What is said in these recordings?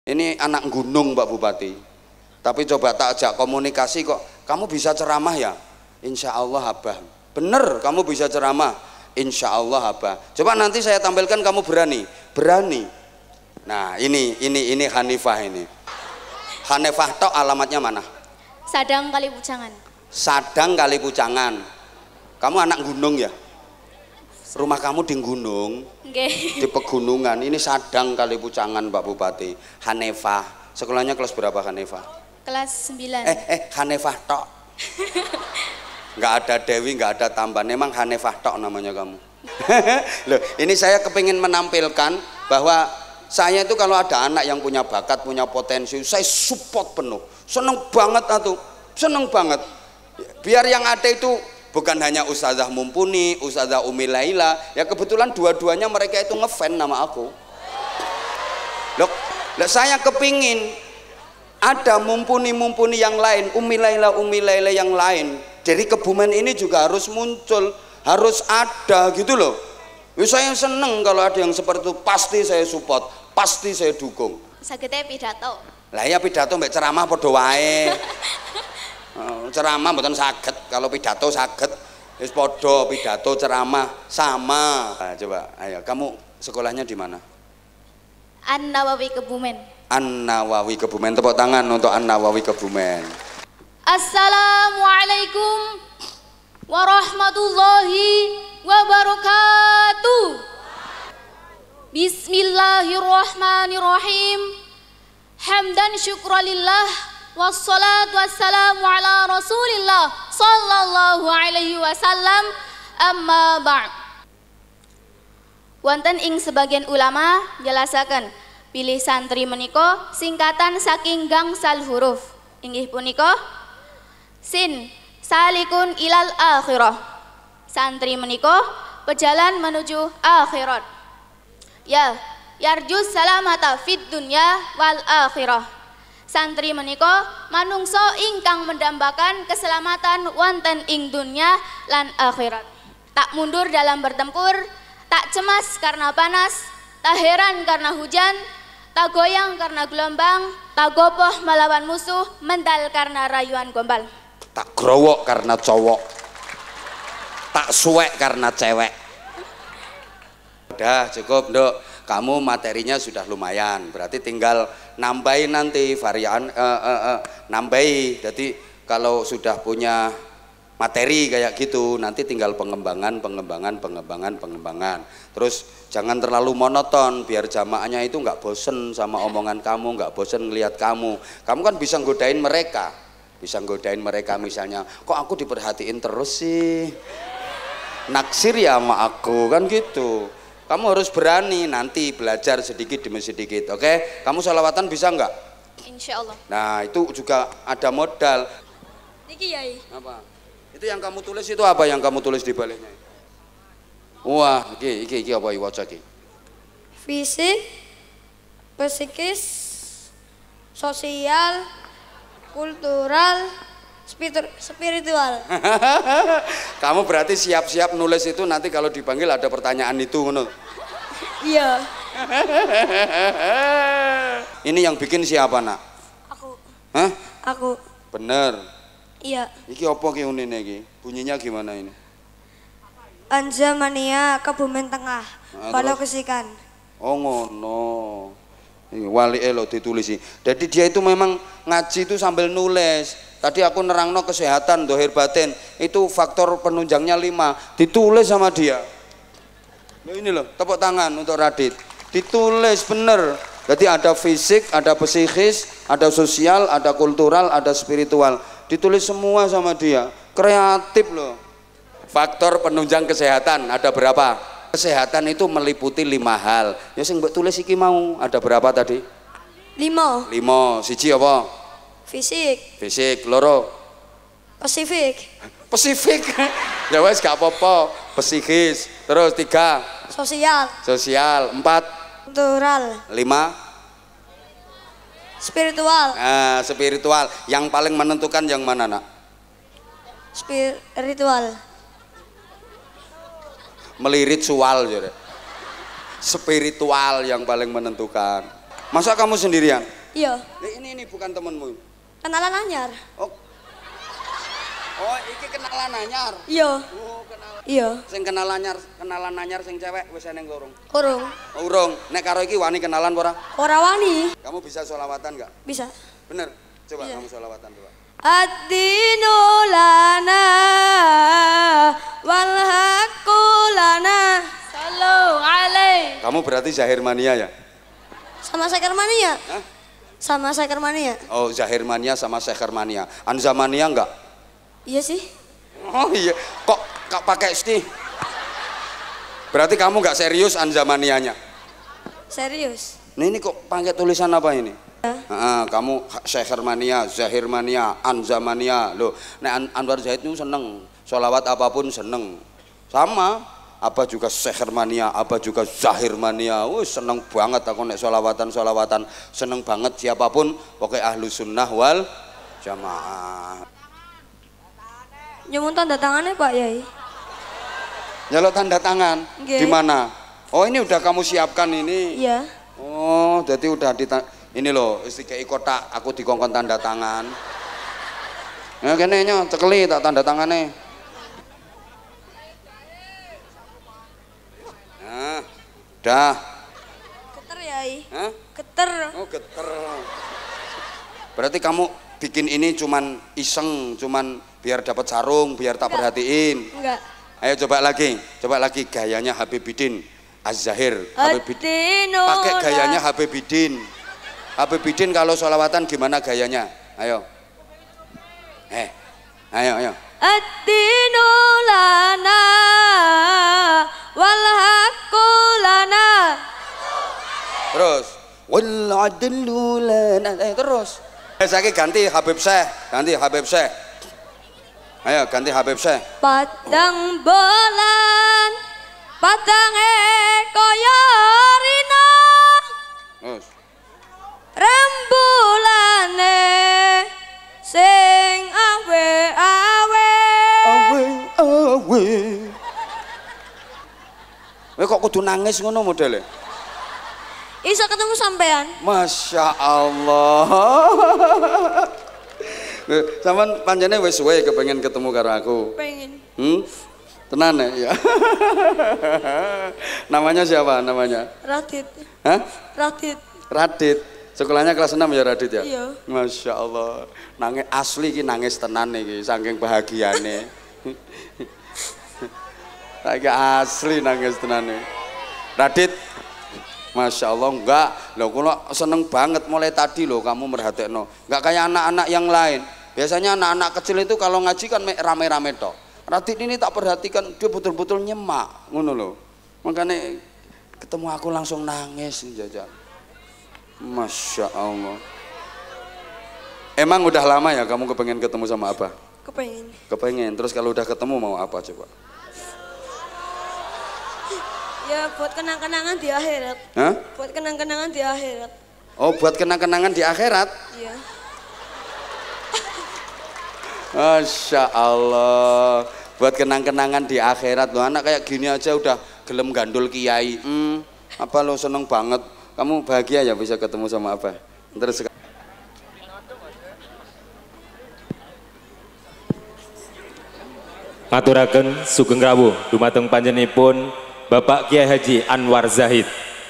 Ini anak gunung Pak Bupati, tapi coba tak ajak komunikasi kok kamu bisa ceramah ya? Insya Allah Abah. Bener kamu bisa ceramah, insya Allah Abah. Coba nanti saya tampilkan kamu berani. Nah ini Hanifah ini. Hanifah tok alamatnya mana? Sadang Kalipucangan. Sadang Kalipucangan. Kamu anak gunung ya? Rumah kamu di gunung? Nggih. Di pegunungan. Ini Sadang Kalipucangan Pak Bupati. Hanifah. Sekolahnya kelas berapa Hanifah? Kelas 9. Hanifah tok. Nggak ada Dewi, nggak ada tambahan. Memang Hanifah tok namanya kamu. Loh, ini saya kepingin menampilkan bahwa saya itu kalau ada anak yang punya bakat, punya potensi, saya support penuh. Seneng banget atuh, seneng banget. Biar yang ada itu bukan hanya Ustazah Mumpuni, Ustazah Umi Laila, ya kebetulan dua-duanya mereka itu ngefans nama aku. Loh, saya kepingin ada Mumpuni yang lain, Umi Laila yang lain. Dari Kebumen ini juga harus muncul, harus ada gitu loh. Saya seneng kalau ada yang seperti itu, pasti saya support, pasti saya dukung. Sagete pidato. Lah ya pidato mbek ceramah padha wae. Ceramah mboten saged, kalau pidato saged. Wis padha pidato ceramah sama. Nah, coba ayo kamu sekolahnya di mana? An-Nawawi Kebumen. An-Nawawi Kebumen, tepuk tangan untuk An-Nawawi Kebumen. Assalamualaikum warahmatullahi wabarakatuh. Bismillahirrahmanirrahim. Hamdan syukralillah wassalatu wassalamu ala rasulillah sallallahu alaihi wasallam, amma ba'd. Wonten ing sebagian ulama jelasaken pilih santri menika singkatan saking gangsal huruf inggih punika sin salikun ilal akhirah. Santri menika pejalan menuju akhirat. Ya yarjus salamata fid dunya wal akhirah. Santri menika manungso ingkang mendambakan keselamatan wonten ing dunya lan akhirat. Tak mundur dalam bertempur, tak cemas karena panas, tak heran karena hujan, tak goyang karena gelombang, tak gopoh melawan musuh, mental karena rayuan gombal. Tak growok karena cowok, tak suwek karena cewek. Udah cukup Nduk, kamu materinya sudah lumayan, berarti tinggal nambahin nanti varian nambahi. Jadi kalau sudah punya materi kayak gitu nanti tinggal pengembangan. Terus jangan terlalu monoton biar jamaahnya itu nggak bosen sama omongan kamu, nggak bosen ngelihat kamu kan bisa godain mereka, misalnya, kok aku diperhatiin terus sih, naksir ya sama aku kan gitu. Kamu harus berani nanti belajar sedikit demi sedikit, oke? Kamu sholawatan bisa nggak? Insya Allah. Nah itu juga ada modal. Niki Yai. Apa? Itu yang kamu tulis itu apa yang kamu tulis di baliknya? Wah, iki apa waca iki? Fisik, psikis, sosial, kultural, spiritual. Kamu berarti siap-siap nulis itu nanti kalau dipanggil ada pertanyaan itu ngono. Iya. Ini yang bikin siapa nak? Aku. Hah? Aku. Bener. Iya. Iki apa ki unine iki? Bunyinya gimana ini? Anjamania Kebumen Tengah. Pondok Kesikan. Oh ngono. Ini wali lo ditulis sih. Jadi dia itu memang ngaji itu sambil nulis. Tadi aku nerangno kesehatan, dohir batin itu faktor penunjangnya 5. Ditulis sama dia. Loh ini loh, tepuk tangan untuk Radit. Ditulis bener. Jadi ada fisik, ada psikis, ada sosial, ada kultural, ada spiritual. Ditulis semua sama dia. Kreatif loh. Faktor penunjang kesehatan ada berapa? Kesehatan itu meliputi 5 hal. Ya sing mbok tulis iki mau ada berapa tadi? 5. 5. Siji apa? Fisik, loro. Pasifik. Ya wes gak apa-apa. Psikis. Terus 3. Sosial. 4. Kultural. 5. Spiritual. Nah, spiritual. Yang paling menentukan yang mana nak? Spiritual. Melirit sual jadi. Spiritual yang paling menentukan. Masa kamu sendirian? Iya. Ini bukan temenmu. Kenalan anyar. Oh. Oh, iki kenalan anyar. Iya. Oh, kenalan. Iya. Sing kenalan anyar sing cewek wis eneng urung? Urung. Oh, urung. Nek karo iki wani kenalan ora? Ora wani. Kamu bisa sholawatan enggak? Bisa. Bener. Coba Iya. kamu sholawatan coba. Ad-dinu lana wal haqqu lana. Sallu alaihi. Kamu berarti Zahir Mania ya? Sama Sekar Mania. Hah? Sama Sekar Mania. Oh, Zahir Mania sama Sekar Mania. Anza Mania enggak? Iya sih. Oh iya, kok pakai sih? Berarti kamu nggak serius Anzamanianya? Serius. Nah ini kok pakai tulisan apa ini? Kamu Syekher Mania, Zahir Mania, Anzamania. Loh, nek Anwar Zahid itu seneng, sholawat apapun seneng. Sama, apa juga Syekher Mania, apa juga Zahir Mania. Seneng banget aku nek sholawatan, seneng banget siapapun, pokoknya ahlu sunnah wal jamaah. Nyumun tanda tangannya Pak Yai. Nyalok tanda tangan. Nggih. Di mana? Oh, ini udah kamu siapkan ini. Iya. Oh, jadi udah ini loh, istiqai kotak aku dikongkon tanda tangan. Ya kene nyo cekeli tak tanda tangannya. Nah, dah. Geter Yai. Hah? Geter. Oh, geter. Berarti kamu bikin ini cuman iseng, cuman biar dapat sarung, biar tak perhatiin. Enggak. Ayo coba lagi gayanya Habibidin Az-Zahir. Ad-dinu Pakai gayanya Habibidin. Habibidin kalau sholawatan gimana gayanya? Ayo. Ayo. Ad-dinu lana wal haqqu lana. Terus. Wal adlu lana. Terus. Saya ganti Habib Syekh. Ayo ganti Habib Syekh. Padang bolan padange kaya rina. Terus. Rembulane sing awe-awe. Awe. Kok kudu nangis ngono modele? Iso ketemu sampean. Masya Allah. Sampean pancene wis suwe kepengen ketemu karo aku. Pengen. Tenan ya. Namanya siapa namanya? Radit. Hah? Radit. Sekolahnya kelas 6 ya Radit ya? Iya. Masya Allah. Nangis asli ki nangis tenan iki saking bahagiane. Lagi asli nangis tenan nih. Radit. Masya Allah enggak, loh kalau seneng banget mulai tadi loh kamu merhatiin, enggak kayak anak-anak yang lain. Biasanya anak-anak kecil itu kalau ngaji kan rame-rame toh. Radit ini tak perhatikan dia betul-betul nyemak, ngono loh. Makanya ketemu aku langsung nangis jajan. Masya Allah. Emang udah lama ya kamu kepengen ketemu sama Abah? Kepengen. Kepengen. Terus kalau udah ketemu mau apa coba? Ya buat kenang-kenangan di akhirat. Hah? Buat kenang-kenangan di akhirat. Oh, buat kenang-kenangan di akhirat? Iya. Masya Allah. Buat kenang-kenangan di akhirat loh. Anak kayak gini aja udah gelem gandul kiai. Apa lo seneng banget. Kamu bahagia ya bisa ketemu sama Abah. Terus ngaturaken sugeng rawuh dumateng panjenenganipun Bapak Kiai Haji Anwar Zahid.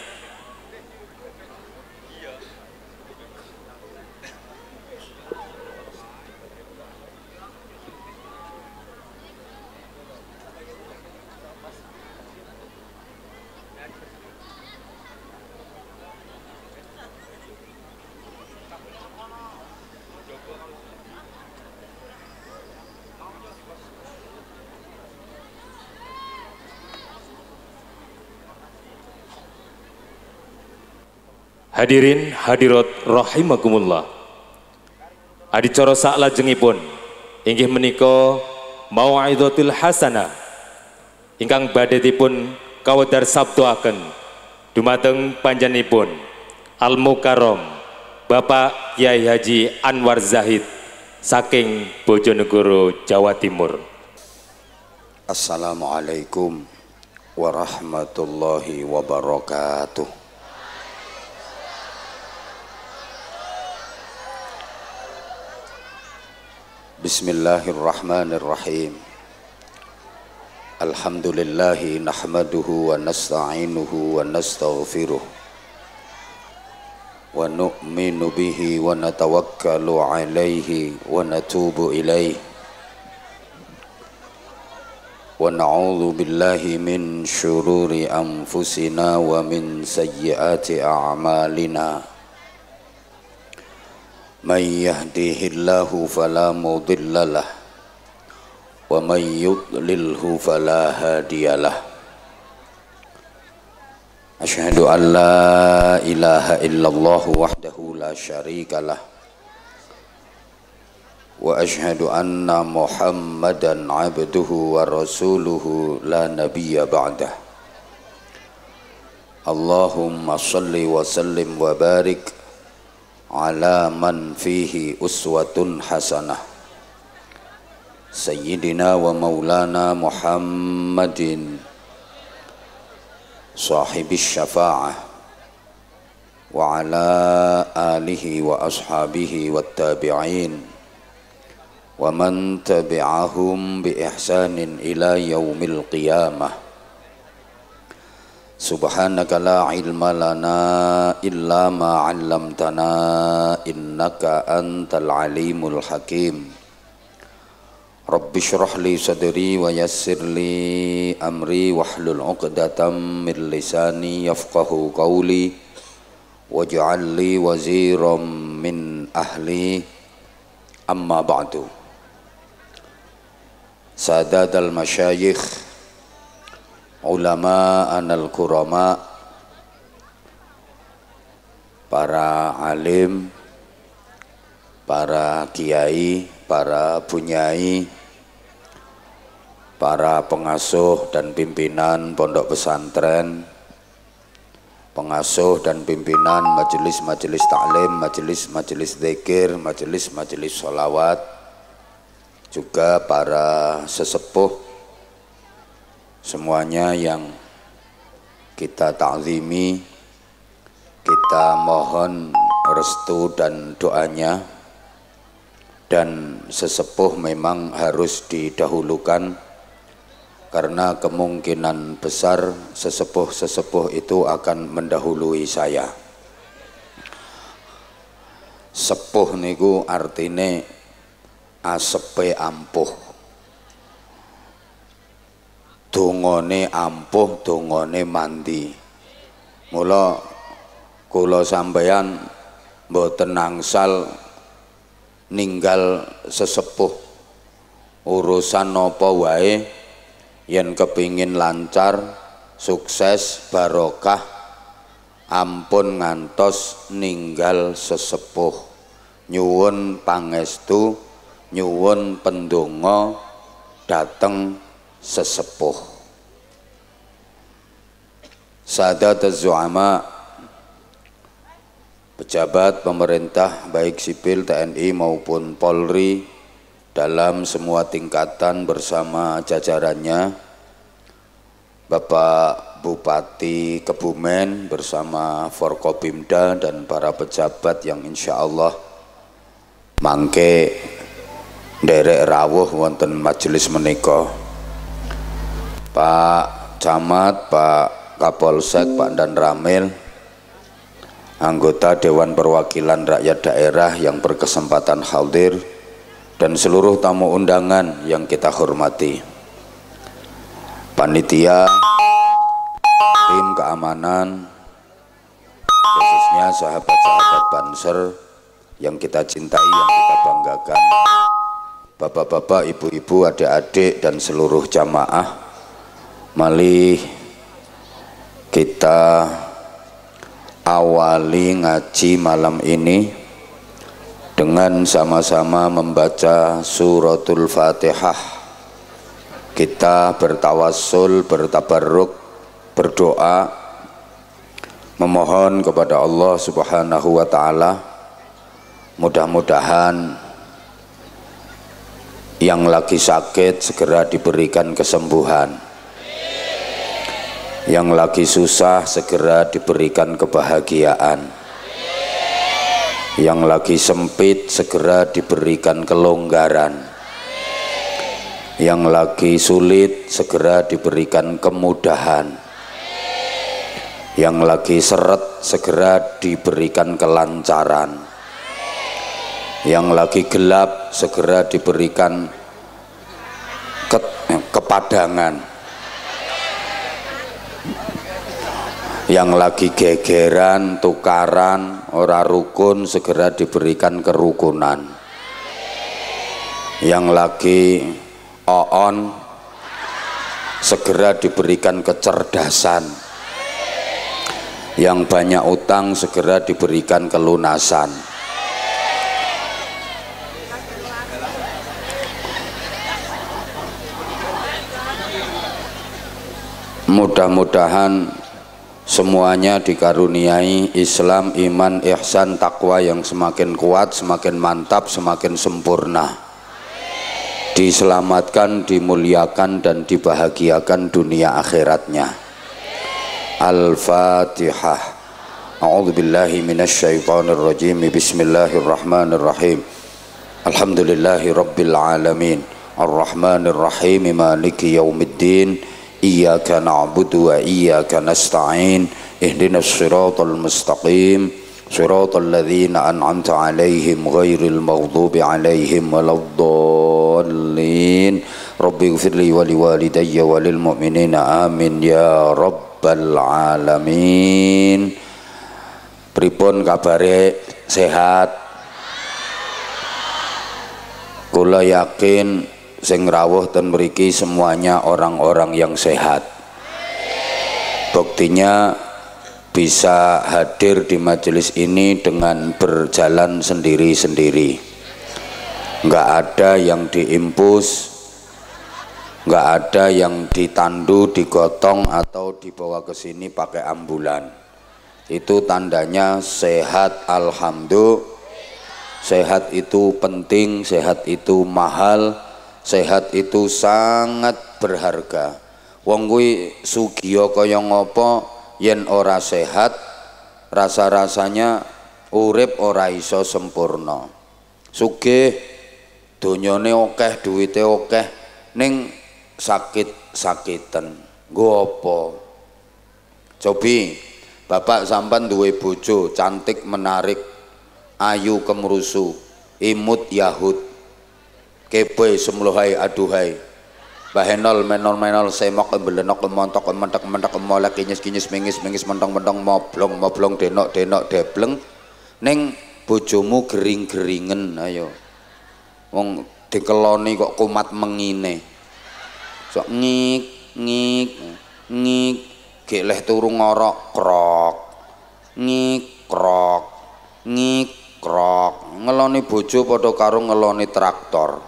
Hadirin hadirat rahimakumullah. Adicara saklajengipun inggih menika mau'izatul hasanah ingkang badhe dipun kawedhar sabtuaken dumateng panjenenganipun Al Mukarram Bapak Kiai Haji Anwar Zahid saking Bojonegoro, Jawa Timur. Assalamualaikum warahmatullahi wabarakatuh. Bismillahirrahmanirrahim. Alhamdulillahi nahmaduhu wa nasta'inuhu wa nastaghfiruh wa nu'minu bihi wa natawakkalu alaihi wa natubu ilaihi wa na'udzu billahi min syururi anfusina wa min sayyiati a'malina. Man yahdihillahu fala mudilla lah wa man yudlilhu fala hadiyalah. Asyhadu an la ilaha illallah wahdahu la syarikalah wa asyhadu anna Muhammadan abduhu wa rasuluhu la nabiyya ba'dah. Allahumma salli wa sallim wa barik ala man fihi uswatun hasanah Sayyidina wa maulana Muhammadin sahibis syafa'ah wa ala alihi wa ashabihi wa tabi'in wa man tabi'ahum bi ihsanin ila yaumil qiyamah. Subhanaka la ilma lana illa ma 'allamtana innaka antal alimul hakim. Rabbi shrah li sadri wa yassir li amri wahlul 'uqdatam min lisani yafqahu qawli waj'al li waziran min ahli. Amma ba'du. Sadatal masyayikh, ulama anal kurama, para alim, para kiai, para bunyai, para pengasuh dan pimpinan pondok pesantren, pengasuh dan pimpinan majelis-majelis taklim, majelis-majelis zikir, majelis-majelis sholawat, juga para sesepuh semuanya yang kita ta'zimi, kita mohon restu dan doanya. Dan sesepuh memang harus didahulukan karena kemungkinan besar sesepuh-sesepuh itu akan mendahului saya. Sepuh niku artine asepe ampuh, dongane ampuh, dongane mandi. Mula kula sampeyan mboten angsal ninggal sesepuh. Urusan apa wae yen kepingin lancar, sukses, barokah, ampun ngantos ninggal sesepuh. Nyuwun pangestu, nyuwun pendonga dateng sesepuh. Sadatuz zu'ama, pejabat pemerintah baik sipil TNI maupun Polri dalam semua tingkatan bersama jajarannya, Bapak Bupati Kebumen bersama Forkopimda dan para pejabat yang insya Allah mangke nderek rawuh wonten majelis menika, Pak Camat, Pak Kapolsek, Pak Dan Ramil, anggota Dewan Perwakilan Rakyat Daerah yang berkesempatan hadir, dan seluruh tamu undangan yang kita hormati, panitia, tim keamanan, khususnya sahabat-sahabat Banser yang kita cintai, yang kita banggakan, bapak-bapak, ibu-ibu, adik-adik, dan seluruh jamaah. Mari kita awali ngaji malam ini dengan sama-sama membaca suratul Fatihah. Kita bertawassul, bertabarruk, berdoa, memohon kepada Allah Subhanahu wa Ta'ala, mudah-mudahan yang lagi sakit segera diberikan kesembuhan, yang lagi susah segera diberikan kebahagiaan, yang lagi sempit segera diberikan kelonggaran, Yang lagi sulit segera diberikan kemudahan. Yang lagi seret segera diberikan kelancaran. Yang lagi gelap segera diberikan kepadangan. Yang lagi gegeran, tukaran, ora rukun segera diberikan kerukunan. Yang lagi oon segera diberikan kecerdasan. Yang banyak utang segera diberikan kelunasan. Mudah-mudahan semuanya dikaruniai Islam, iman, ihsan, takwa yang semakin kuat, semakin mantap, semakin sempurna. Diselamatkan, dimuliakan dan dibahagiakan dunia akhiratnya. Al-Fatihah. A'udzubillahi minasyaitonir rajim. Bismillahirrahmanirrahim. Alhamdulillahi rabbil alamin. Ar-Rahmanir Rahim. Maliki yaumiddin. Iyyaka na'budu wa iyyaka nasta'in. Ihdinas siratal mustaqim. Siratal ladzina an'amta 'alaihim ghairil maghdubi 'alaihim waladdallin. Rabbighfirli wa liwalidayya wa lil mu'minina amin ya rabbal alamin. Pripun kabare, sehat? Kula yakin sing rawuh ten mriki semuanya orang-orang yang sehat. Buktinya bisa hadir di majelis ini dengan berjalan sendiri-sendiri. Nggak ada yang diimpus, nggak ada yang ditandu, digotong atau dibawa ke sini pakai ambulan. Itu tandanya sehat. Alhamdulillah. Sehat itu penting, sehat itu mahal. Sehat itu sangat berharga. Wong kuwi sugih kaya ngopo yen ora sehat, rasa-rasanya urip ora iso sempurna. Sugih donyane akeh, duwite akeh, ning sakit-sakiten. Nggo apa? Cobi, bapak sampean duwe bojo cantik menarik, ayu kemrusu, imut yahud. Keboy semluhai aduhai, bahenol menol semok embelenok emontok ementek emolek kinyis mingis mentong moblong denok debleng. Neng bojomu gering-geringen, ayo wong dikeloni kok kumat mengine, sok ngik gek leh turu ngorok krok ngik krok ngeloni bojo padha karo ngeloni traktor.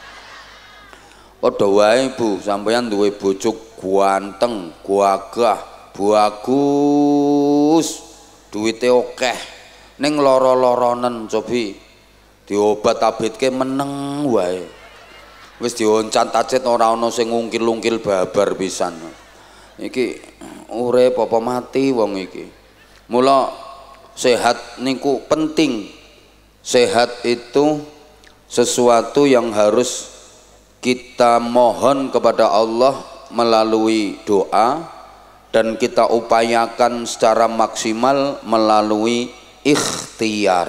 Padha wae Bu, sampeyan duwe bojo ganteng, gagah, bagus, duwite akeh, ning lara-laranen cobi diobat abitke meneng wae. Wis dioncat tacit ora ana sing ngungkil-ungkil babar pisan. Iki urip apa mati wong iki. Mula sehat niku penting. Sehat itu sesuatu yang harus kita mohon kepada Allah melalui doa dan kita upayakan secara maksimal melalui ikhtiar.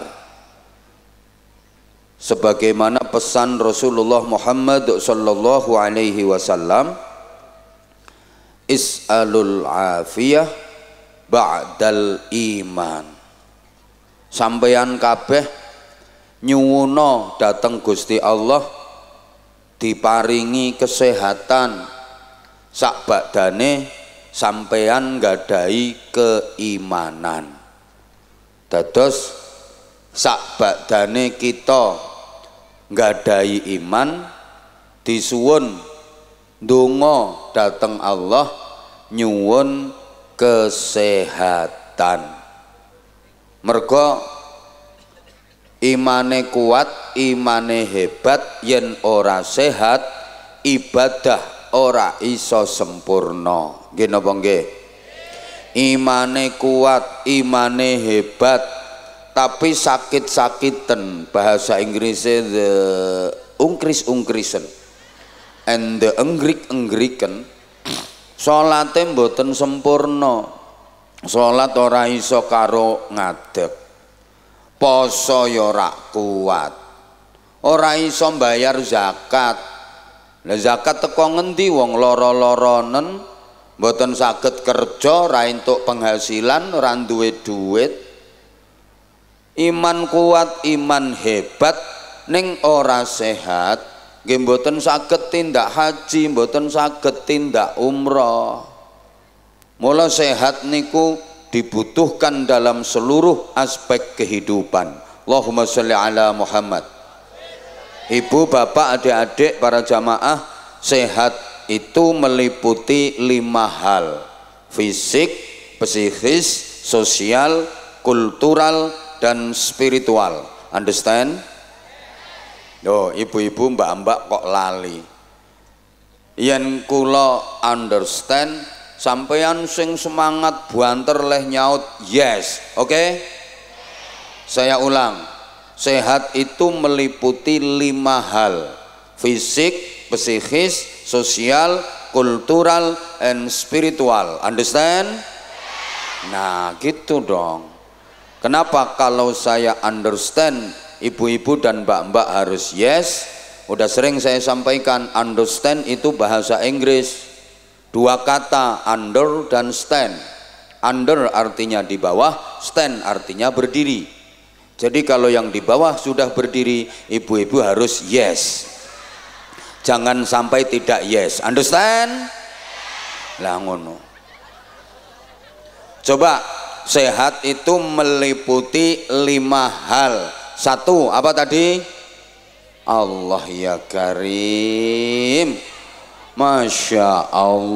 Sebagaimana pesan Rasulullah Muhammad sallallahu alaihi wasallam, is'alul afiyah ba'dal iman. Sampeyan kabeh nyuwuna dateng Gusti Allah diparingi kesehatan sak badane sampeyan nggadahi keimanan. Dados sak badane kita nggadahi iman disuwun ndonga dateng Allah nyuwun kesehatan. Mergo imane kuat, imane hebat, yen ora sehat ibadah ora iso sempurna. Nggih napa nggih? Imane kuat, imane hebat, tapi sakit-sakiten, bahasa Inggrisnya the ungkris-ungkrisen. ende enggrik-enggriken salate mboten sempurna. Salat ora iso karo ngadeg, poso ya ora kuat, ora iso mbayar zakat. Lah zakat teko ngendi wong lara-laranen mboten saged kerja, ora entuk penghasilan, ora duwe duit. Iman kuat, iman hebat ning ora sehat, nggih mboten saged tindak haji, mboten saged tindak umrah. Mula sehat niku dibutuhkan dalam seluruh aspek kehidupan. Allahumma sholli ala Muhammad. Ibu, bapak, adik-adik, para jamaah, sehat itu meliputi 5 hal: fisik, psikis, sosial, kultural, dan spiritual. Understand? Yo, ibu-ibu, mbak-mbak kok lali. Yen kula understand, sampeyan sing semangat buanter leh nyaut yes. Oke? Saya ulang. Sehat itu meliputi 5 hal: fisik, psikis, sosial, kultural, and spiritual. Understand? Nah, gitu dong. Kenapa kalau saya understand, ibu-ibu dan mbak-mbak harus yes? Udah sering saya sampaikan, understand itu bahasa Inggris. 2 kata, under dan stand. Under artinya di bawah, stand artinya berdiri. Jadi kalau yang di bawah sudah berdiri, ibu-ibu harus yes. Jangan sampai tidak yes. Understand? Lah ngono. Coba, sehat itu meliputi 5 hal. 1, apa tadi? Allah ya Karim. Masya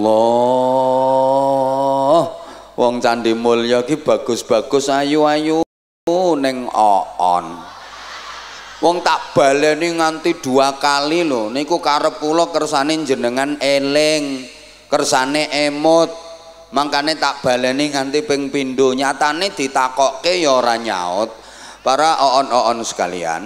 Allah, wong Candi Mulya ki bagus-bagus, ayu-ayu neng oon. Wong tak baleni nganti 2 kali lho, niku karep kula kersane jenengan eling, kersane emut, makane tak baleni nganti ping pindho. Nyatane ditakokke ya ora nyaut. Para oon-oon sekalian,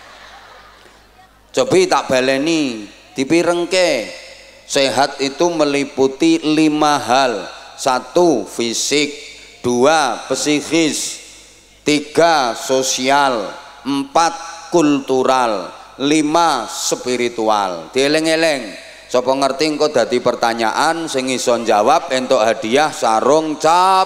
cobi tak baleni dipirengke. Sehat itu meliputi 5 hal. 1, fisik. 2, psikis. 3, sosial. 4, kultural. 5, spiritual. Dieling-eling. Sapa ngerti engko dadi pertanyaan, sing iso jawab entuk hadiah sarung cap.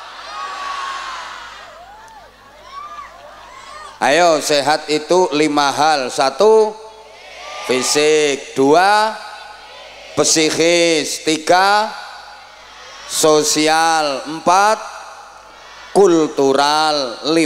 Ayo, sehat itu 5 hal. 1, fisik. 2, psikis. 3, sosial. 4, kultural. 5,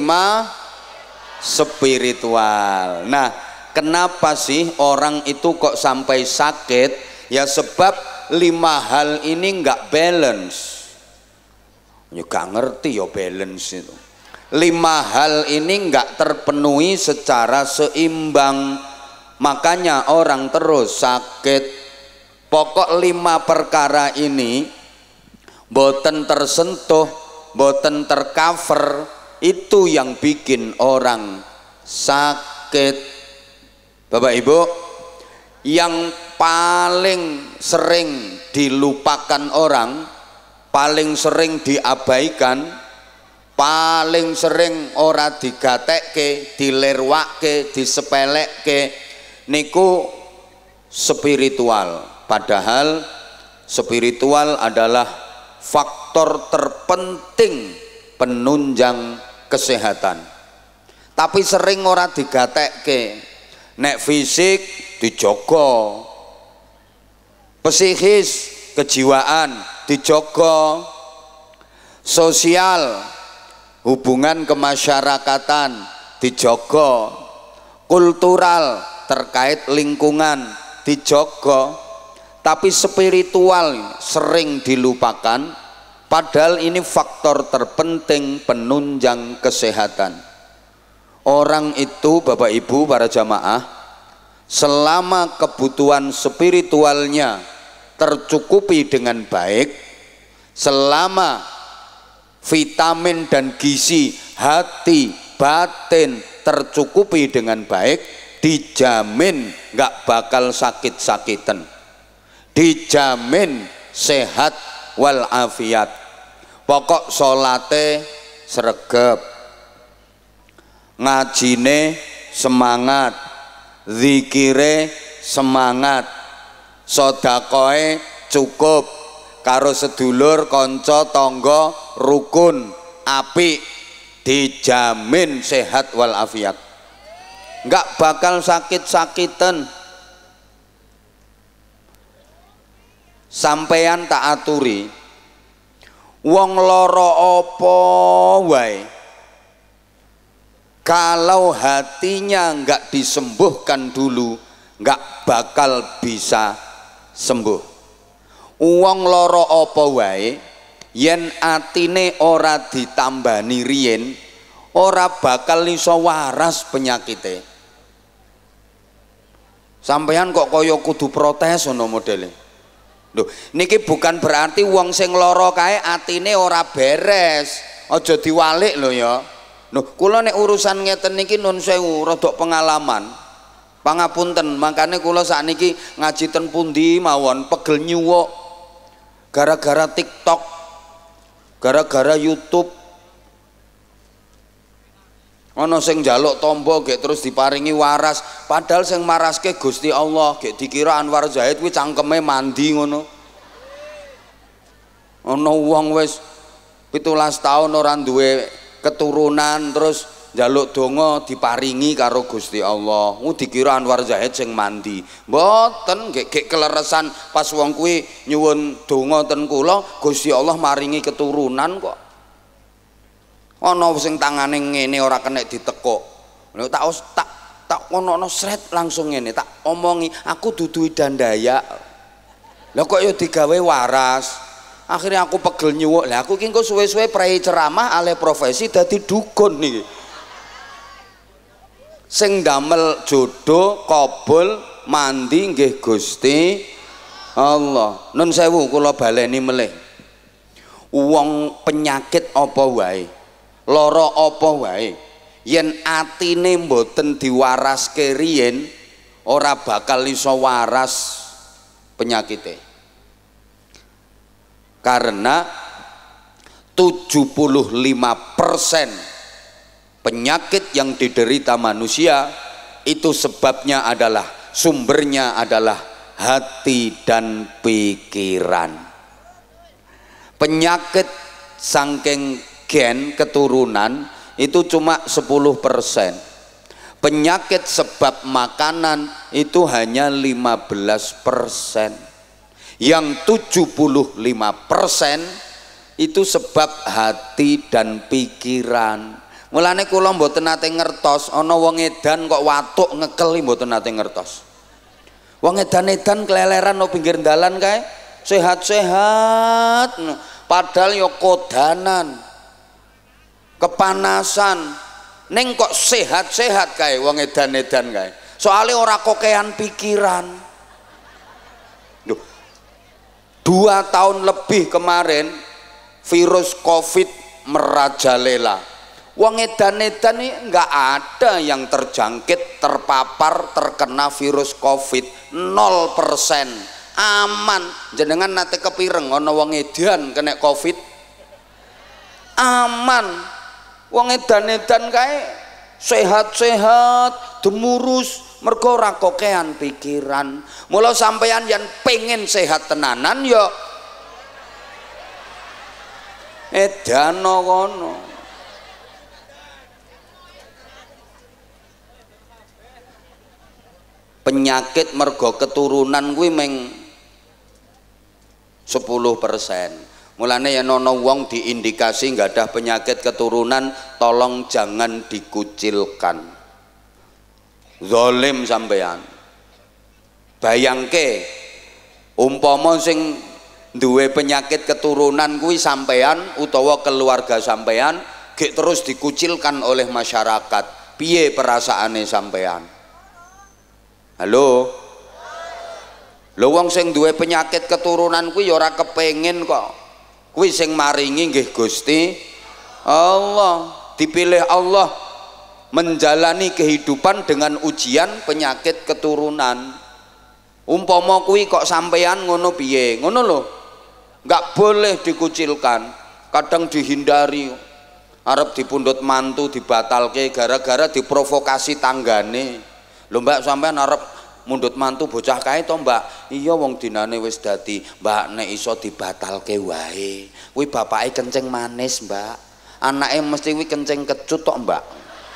spiritual. Nah, kenapa sih orang itu kok sampai sakit? Ya sebab 5 hal ini nggak balance. Ya gak ngerti ya balance itu. 5 hal ini nggak terpenuhi secara seimbang, makanya orang terus sakit. Pokok 5 perkara ini boten tersentuh, boten tercover, itu yang bikin orang sakit. Bapak Ibu, yang paling sering dilupakan orang, paling sering diabaikan, paling sering ora digatekke, dilerwake, disepelekke, niku spiritual. Padahal spiritual adalah faktor terpenting penunjang kesehatan. Tapi sering ora digatekke. Nek fisik dijogo, psikis kejiwaan dijogo, sosial hubungan kemasyarakatan dijogo, kultural terkait lingkungan dijogo. Tapi spiritual sering dilupakan, padahal ini faktor terpenting penunjang kesehatan. Orang itu, Bapak Ibu, para jamaah, selama kebutuhan spiritualnya tercukupi dengan baik, selama vitamin dan gizi hati batin tercukupi dengan baik, dijamin nggak bakal sakit-sakitan. dijamin sehat wal afiat. Pokok salate sregep, ngajine semangat, zikire semangat, sedekahe cukup, karo sedulur kanca tangga rukun apik, dijamin sehat wal afiat. Enggak bakal sakit-sakitan. Sampeyan tak aturi, wong lara apa wae, kalau hatinya enggak disembuhkan dulu, enggak bakal bisa sembuh. Wong lara apa wae, yen atine ora ditambani riyen, ora bakal iso waras penyakite. Sampeyan kok kaya kudu protes ngono modele. Loh, niki bukan berarti wong sing lara kae atine ora beres. Aja diwalik lho ya. Loh, kula nek urusan ngeten niki nun sewu rada pengalaman. Pangapunten, makane kula sakniki ngaji ten pundi mawon pegel nyuwuk. Gara-gara TikTok, gara-gara YouTube. Ana sing njaluk tombo gek terus diparingi waras, padahal sing maraske Gusti Allah, gek dikira Anwar Zahid kuwi cangkeme mandi ngono. Ana wong wis 17 tahun ora duwe keturunan terus njaluk donga diparingi karo Gusti Allah. Dikira Anwar Zahid sing mandi. Mboten, gek keleresan pas wong kuwi nyuwun donga ten kula, Gusti Allah maringi keturunan kok. Ana sing tangane ngene ora kena ditekuk. Lha tak ono sret langsung ngene, tak omongi, aku dudu Idandaya. Lah kok ya digawe waras. Akhirnya aku pegel nyuwuk. Lah aku ki engko suwe-suwe prei ceramah alih profesi dadi dukun niki. Sing damel jodoh kabul mandi nggih Gusti Allah. Nun sewu kula baleni melih. Wong penyakit apa wae, lara apa wae, yen atine mboten diwaraske riyen ora bakal iso waras penyakite. Karena 75% penyakit yang diderita manusia itu sebabnya adalah, sumbernya adalah hati dan pikiran. Penyakit saking gen keturunan itu cuma 10%. Penyakit sebab makanan itu hanya 15%. Yang 75% itu sebab hati dan pikiran. Mulane kula mboten nate ngertos ana wong edan kok watuk ngekeli, mboten nate ngertos. Wong edan-edan keleleran no pinggir dalan kae, sehat-sehat, padahal ya kodanan, kepanasan, ning kok sehat-sehat kae wong edan-edan kae. Soale ora kokean pikiran. 2 tahun lebih kemarin virus COVID merajalela. Wong edan-edan ini nggak ada yang terjangkit, terpapar, terkena virus COVID, 0%. Aman. Jenengan nate kepireng ana wong edan kena COVID? Aman. Wong edan-edan kae sehat-sehat, demurus, mergo ora kokean pikiran. Mula sampeyan yang pengen sehat tenanan ya edano kono. Penyakit mergo keturunan kuwi meng 10%. Mulane yen ana wong diindikasi nggak ada penyakit keturunan, tolong jangan dikucilkan. Zalim sampean. Bayangke umpama sing duwe penyakit keturunan kuwi sampean utawa keluarga sampean gek terus dikucilkan oleh masyarakat, piye perasaane sampean? Halo? Lho wong sing duwe penyakit keturunan kuwi ya ora kepengin kok. Kuwi sing maringi nggih Gusti Allah, dipilih Allah menjalani kehidupan dengan ujian penyakit keturunan. Umpama kuwi kok sampean ngono piye? Ngono lho. Enggak boleh dikucilkan, kadang dihindari. Arep dipundhut mantu dibatalke gara-gara diprovokasi tanggane. Lho Mbak, sampean arep mundhut mantu bocah kae to Mbak? Iya wong dinane wis dadi, Mbak nek iso dibatalke wae. Kuwi bapake kencing manis Mbak, anake mesti kuwi kencing kecut tok Mbak.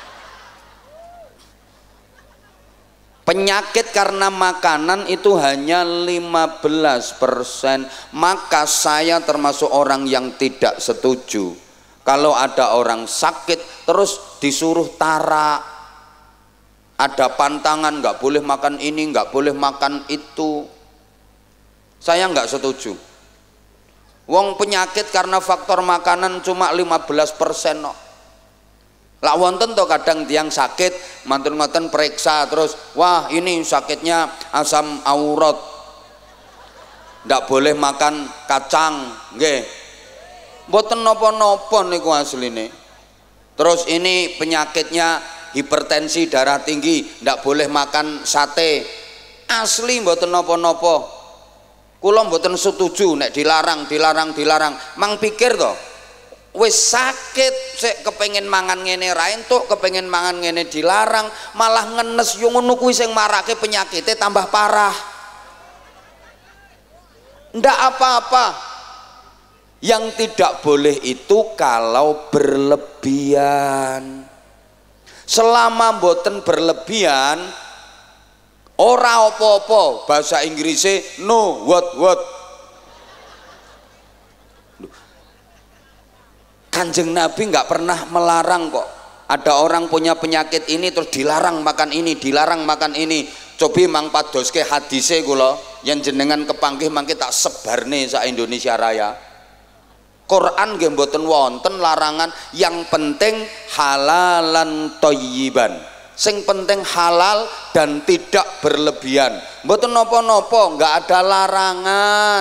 Penyakit karena makanan itu hanya 15%, maka saya termasuk orang yang tidak setuju kalau ada orang sakit terus disuruh tarak, ada pantangan nggak boleh makan ini, nggak boleh makan itu. Saya nggak setuju. Wong penyakit karena faktor makanan cuma 15% no. Lah wonten to kadang tiang sakit, mantun ngoten periksa terus, wah ini sakitnya asam urat, ndak boleh makan kacang, nggih. Mboten napa-napa niku asline. Terus ini penyakitnya hipertensi darah tinggi, ndak boleh makan sate. Asli mboten napa-napa. Kula mboten setuju nek dilarang. Mang pikir to, wis sakit sik kepengin mangan ngene ra entuk, kepengin mangan ngene dilarang, malah ngenes yo ngono kuwi sing marake penyakite tambah parah. Ndak apa-apa. Yang tidak boleh itu kalau berlebihan. Selama mboten berlebihan, ora apa-apa. Bahasa Inggrisnya no what. Kanjeng Nabi nggak pernah melarang kok. Ada orang punya penyakit ini terus dilarang makan ini, dilarang makan ini. Cobi mang padoske hadise kula yang jenengan kepanggih mangke tak sebarne sak Indonesia Raya. Quran nggih mboten wonten larangan, yang penting halalan thayyiban. Sing penting halal dan tidak berlebihan. Mboten napa-napa, nggak ada larangan.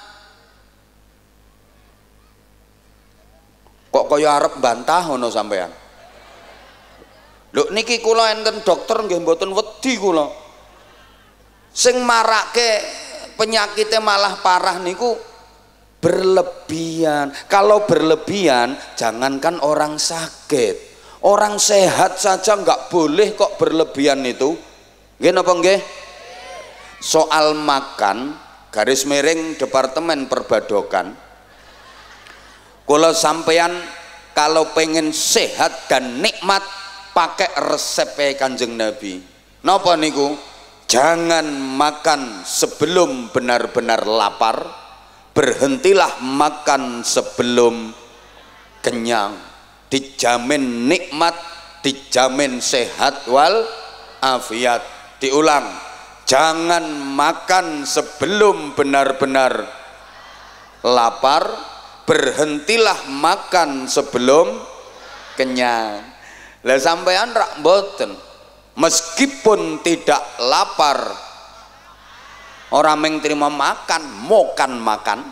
Kok kaya arep bantah ngono sampean? Lho niki kula enten dokter nggih mboten wedi kula. Sing marake penyakitnya malah parah niku berlebihan. Kalau berlebihan, jangankan orang sakit, orang sehat saja nggak boleh kok berlebihan itu. Nggih napa nggih? Soal makan, garis miring Departemen Perbadokan, kalau sampean kalau pengen sehat dan nikmat pakai resep Kanjeng Nabi. Napa niku? Jangan makan sebelum benar-benar lapar, berhentilah makan sebelum kenyang. Dijamin nikmat, dijamin sehat wal afiat. Diulang, jangan makan sebelum benar-benar lapar, berhentilah makan sebelum kenyang. Lah sampean rak mboten, meskipun tidak lapar, orang meng terima makan, makan.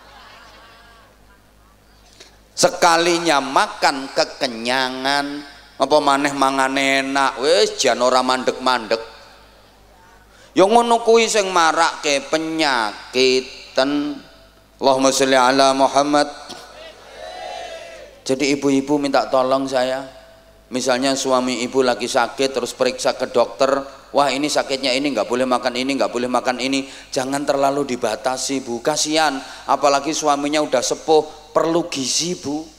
Sekalinya makan kekenyangan, apa maneh mangan enak, wis jan ora mandek-mandek. Ya ngono kuwi sing marake penyakiten. Allahumma sholli ala Muhammad. Jadi ibu-ibu minta tolong saya. Misalnya suami ibu lagi sakit terus periksa ke dokter, wah ini sakitnya ini, nggak boleh makan ini, nggak boleh makan ini. Jangan terlalu dibatasi Bu, kasihan. Apalagi suaminya udah sepuh, perlu gizi Bu.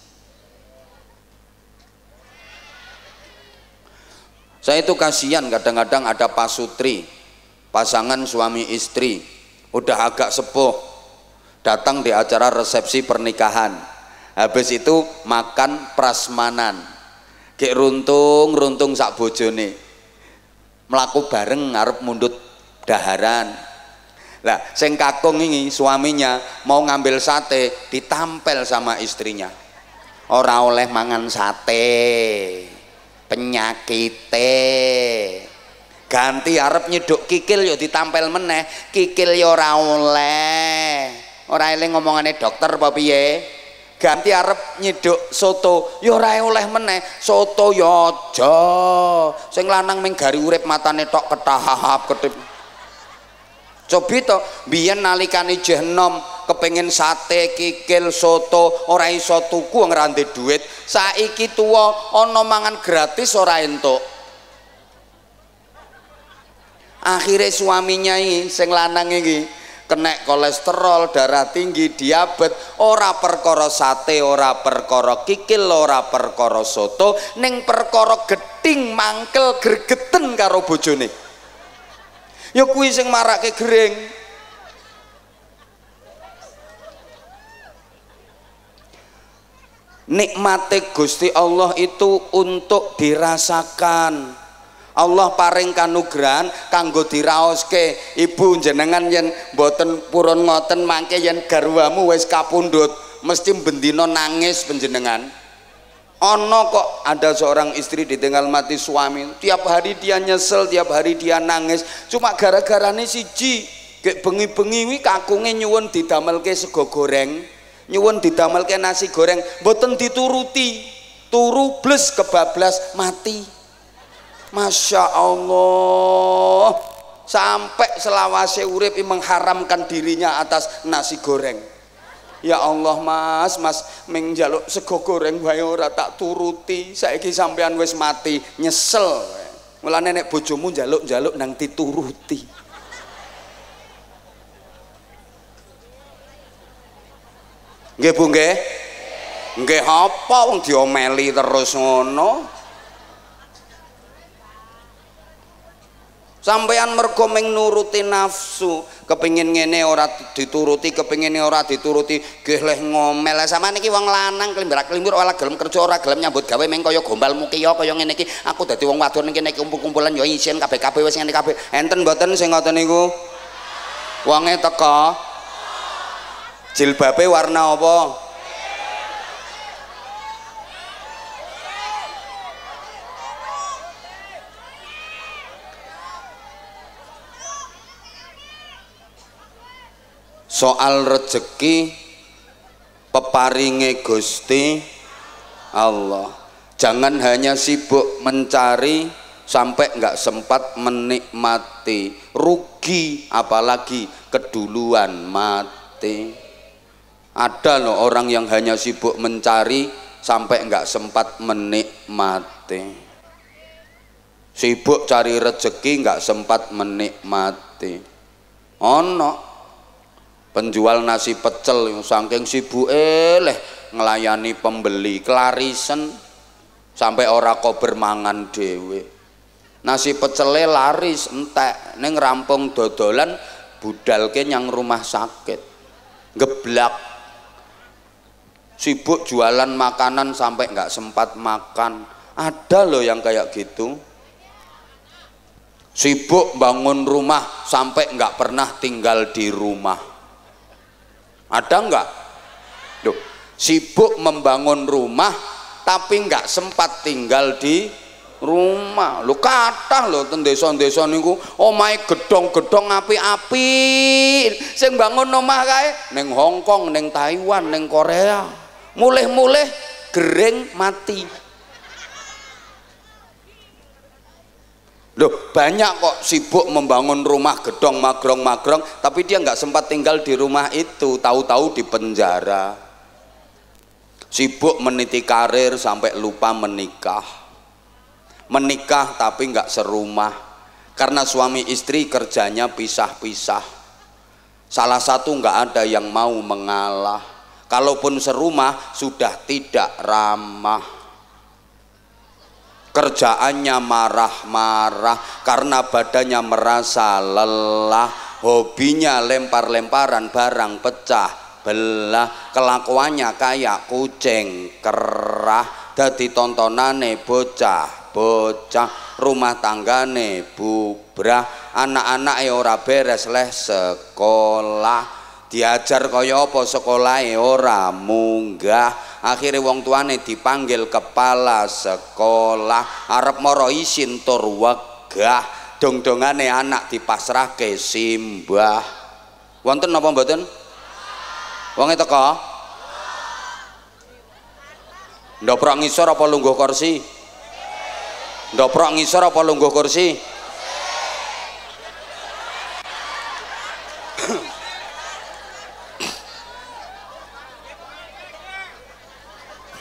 Saya itu kasihan kadang-kadang ada pasutri, pasangan suami istri, udah agak sepuh, datang di acara resepsi pernikahan. Habis itu makan prasmanan. Kayak runtung sak bojone, melaku bareng ngarep mundut daharan. Lah sing kakung ini suaminya mau ngambil sate, ditampel sama istrinya, ora oleh mangan sate, penyakite. Ganti arep nyeduk kikil yuk ditampel meneh, kikil yo ora oleh. Ora eling ngomongane dokter apa piye? Ganti arep nyeduk soto, ya ora oleh meneh. Soto ya aja. Sing lanang ming gari urip matane tok ketahap ketip. Cobi to, biyen nalikane jeh enom kepengin sate, kikil, soto, ora iso tuku ora ndek duit. Saiki tuwa ana mangan gratis ora entuk. Akhirnya suaminya ini sing lanang iki kena kolesterol, darah tinggi, diabetes, ora perkara sate, ora perkara kikil, ora perkara soto, ning perkara gething mangkel gregeten karo bojone. Ya kuwi sing marake gering. Nikmate Gusti Allah itu untuk dirasakan. Allah paring kanugrahan kanggo diraoske. Ibu jenengan yen mboten purun ngoten mangke yen garwamu wis kapundhut mesti bendina nangis panjenengan. Ono kok ada seorang istri ditinggal mati suami, tiap hari dia nyesel, tiap hari dia nangis, cuma gara-garane siji gek bengi-bengi wi kakunge nyuwun didamelke sego goreng, nyuwun didamelke nasi goreng, mboten dituruti, turu bles kebablas mati. Masya Allah, sampai selawase urip mengharamkan dirinya atas nasi goreng. Ya Allah mas ming njaluk sego goreng wae ora tak turuti, saiki sampean wis mati nyesel. Mulane nek bojomu njaluk-njaluk nang dituruti. Nggih Bu nggih. Nggih apa wong diomeli terus ngono. Sampeyan mergo ming nuruti nafsu, kepengin ngene ora dituruti, kepengin ora dituruti, nggih leh ngomel. Sampeyan iki wong lanang klimbrak-klimbur ora gelem kerja, ora gelem nyambut gawe meng kaya gombal mukiya kaya ngene iki. Aku dadi wong wadon ning kene kumpul-kumpulan ya isin kabeh-kabeh wis ngene kabeh. Enten mboten sing ngoten niku? Wonge teka. Jilbabe warna apa? Soal rezeki peparinge Gusti Allah. Jangan hanya sibuk mencari sampai nggak sempat menikmati, rugi apalagi keduluan mati. Ada loh orang yang hanya sibuk mencari sampai nggak sempat menikmati. Sibuk cari rezeki nggak sempat menikmati. Ono penjual nasi pecel yang saking sibuke leh ngelayani pembeli klarisen sampai ora kober mangan dhewe. Nasi pecele laris entek ning rampung dodolan budalke nyang rumah sakit. Geblak. Sibuk jualan makanan sampai nggak sempat makan. Ada loh yang kayak gitu. Sibuk bangun rumah sampai nggak pernah tinggal di rumah. Ada enggak? Loh, sibuk membangun rumah tapi enggak sempat tinggal di rumah. Lho kathah lho ten desa-desa niku omahe gedhong-gedhong api-api. Sing bangun omah kae ning Hong Kong, ning Taiwan, ning Korea. Mulih-mulih gering mati. Loh, banyak kok sibuk membangun rumah gedong magrong-magrong tapi dia nggak sempat tinggal di rumah itu, tahu-tahu di penjara. Sibuk meniti karir sampai lupa menikah. Menikah tapi nggak serumah karena suami istri kerjanya pisah-pisah. Salah satu nggak ada yang mau mengalah. Kalaupun serumah sudah tidak ramah. Kerjaannya marah-marah karena badannya merasa lelah, hobinya lempar-lemparan barang pecah belah, kelakuannya kayak kucing kerah, dadi tontonane bocah-bocah, rumah tanggane bubrah, anak-anake ora beres leh sekolah, diajar kaya apa sekolahe ora munggah. Akhirnya wong tuane dipanggil kepala sekolah, arep moro isin tur wegah, dong-dongane anak dipasrahke simbah. Wonten napa mboten? Wonge teka? Ndoprok ngisor apa lungguh kursi? Ndoprok ngisor apa lungguh kursi?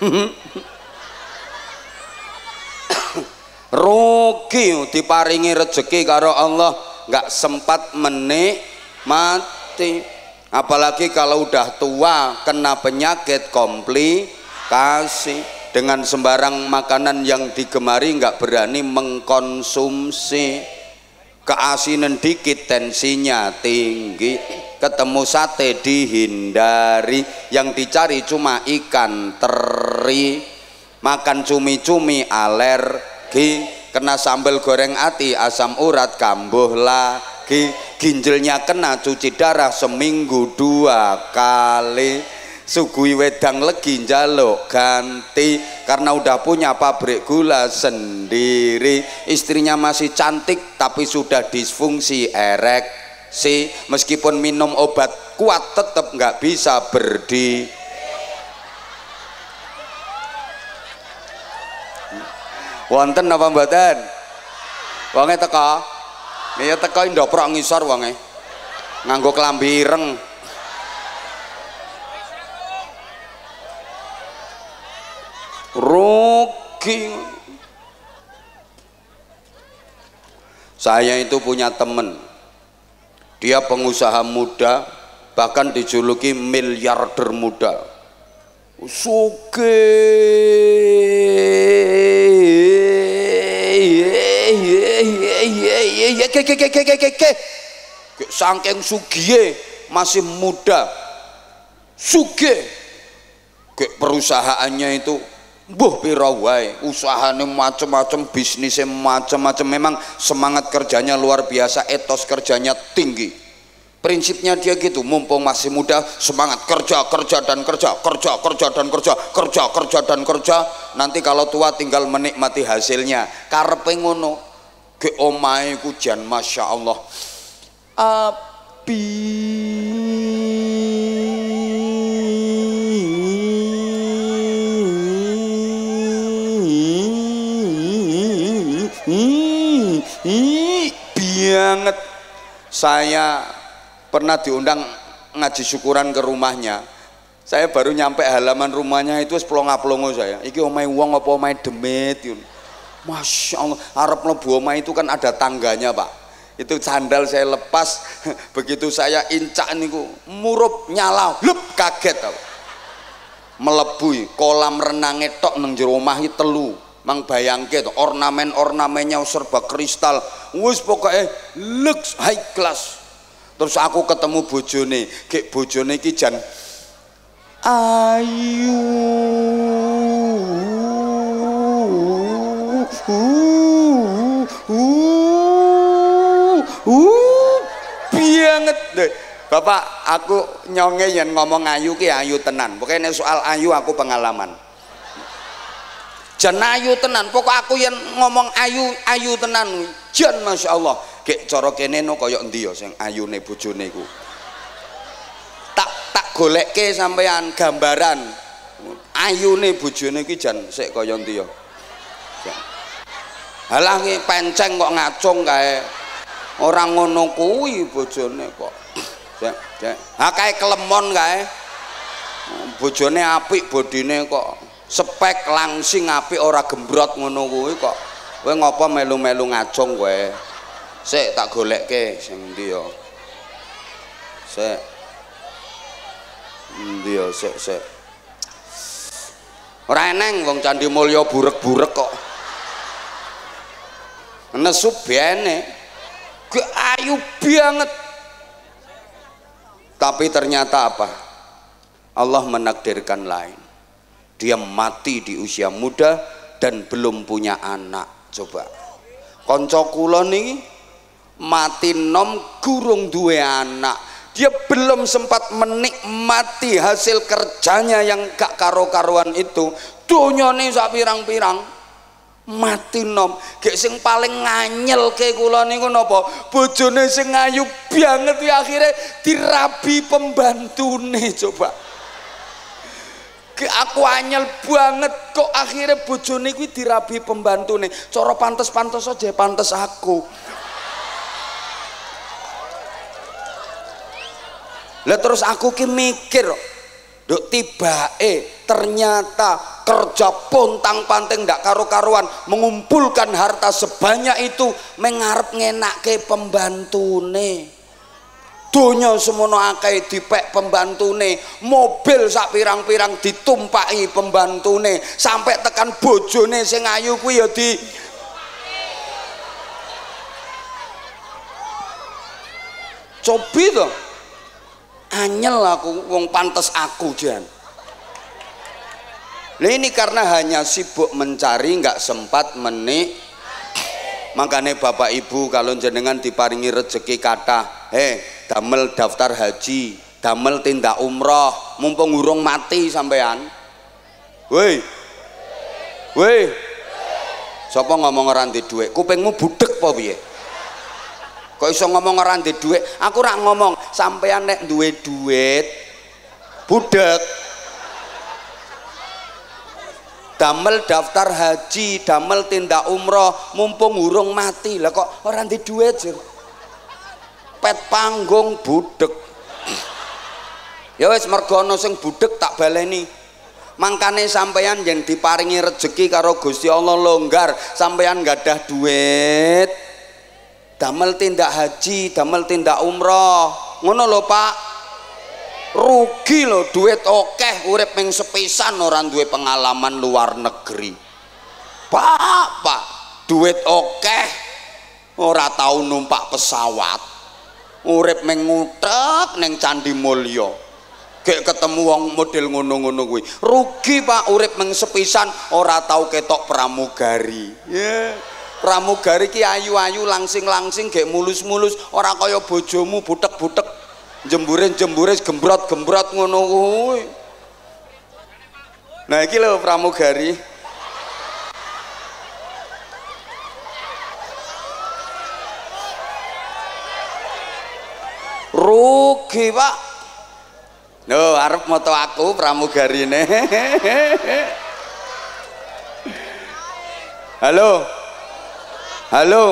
Rugi diparingi rezeki karo Allah nggak sempat menikmati, apalagi kalau udah tua kena penyakit komplikasi dengan sembarang makanan yang digemari, nggak berani mengkonsumsi, keasinan dikit tensinya tinggi, ketemu sate dihindari, yang dicari cuma ikan teri, makan cumi-cumi alergi, kena sambal goreng ati asam urat kambuh lagi, ginjalnya kena cuci darah seminggu 2 kali, sugui wedang legi njaluk ganti karena udah punya pabrik gula sendiri, istrinya masih cantik tapi sudah disfungsi ereksi, meskipun minum obat kuat tetap nggak bisa berdiri. Wonten apa mboten? Wonge teka? Iya teka ndoprok ngisor wonge. Nganggo klambi ireng. Rugi. Saya itu punya temen. Dia pengusaha muda, bahkan dijuluki miliarder muda. Saking sugihe masih muda, sugih, perusahaannya itu mbuh pira wae, usahane macem-macem, bisnisnya macem-macem, memang semangat kerjanya luar biasa, etos kerjanya tinggi. Prinsipnya dia gitu, mumpung masih muda semangat kerja dan kerja, kerja dan kerja, nanti kalau tua tinggal menikmati hasilnya. Karepe ngono, ke omahe ku jan masya Allah api. Banget. Saya pernah diundang ngaji syukuran ke rumahnya. Saya baru nyampe halaman rumahnya itu plonga-plongo saya. Iki omahe wong apa omahe demit yun. Masya Allah, arep mlebu omah itu kan ada tangganya Pak. Itu sandal saya lepas, begitu saya incak niku murup nyala, lep kaget aku. Melebu kolam renangnya tok nang jero omah iki telu. Mang bayangke to, ornamen-ornamennya serba kristal. Wis pokoke lux high class. Terus aku ketemu bojone, gek bojone iki jan ayu. Banget deh. Bapak, aku nyonge yen ngomong ayu ki ayu tenan. Pokoknya soal ayu aku pengalaman. Jan ayu tenan, pokok aku yang ngomong ayu tenan, jan masya Allah. Gek cara kene no koyok ndi ya sing ayune bojone ku. Tak golekke sampean gambaran ayune bojone ki jan sik kaya ndi ya. Halah ki penceng kok ngacung kae. Ora ngono kuwi bojone kok. Ha kae kelemon kae. Bojone apik bodine kok. Spek langsing apik ora gembrot ngono kuwi kok. Kowe ngopo melu-melu ngacung kowe? Sik tak golekke sing ndi ya. Sik. Ndi ya sik. Ora eneng wong Candi Mulya burek-burek kok. Nesu bene. Ge ayu banget. Tapi ternyata apa? Allah menakdirkan lain. Dia mati di usia muda dan belum punya anak. Coba konco kula niki mati nom gurung duwe anak, dia belum sempat menikmati hasil kerjanya yang gak karo-karuan itu. Donyane sak pirang-pirang mati nom. Gek sing paling nganyel ke kula niku napa? Bojone sing ayu banget ya akhirnya dirabi pembantune. Coba aku anyel banget kok akhirnya bojone kuwi dirabi pembantune. Cara pantes-pantes aja pantes aku. Lah terus aku ki mikir, nduk tibake ternyata kerja pontang-panting ndak karo-karuan, mengumpulkan harta sebanyak itu mengarep ngenakke pembantune. Donya semono akeh dipek pembantune, mobil sak pirang-pirang ditumpaki pembantune, sampai tekan bojone sing ayu kuwi ya di cobi to. Anyel aku wong pantes aku jan. Nah ini karena hanya sibuk mencari nggak sempat menik. Makanya Bapak Ibu kalau jenengan diparingi rezeki kathah, damel daftar haji, damel tindak umroh, mumpung urung mati sampean. Woi, woi, sapa ngomong ora ndek dhuwit? Kupingmu budek apa piye? Kok iso ngomong ora ndek dhuwit? Aku rak ngomong sampean nek duwe dhuwit budek. Damel daftar haji, damel tindak umroh, mumpung urung mati. Lah kok ora ndek dhuwit, Jur? Pet panggung budek. Ya wis mergo ana sing budek tak baleni. Mangkane sampeyan yen diparingi rezeki karo Gusti Allah longgar, sampeyan gadah dhuwit, damel tindak haji, damel tindak umroh. Ngono lho, Pak. Rugi lho, duit okeh urip ming sepisan ora duwe pengalaman luar negeri. Pak, duit okeh ora tau numpak pesawat. Urip ming ngutek ning Candi Mulya. Gek ketemu wong model ngono-ngono kuwi. Rugi, Pak, urip ming sepisan ora tau ketok pramugari. Pramugari ki ayu-ayu langsing-langsing gek mulus-mulus, ora kaya bojomu butek-butek. Jembure gembrot-gembrot ngono kuwi. Nah iki lho pramugari. Rugi, Pak. Lho arep moto aku pramugarine. Halo. Halo.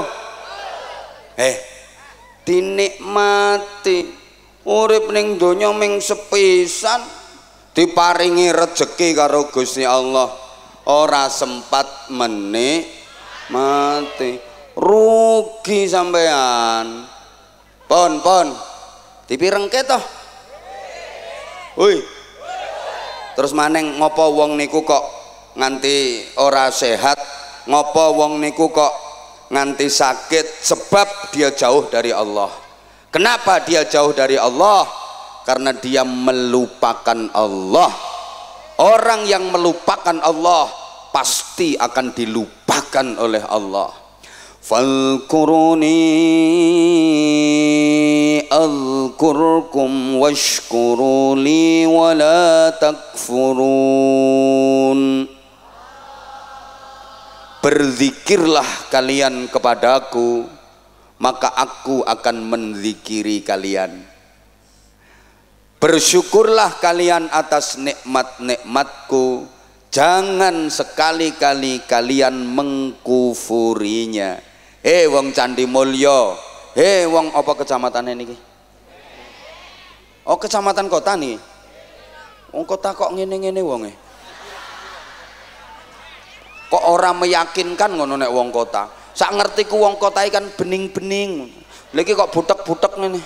Dinikmati urip ning donya ming sepisan, diparingi rezeki karo Gusti Allah, ora sempat menikmati. Rugi sampean. Pon dipirengke toh. Woi. Terus maneng ngopo wong niku kok nganti ora sehat, ngopo wong niku kok nganti sakit? Sebab dia jauh dari Allah. Kenapa dia jauh dari Allah? Karena dia melupakan Allah. Orang yang melupakan Allah pasti akan dilupakan oleh Allah. Falkuruni alkurkum washkuruli wala takfurun. Berzikirlah kalian kepadaku, maka aku akan menzikiri kalian. Bersyukurlah kalian atas nikmat-nikmatku, jangan sekali-kali kalian mengkufurinya. Wong Candi Mulya, wong apa kecamatan niki? Oh kecamatan kota nih. Wong kota kok ngene-ngene wonge. Kok ora meyakinkan ngono nek wong kota. Sak ngertiku wong kota ikan bening-bening. Lagi kok butek-butek ngene.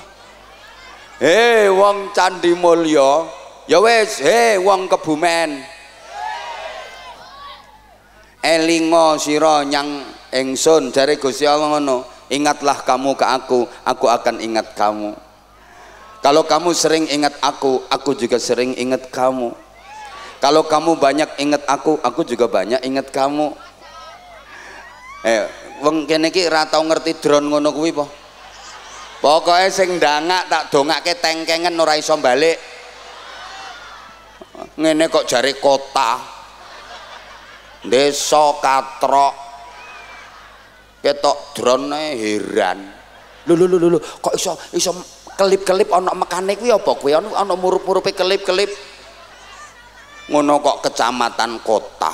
Wong Candi Mulya, ya wis, wong Kebumen. Elingo sira nyang ingsun, jare Gusti Allah ngono. Ingatlah kamu ke aku akan ingat kamu. Kalau kamu sering ingat aku juga sering ingat kamu. Kalau kamu banyak ingat aku juga banyak ingat kamu. Wong kene iki ora tau ngerti drone ngono kuwi po. Pokoke sing ndangak tak dongake tengkengen ora iso balik. Ngene kok jare kota. Desa katrok. Ketok drone heran. Lho kok iso kelip-kelip ana mekane kuwi apa kuwi? Ana murup-murupe kelip-kelip. Ngono kok kecamatan kota.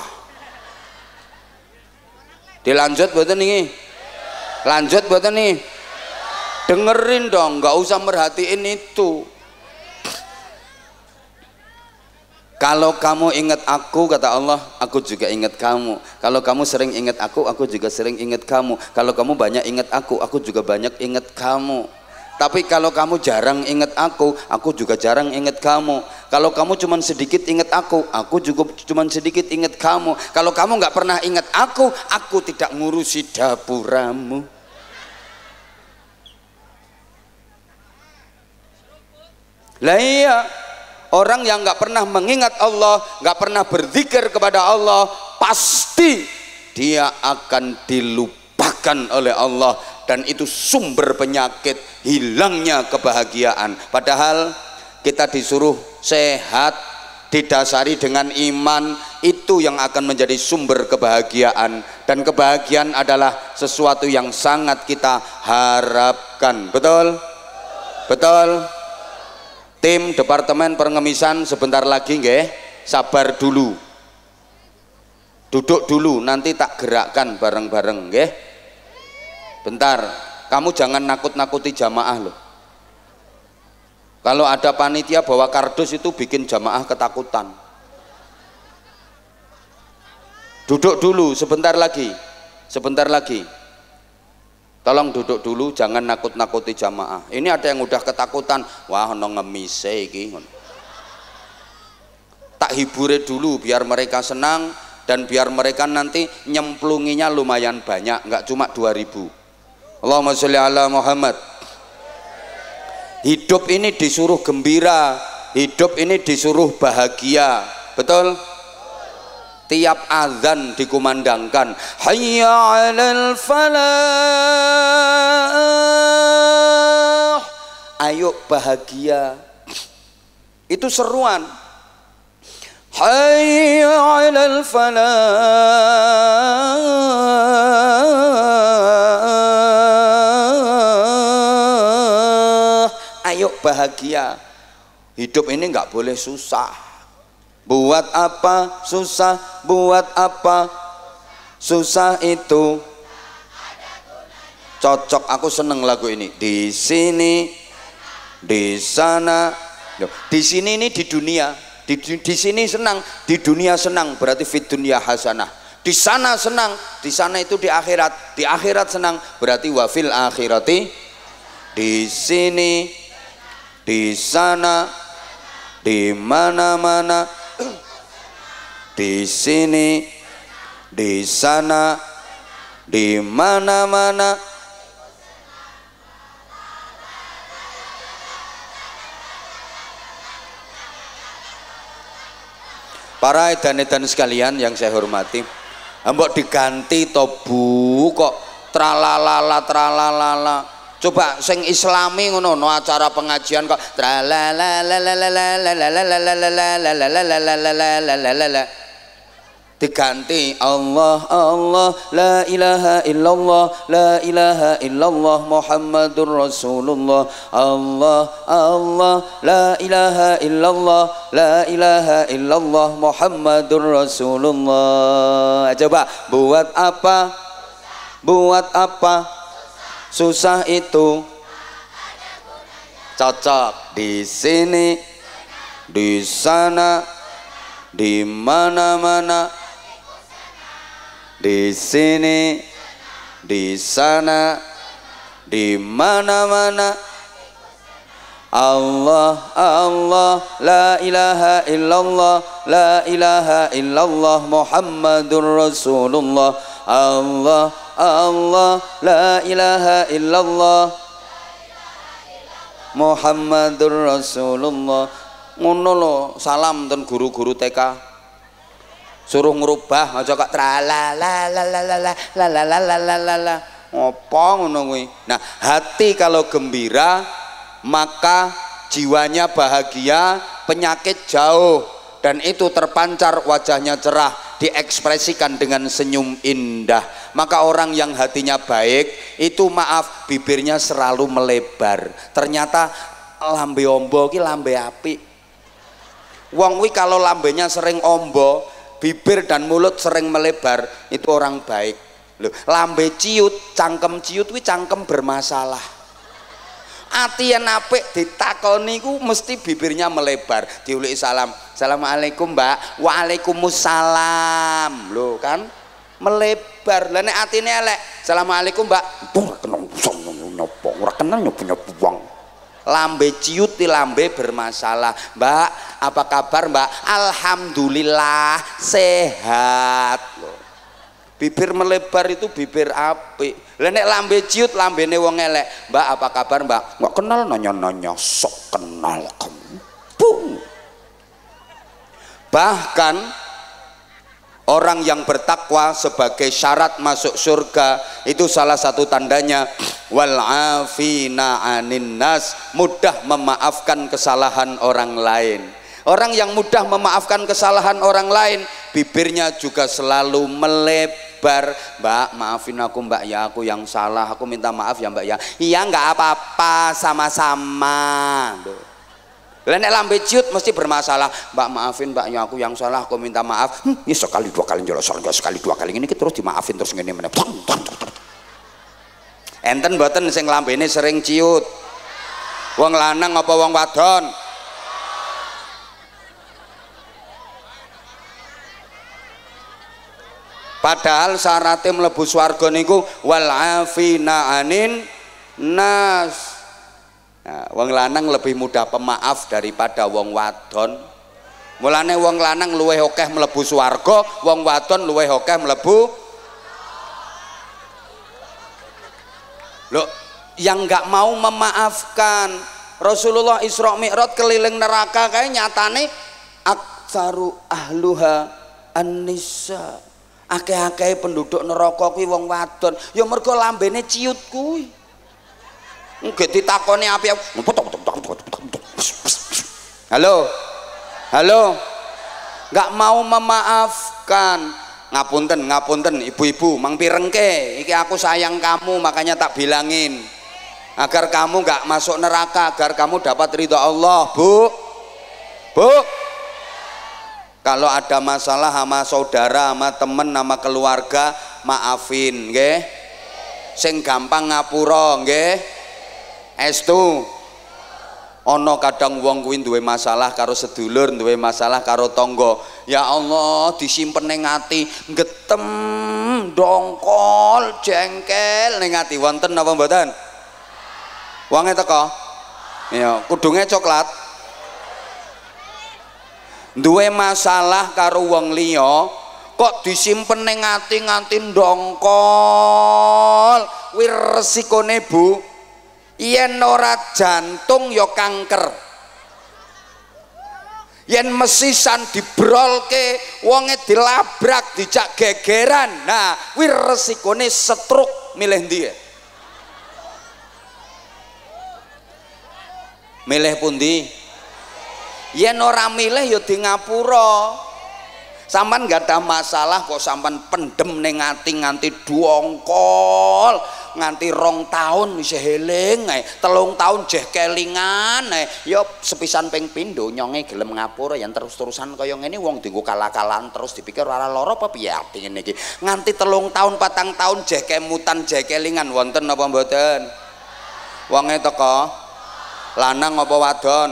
Dilanjut mboten niki? Lanjut mboten nih? Dengerin dong, nggak usah merhatiin itu. Kalau kamu ingat aku, kata Allah, aku juga ingat kamu. Kalau kamu sering ingat aku juga sering ingat kamu. Kalau kamu banyak ingat aku juga banyak ingat kamu. Tapi kalau kamu jarang ingat aku juga jarang ingat kamu. Kalau kamu cuma sedikit ingat aku juga cuma sedikit ingat kamu. Kalau kamu nggak pernah ingat aku tidak ngurusi dapuramu. Lah iya, orang yang nggak pernah mengingat Allah, nggak pernah berzikir kepada Allah, pasti dia akan dilupakan oleh Allah, dan itu sumber penyakit, hilangnya kebahagiaan. Padahal kita disuruh sehat, didasari dengan iman, itu yang akan menjadi sumber kebahagiaan, dan kebahagiaan adalah sesuatu yang sangat kita harapkan. Betul? Betul? Tim Departemen Pengemisan sebentar lagi nggih, sabar dulu, duduk dulu, nanti tak gerakkan bareng-bareng nggih. Bentar, kamu jangan nakut-nakuti jamaah loh. Kalau ada panitia bawa kardus itu bikin jamaah ketakutan. Duduk dulu, sebentar lagi, sebentar lagi. Tolong duduk dulu, jangan nakut-nakuti jamaah. Ini ada yang udah ketakutan, wah ono ngemise iki. Tak hibure dulu biar mereka senang, dan biar mereka nanti nyemplunginya lumayan banyak, nggak cuma 2000. Allahumma sholli ala Muhammad. Hidup ini disuruh gembira, hidup ini disuruh bahagia. Betul? Tiap azan dikumandangkan, hayya 'alal falah, ayo bahagia. Itu seruan, hayya 'alal falah, ayo bahagia. Hidup ini nggak boleh susah. Buat apa susah, buat apa susah itu cocok. Aku seneng lagu ini. Di sini, di sana. Di sini ini di dunia, di sini senang, di dunia senang, berarti fit dunya hasanah. Di sana senang, di sana itu di akhirat senang, berarti wafil akhirati. Di sini, di sana, di mana-mana. Di sini, di sana, di mana-mana. Para edan-edan sekalian yang saya hormati, mbok diganti tobu kok tralalala. Coba sing islami ngono, no acara pengajian kok tralalala. Diganti Allah Allah la ilaha illallah la ilaha illallah Muhammadur Rasulullah, Allah Allah la ilaha illallah la ilaha illallah Muhammadur Rasulullah. Coba, buat apa, buat apa susah itu cocok. Di sini, di sana, di mana-mana. Di sini, di sana, di mana-mana. Allah Allah la ilaha illallah la ilaha illallah Muhammadur Rasulullah, Allah Allah la ilaha illallah Muhammadur Rasulullah. Ngono lho salam ten guru-guru TK. Suruh ngerubah aja kok tralalalalalalalalalala. Apa ngono kuwi? Nah, hati kalau gembira maka jiwanya bahagia, penyakit jauh, dan itu terpancar, wajahnya cerah, diekspresikan dengan senyum indah. Maka orang yang hatinya baik itu, maaf, bibirnya selalu melebar. Ternyata lambe ombo ki lambe apik. Wong kuwi kalau lambenya sering ombo, bibir dan mulut sering melebar, itu orang baik. Loh, lambe ciut, cangkem ciut kuwi cangkem bermasalah. ati yen apik ditakoni ku mesti bibirnya melebar, diuliki salam. Assalamualaikum Mbak. Waalaikumsalam. Lho kan melebar. Lah nek atine elek, Assalamualaikum Mbak. Ora kenal nyoba-nyoba wong. Lambe ciut di lambe bermasalah. Mbak, apa kabar Mbak? Alhamdulillah sehat. Loh. Bibir melebar itu bibir apik. Lah nek lambe ciut lambene wong elek. Mbak, apa kabar Mbak? Nggak kenal nanya-nanya, sok kenal kamu. Bung. Bahkan orang yang bertakwa sebagai syarat masuk surga itu salah satu tandanya wal afina anin nas, mudah memaafkan kesalahan orang lain. Orang yang mudah memaafkan kesalahan orang lain, bibirnya juga selalu melebar. Mbak, maafin aku Mbak ya, aku yang salah, aku minta maaf ya Mbak ya. Iya nggak apa-apa, sama-sama. Lah nek lambe ciut mesti bermasalah. Mbak maafin Mbak ya, aku yang salah, aku minta maaf. Ini sekali dua kali njolo salah, sekali dua kali ini terus dimaafin terus ngene meneh. Enten mboten sing lambene sering ciut? Wong lanang apa wong wadon? Padahal syaratnya mlebu swarga niku wal afina anin nas. Nah, wong lanang lebih mudah pemaaf daripada wong wadon. Mulane wong lanang luwih akeh mlebu swarga, wong wadon luwih akeh mlebu. Loh, yang nggak mau memaafkan. Rasulullah Isra Mi'raj keliling neraka kae nyatane aktsaru ahluha an-nisa. Akeh-akeh penduduk neraka kuwi wong wadon. Ya mergo lambene ciut kuwi. Nggih ditakoni api. Halo. Halo. Nggak mau memaafkan. Ngapunten ibu-ibu, mang pirengke. Iki aku sayang kamu, makanya tak bilangin. Agar kamu nggak masuk neraka, agar kamu dapat ridha Allah, Bu. Bu. Kalau ada masalah sama saudara, sama temen, sama keluarga, maafin, nggih. Sing gampang ngapura, nggih. Estu. Ono kadang wong kuwi duwe masalah karo sedulur, duwe masalah karo tangga. Ya Allah, disimpen ning ati, getem, dongkol, jengkel ning ati. Wonten napa mboten? Wonge teko? Ya, kudunge coklat. Duwe masalah karo wong liya kok disimpen ning ati nganti ndongkol. Kuwi resikone, Bu. Yen ora jantung ya kanker. Yen mesisan dibrolke, wonge dilabrak, dijak gegeran. Nah, kuwi resikone stroke. Milih ndi? Milih pundi? Yen ora milih ya di ngapura. Sampan nggak ada masalah kok sampan pendem ning ati nganti dongkol, nganti 2 tahun isih eling ae, 3 tahun jeh kelingan ae. Ya sepisan ping pindho nyonge gelem ngapura yen terus-terusan kaya ngene wong dienggo kalah-kalahan terus dipikir ora lara apa piye ati ngene iki. Nganti 3 tahun 4 tahun jeh kemutan jeh kelingan wonten apa mboten? Wonge teko lanang apa wadon?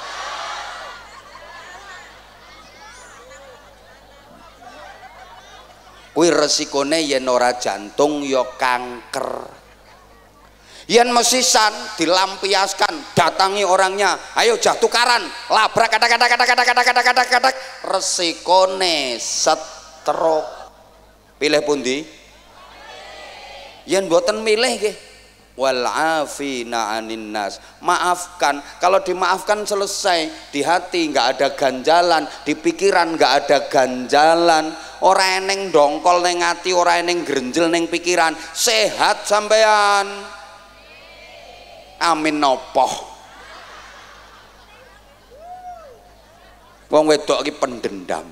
Kuwi resikone yen ora jantung ya kanker. Yen mesisan dilampiaskan, datangi orangnya, ayo jah tukaran, labrak kata resikone stroke. Pilih pundi? Yen mboten milih nggih wal afina anin nas, maafkan. Kalau dimaafkan selesai, di hati nggak ada ganjalan, di pikiran nggak ada ganjalan. Ora eneng dongkol ning ati, ora eneng grenjel ning pikiran, sehat sampean. Amin nopo. Wong wedok iki pendendam.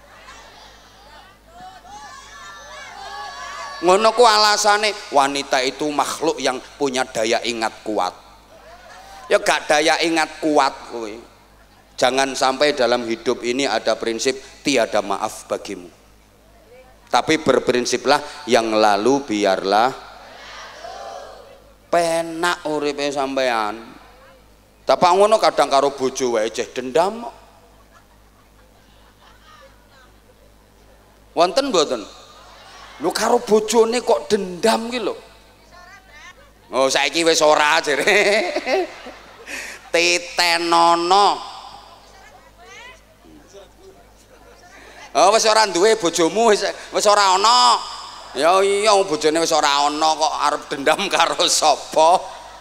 Ngono ku alasane wanita itu makhluk yang punya daya ingat kuat. Ya gak daya ingat kuat kuwi. Jangan sampai dalam hidup ini ada prinsip tiada maaf bagimu. Tapi berprinsiplah yang lalu biarlah penak uripe sampean. Tapi ngono kadang karo bojo wae ceh dendam. Wonten mboten? Lho karo bojone kok dendam ki lho. Oh saiki wis ora jere. Titenono. Oh wis ora duwe bojomu wis ora ana. Ya iya bojone wis ora ana kok arep dendam karo sapa?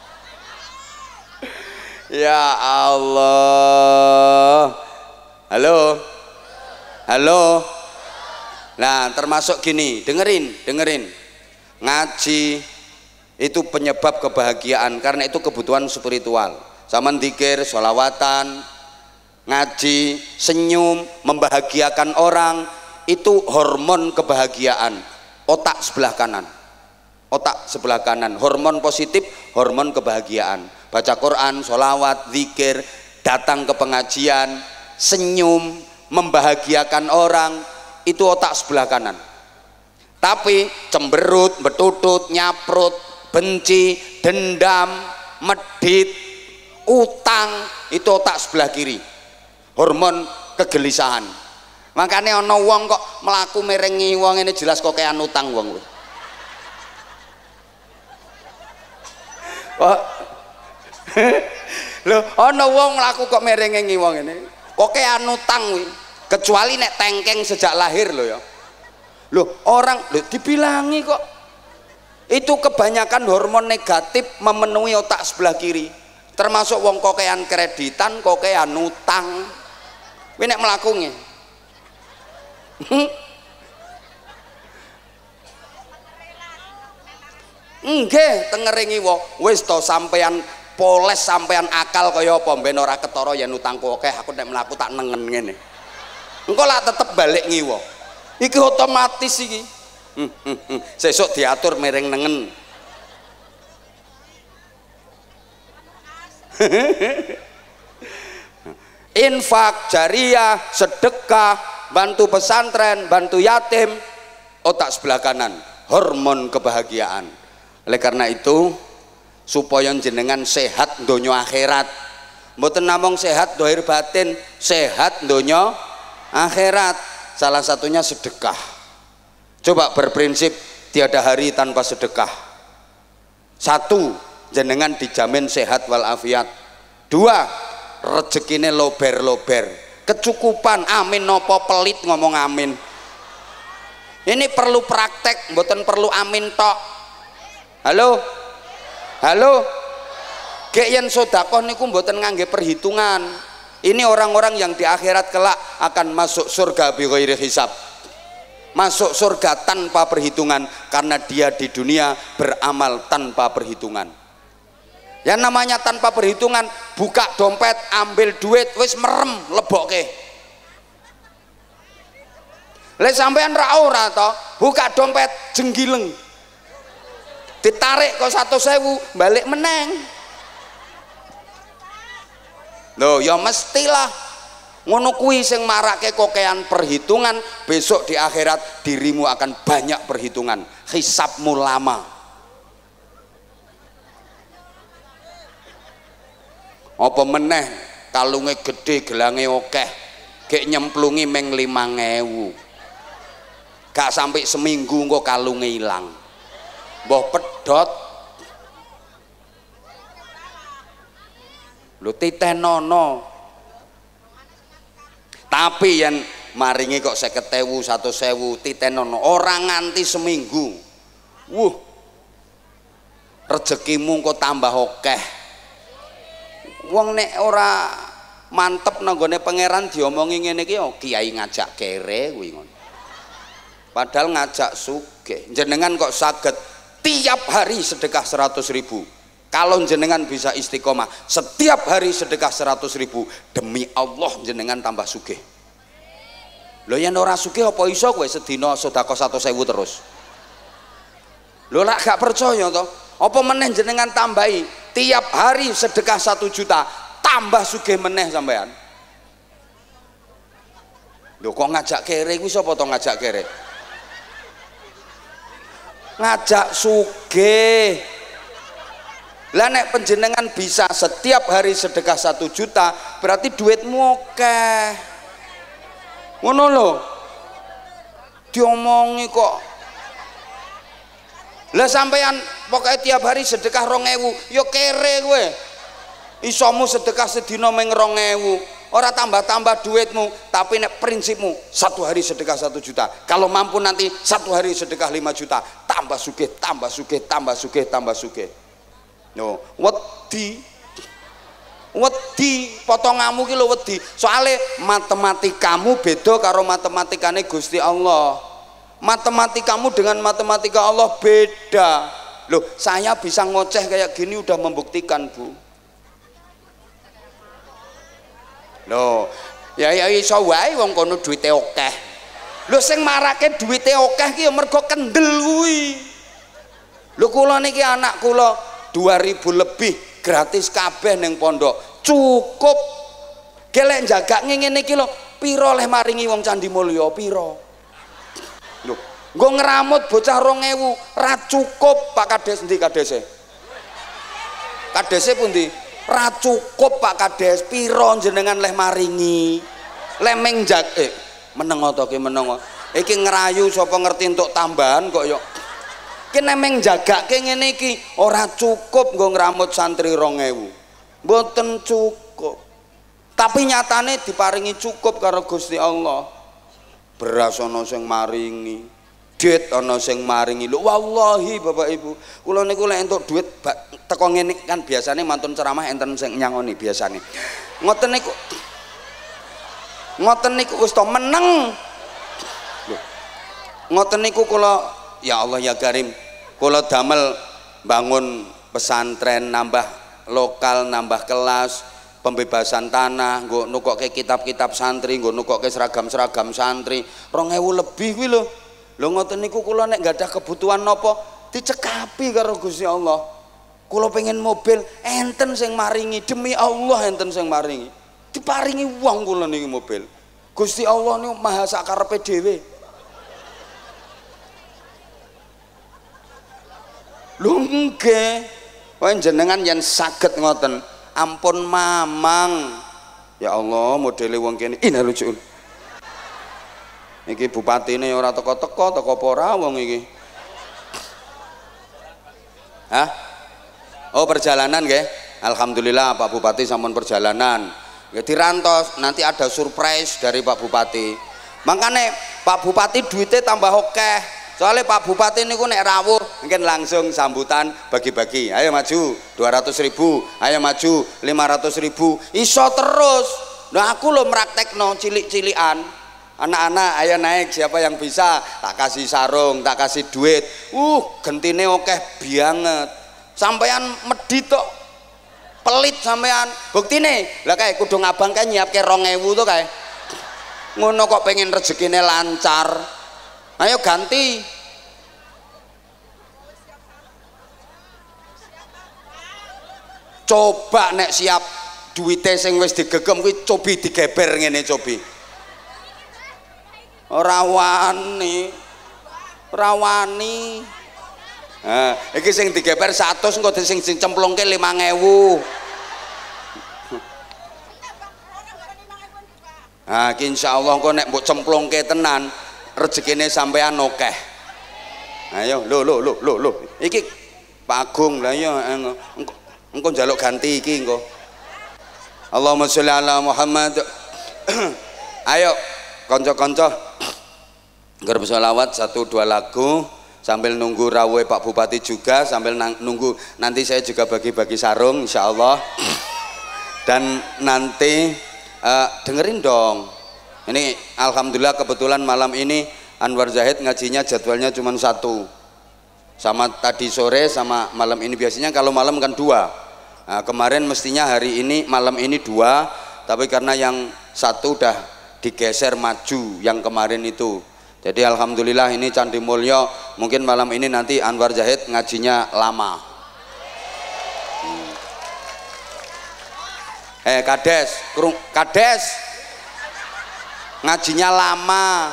Ya Allah. Halo. Halo. Nah, termasuk gini, dengerin. Ngaji itu penyebab kebahagiaan karena itu kebutuhan spiritual. Zaman dzikir, sholawatan, ngaji, senyum, membahagiakan orang itu hormon kebahagiaan. Otak sebelah kanan, hormon positif, hormon kebahagiaan. Baca Quran, sholawat, zikir, datang ke pengajian, senyum, membahagiakan orang, itu otak sebelah kanan. Tapi cemberut, betutut, nyaprut, benci, dendam, medit, utang, itu otak sebelah kiri, hormon kegelisahan. Makanya ana wong kok melaku merengi wong ini jelas kok kayak utang wong. Oh. Lho, ana wong mlaku kok merengengi wong ini. Kok kayak utang kuwi. Kecuali nek tengkeng sejak lahir lho ya. Lho, orang lho dibilangi kok. Itu kebanyakan hormon negatif memenuhi otak sebelah kiri. Termasuk wong kokean kreditan, kokean utang. Kuwi nek mlaku nggih. Nggih, tengerengi wong wis to sampean poles sampean akal kaya apa ben ora ketara yen utangku akeh aku nek mlaku tak nengen ngene. Engko lak tetep balik ngiwa. Iki otomatis iki. Sesuk diatur mereng nengen. Infak, jariah, sedekah, bantu pesantren, bantu yatim, otak sebelah kanan, hormon kebahagiaan. Oleh karena itu supaya jenengan sehat donya akhirat, mboten namung sehat dohir batin, sehat donya akhirat, salah satunya sedekah. Coba berprinsip tiada hari tanpa sedekah. Satu, jenengan dijamin sehat walafiat. Dua, rezekine lober-lober, kecukupan. Amin nopo pelit ngomong amin. Ini perlu praktek, mboten perlu amin tok. Halo, halo, gek yen sodakoh niku mboten ngangge perhitungan. Ini orang-orang yang di akhirat kelak akan masuk surga bi ghairi hisab, masuk surga tanpa perhitungan karena dia di dunia beramal tanpa perhitungan. Yang namanya tanpa perhitungan, buka dompet, ambil duit, wis merem, lebokke. Lek sampean ra ora to, buka dompet jenggileng. Ditarik kok 100.000 balik meneng. Loh ya mestilah ngono kuwi sing marake kokean perhitungan. Besok di akhirat dirimu akan banyak perhitungan, hisabmu lama. Apa meneh kalunge gede gelange akeh, gek nyemplungi meng 5.000, gak sampai seminggu kok kalunge ilang. Mbah pedhot lho titenono. Tapi yang maringi kok 50.000 100.000 titenono orang nganti seminggu. Rezekimu kok tambah akeh. Wong nek ora mantep nanggone pangeran diomongi ngene iki kiai ngajak kere kuwi ngono. Padahal ngajak sugih. Jenengan kok saged tiap hari sedekah 100.000. Kalau jenengan bisa istiqomah setiap hari sedekah 100.000, demi Allah jenengan tambah sugih. Lho yen ora sugih apa iso kowe sedina sedekah 100.000 terus? Lho lak gak percaya to? Apa meneh jenengan tambahi tiap hari sedekah 1 juta, tambah sugih meneh sampean. Lho kok ngajak kere kuwi sapa to ngajak kere? Ngajak sugih. Lah nek penjenengan bisa setiap hari sedekah 1 juta, berarti duitmu akeh. Ngono lho. Diomongi kok. Lah sampean pokoknya tiap hari sedekah 2.000, yo kere kowe. Isomu sedekah sedina meng 2.000, ora tambah-tambah duitmu, tapi nek prinsipmu 1 hari sedekah 1 juta. Kalau mampu nanti 1 hari sedekah 5 juta, tambah sugih, tambah sugih, tambah sugih, tambah sugih. Yo, wedi potonganmu ki lho wedi. Soale matematikamu beda karo matematikane Gusti Allah. Matematikamu dengan matematika Allah beda. Loh, saya bisa ngoceh kayak gini udah membuktikan, Bu. Loh, ya iso wae wong kono duwite akeh. Lho sing marake duwite akeh ki ya mergo kendel kuwi. Lho kula niki anak kula 2.000 lebih gratis kabeh ning pondok. Cukup. Gelek jaga ngene iki lho, pira oleh maringi wong Candi Mulya, pira? Lho, nggo ngeramut bocah 2.000 ra cukup Pak Kades. Endi kadese? Kadese pundi? Ra cukup Pak Kades, pira jenengan leh maringi? Lemeng jag meneng to ki meneng. Iki ngerayu sapa ngerti entuk tambahan kok yo. Ki nemeng jagake ngene iki ora cukup nggo ngramut santri 2.000. Mboten cukup. Tapi nyatane diparingi cukup karo Gusti Allah. Beras ana sing maringi, duit ana sing maringi. Lho wallahi Bapak Ibu, kula niku lek entuk duit teko ngene kan biasane mantun ceramah enten sing nyangoni biasane. Ngoten niku wis to meneng. Lho. Ngoten niku kula ya Allah ya Karim, kula damel bangun pesantren, nambah lokal, nambah kelas, pembebasan tanah, nggo nukokke kitab-kitab santri, nggo nukokke seragam-seragam santri, 2.000 lebih kuwi lho. Lho ngoten niku kula nek gadah kebutuhan napa dicekapi karo Gusti Allah. Kula pengen mobil, enten sing maringi, demi Allah enten sing maringi. Diparingi wong kula niki mobil. Gusti Allah niku maha sakarepe dhewe. Lho nggih, jenengan yen saged ngoten, ampun mamang. Ya Allah, modele wong kene ina lucu. Iki bupatine ora teko-teko, teko apa ora wong iki? Hah? Oh, perjalanan nggih. Alhamdulillah Pak Bupati sampun perjalanan. Ya dirantos, nanti ada surprise dari Pak Bupati. Makanya Pak Bupati duitnya tambah akeh. Soalnya Pak Bupati niku nek rawuh mungkin langsung sambutan bagi-bagi. Ayo maju 200.000, ayo maju 500.000. Iso terus. Nah aku lo meraktekno cilik-cilikan. Anak-anak ayo naik, siapa yang bisa tak kasih sarung, tak kasih duit. Gentine akeh banget. Sampean medhit tok. Pelit sampean. Buktine, lah kae kudu ngabang kae nyiapke 2.000 to kae. Ngono kok pengen rezekine lancar. Ayo ganti. Coba nek siap duwite sing wis digegem kuwi cobi digeber ngene cobi. Ora wani. Nah, iki sing digeber 100 engko sing cemplungke 5.000. Nah, insyaallah engko nek mbok cemplungke tenan rezekine sampean akeh. Ayo lho. Iki Pak Agung lah ya engko njaluk ganti iki engko. Allahumma sholli ala Muhammad. Ayo kanca-kanca ngger selawat 1-2 lagu sambil nunggu rawuh Pak Bupati juga, sambil nunggu nanti saya juga bagi-bagi sarung insyaallah. Dan nanti dengerin dong. Ini alhamdulillah kebetulan malam ini Anwar Zahid ngajinya jadwalnya cuma 1. Sama tadi sore sama malam ini, biasanya kalau malam kan 2. Nah, kemarin mestinya hari ini malam ini 2, tapi karena yang 1 udah digeser maju yang kemarin itu. Jadi alhamdulillah ini Candi Mulya mungkin malam ini nanti Anwar Zahid ngajinya lama. Kades ngajinya lama,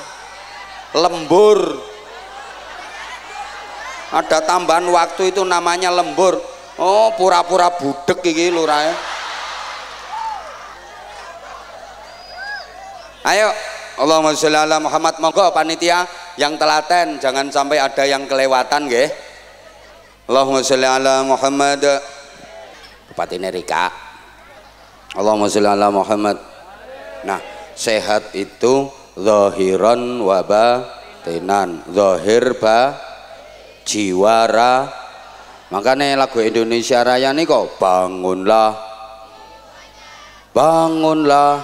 lembur. Ada tambahan waktu itu namanya lembur. Oh, pura-pura budek iki lurae. Ayo, Allahumma sholli ala Muhammad. Monggo panitia yang telaten, jangan sampai ada yang kelewatan nggih. Allahumma sholli ala Muhammad. Bupatine Rika. Allahumma sholli ala Muhammad. Nah, sehat itu zahiran wa batinan. Zahir ba jiwara. Makanya lagu Indonesia Raya nih kok bangunlah, bangunlah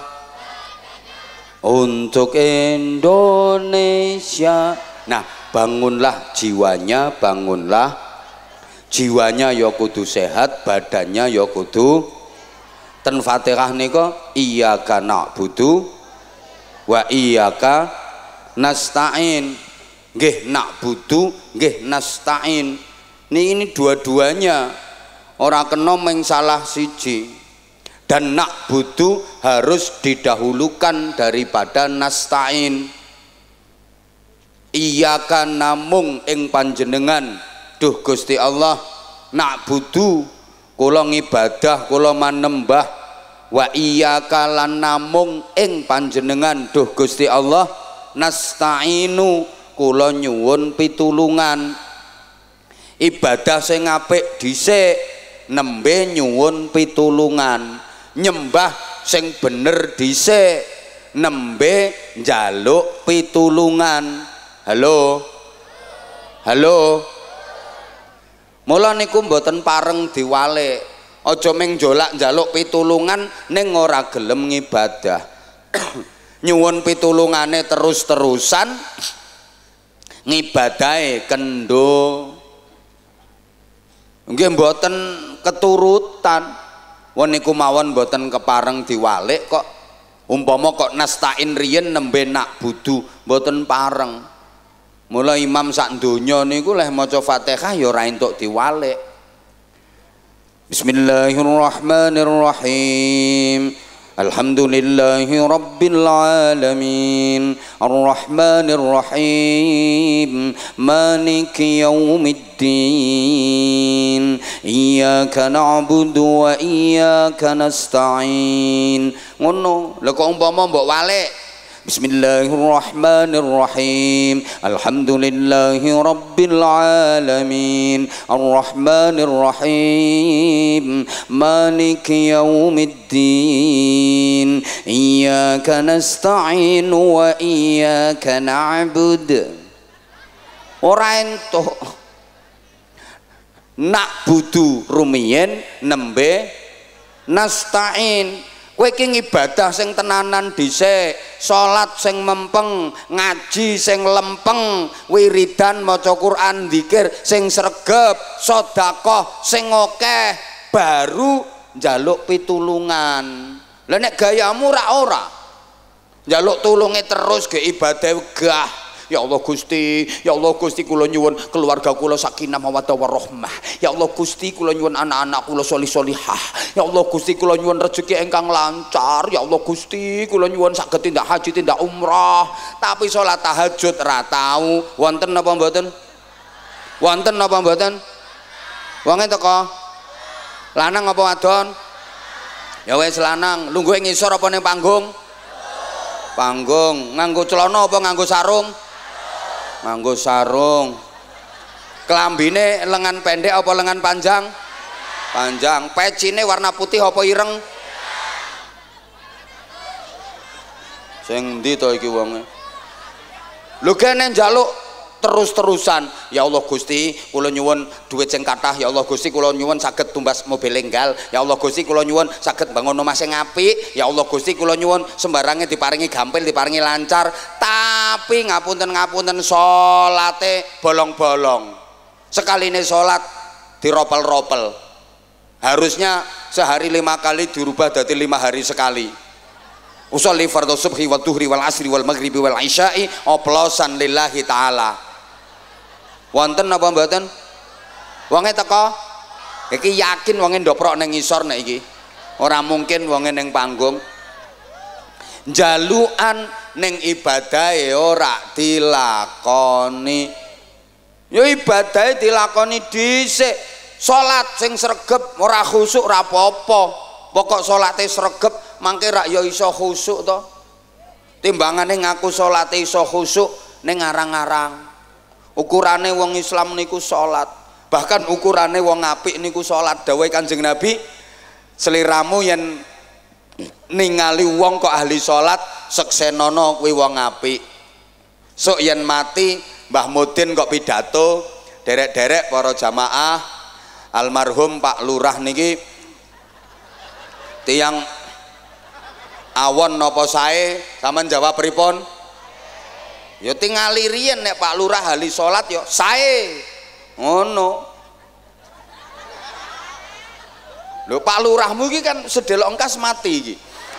untuk Indonesia. Nah, bangunlah jiwanya, bangunlah jiwanya ya kudu sehat, badannya ya kudu. Ten Fatihah nika iyyaka na'budu wa iyyaka nasta'in. Nggih na'budu, nggih nasta'in. Ini dua-duanya orang kena meng salah siji. Dan na'budu harus didahulukan daripada nasta'in. Iyyaka namung ing panjenengan duh Gusti Allah, na'budu kula ngibadah kula manembah, wa iyyaka lan namung ing panjenengan duh Gusti Allah, nasta'inu kula nyuwun pitulungan. Ibadah sing apik dhisik, nembe nyuwun pitulungan. Nyembah sing bener dhisik, nembe njaluk pitulungan. Halo, halo. Mula niku mboten pareng diwalik. Aja ming njolak njaluk pitulungan ning ora gelem ngibadah. Nyuwun pitulungane terus-terusan, ngibadahe kendho. Nggih mboten keturutan. Wong niku mawon mboten kepareng diwalik kok. Umpama kok nasta'in riyen nembe na'budu mboten pareng. Mula imam sak donya niku leh maca Fatihah ya ora entuk diwalik. Bismillahirrahmanirrahim. Alhamdulillahi rabbil alamin. Arrahmanir rahim. Maliki yaumiddin. Iyyaka na'budu wa iyyaka nasta'in. Ngono. Lha kok umpama mbok walik Bismillahirrahmanirrahim. Alhamdulillahi rabbil alamin. Arrahmanir rahim. Maliki yaumiddin. Iyyaka nasta'in wa iyyaka na'bud. Ora entuk. Na'budu rumiyin nembe nasta'in. Kowe iki ngibadah sing tenanan dhisik, salat sing mempeng, ngaji sing lempeng, wiridan maca Quran dzikir sing sregep, sedekah sing akeh, baru njaluk pitulungan. Lah nek gayamu ora njaluk tulunge terus ge ibadah wegah. Ya Allah Gusti, ya Allah Gusti kula nyuwun keluarga kula sakinah mawaddah warahmah. Ya Allah Gusti kula nyuwun anak-anak kula sholih-sholihah. Ya Allah Gusti kula nyuwun rezeki ingkang lancar. Ya Allah Gusti kula nyuwun saged tindak haji tindak umrah. Tapi salat tahajud ra tau. Wonten napa mboten? Wonten napa mboten? Wonge teko? Lanang apa wadon? Ya wis lanang. Lungguhe ngisor apa ning panggung? Panggung. Nganggo celana apa nganggo sarung? Nganggo sarung. Kelambine lengan pendek apa lengan panjang? Panjang. Pecine warna putih apa ireng? Sing ndi to iki wonge? Lho kene njaluk terus-terusan. Ya Allah Gusti kula nyuwun duit sing kathah. Ya Allah Gusti kula nyuwun saged tumbas mobil enggal. Ya Allah Gusti kula nyuwun saged bangun omah sing apik. Ya Allah Gusti kula nyuwun sembarange diparingi gampil, diparingi lancar. Tapi ngapunten-ngapunten salate bolong-bolong. Sekaline salat diropel-ropel. Harusnya sehari 5 kali dirubah jadi 5 hari sekali. Usolli fardhu subhi wa dhuhri wal asri wal maghribi wal isya'i oplosan lillahi ta'ala. Wonten apa mboten? Wonge teko? Iki yakin wonge ndoprok ning ngisor nek iki. Ora mungkin wonge ning panggung. Jalukan ning ibadahe ora dilakoni. Ya ibadahe dilakoni dhisik. salat sing sregep ora khusuk ora apa-apa. Pokok salate sregep mangke rak ya iso khusuk to. Timbangane ngaku salate iso khusuk ning ngarang-ngarang. Ukurane wong Islam niku salat. Bahkan ukurane wong apik niku salat. Dawuh Kanjeng Nabi, seliramu yen ningali wong kok ahli salat seksenono kuwi wong apik. Sok yen mati Mbah Mudin kok pidato, derek-derek para jamaah, almarhum Pak Lurah niki tiyang awon napa sae, sampean jawab pripun? Ya tingali riyen nek Pak Lurah ahli salat ya sae. Ngono. Lho Pak Lurahmu iki kan sedelok engkas mati iki.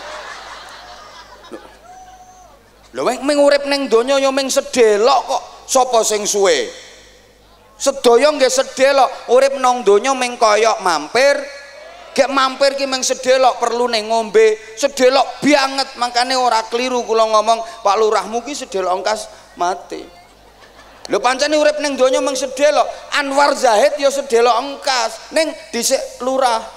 Lho ming urip ning donya ya ming sedelok kok. Sapa sing suwe? Sedaya nggih sedelok, urip nang donya ming kaya mampir. Gek mampir ki ming sedelok perlu ning ngombe, sedelok banget. Makane ora kliru kula ngomong Pak Lurahmu ki sedelok engkas mati. Lho pancene urip ning donya ming sedelok. Anwar Zahid ya sedelok engkas ning dhisik lurah.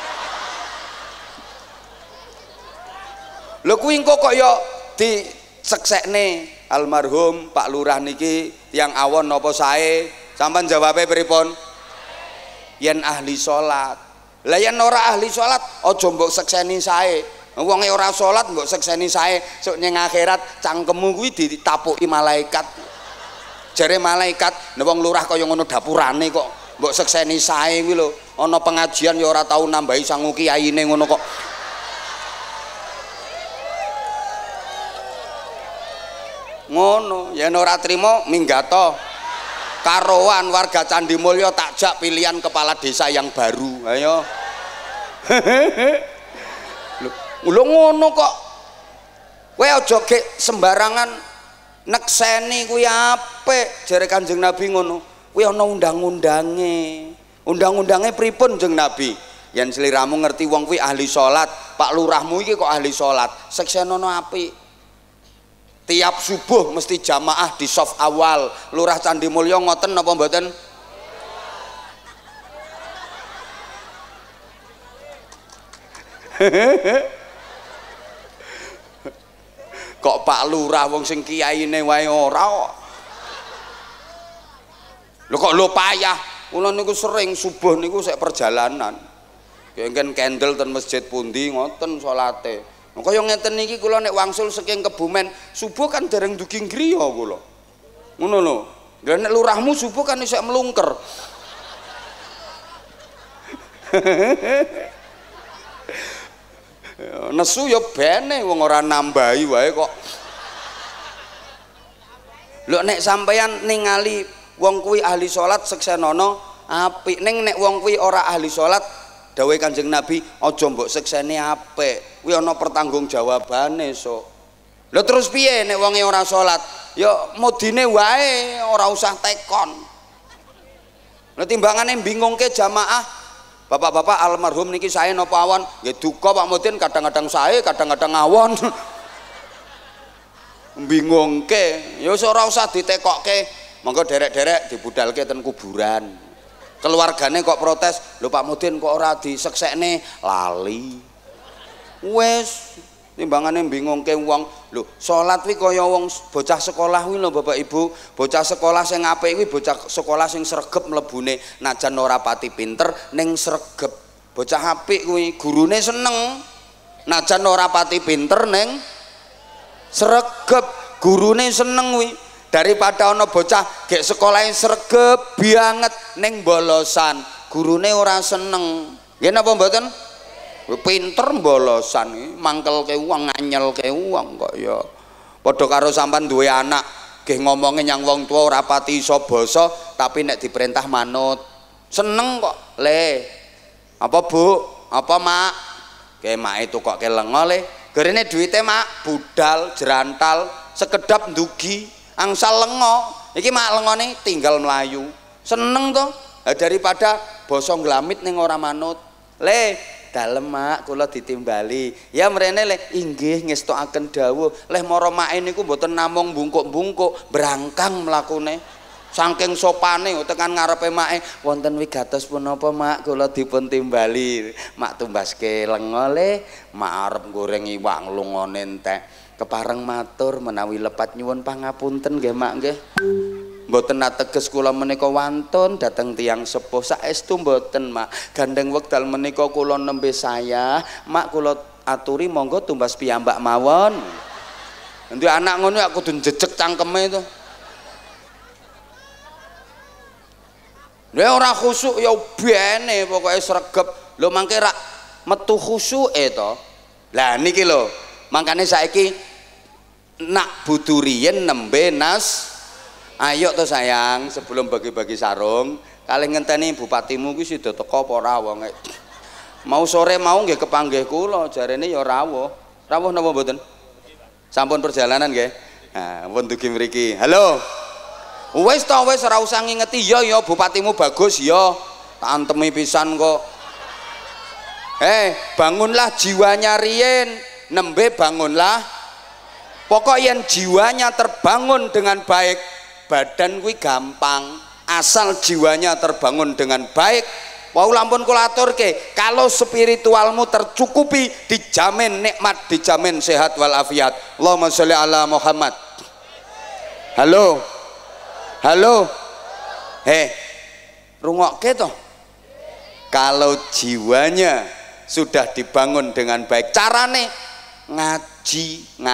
Lho kuwi engko kok ya diseksekne almarhum Pak Lurah niki tiyang awon napa sae? Sampeyan jawabe pripun? Yen ahli salat. Lah yen ora ahli salat aja mbok sekseni sae. Wonge ora salat mbok sekseni sae, sok ning akhirat cangkemmu kuwi ditapuki malaikat. Jare malaikat, nek wong lurah kaya ngono dapurane kok mbok sekseni sae kuwi lho. Ana pengajian ya ora tau nambahi sangu kiyaine ngono kok. Ngono, yen ora trimo minggato. Karoan warga Candi Mulya takjak pilihan kepala desa yang baru. Ayo. Lho ngono kok. Kowe aja gek sembarangan nekseni kuwi apik, jare Kanjeng Nabi ngono. Kuwi ana undang-undange. Undang-undange pripun Jeng Nabi? Yen sliramu ngerti wong kuwi ahli salat, Pak Lurahmu iki kok ahli salat, seksenono apik. Tiap subuh mesti jamaah di soft awal. Lurah Candi Mulya ngoten napa mboten? Kok Pak Lurah wong sing kiyaine wae ora kok. Lho kok lho payah. Kula niku sering subuh niku sek perjalanan. Kengken candle ten masjid pundi ngoten salate. Kaya ngeten niki kula nek wangsul saking Kebumen subuh kan dereng dugi griya kula. Ngono lho. Lah nek lurahmu subuh kan isih melungker. Nesu ya bene wong ora nambahi wae kok. Lho nek sampeyan ningali wong kuwi ahli salat seksenono apik, ning nek wong kuwi ora ahli salat dawuh Kanjeng Nabi aja mbok sekseni apik. Kuwi ana pertanggungjawabane sok. Lha terus piye nek wonge ora salat? Ya modine wae ora usah tekon. Lah timbangane bingungke jamaah. Bapak-bapak almarhum niki sae napa awon? Nggih duka Pak Mudin, kadang-kadang sae, kadang-kadang awon. Bingungke. Ya ora usah ditekokke. Monggo derek-derek dibudalke ten kuburan. Keluargane kok protes, lho Pak Mudin kok ora diseksekne, lali. Wes timbangane bingungke wong. Lho salat kuwi kaya wong bocah sekolah kuwi lho Bapak Ibu. Bocah sekolah sing apik kuwi bocah sekolah sing sregep mlebune, najan ora pati pinter ning sregep. Bocah apik kuwi gurune seneng, najan ora pati pinter ning sregep. Gurune seneng kuwi. Daripada ana bocah gek sekolahe sregep banget ning bolosan, gurune ora seneng. Nggih napa mboten? Pinter bolosan mangkelke wong, nganyelke wong kok ya. Padha karo sampean duwe anak, nggih ngomonge nyang wong tua ora pati iso basa, tapi nek diperintah manut. Seneng kok. Le. Apa Bu? Apa Mak? Nggih mak itu kok lengo le. Gerene duwite Mak budal, jerantal, sekedap ndugi, angsal lengo. Iki Mak lengone tinggal melayu. Seneng to? Daripada basa nglamit ning ora manut. Le dalem Mak kula ditimbali. Ya mrene le inggih ngestokaken dawuh. Leh mara make niku mboten namung bungkuk-bungkuk, brangkang mlakune. saking sopane tekan ngarepe make wonten wigatos punapa mak kula dipun timbali mak tumbaske lenga le mak arep goreng iwak nglungone entek kepareng matur menawi lepat nyuwun pangapunten nggih mak nggih mboten ateges kula menika wantun dhateng tiyang sepuh saestu mboten mak gandeng wekdal menika kula nembe saya mak kula aturi monggo tumbas piyambak mawon nanti anak ngono aku kudu jejeg cangkeme itu. Lha ora khusuk ya bene pokoke sregep. Lho mangke rak metu khusuke to. Lah niki lho, mangkane saiki nak buduriyen nembe nas. Ayo to sayang, sebelum bagi-bagi sarung, kalih ngenteni bupatimu kuwi sida teko apa ora wong. Mau sore mau nggih kepanggih kula, jarene ya rawuh. Rawuh napa mboten? Sampun perjalanan nggih. Nah, pun dugi mriki. Halo. Wis to wis ora usah ngingeti ya bupatimu bagus ya tak antemi pisan kok. Bangunlah jiwanya riyen nembe bangunlah pokok yen jiwanya terbangun dengan baik badan kuwi gampang asal jiwanya terbangun dengan baik. Wau lampun kula aturke kalau spiritualmu tercukupi dijamin nikmat dijamin sehat walafiat. Allahumma sholli ala Muhammad. Halo. Halo, rungokke toh. Kalau jiwanya sudah dibangun dengan baik, carane ngaji,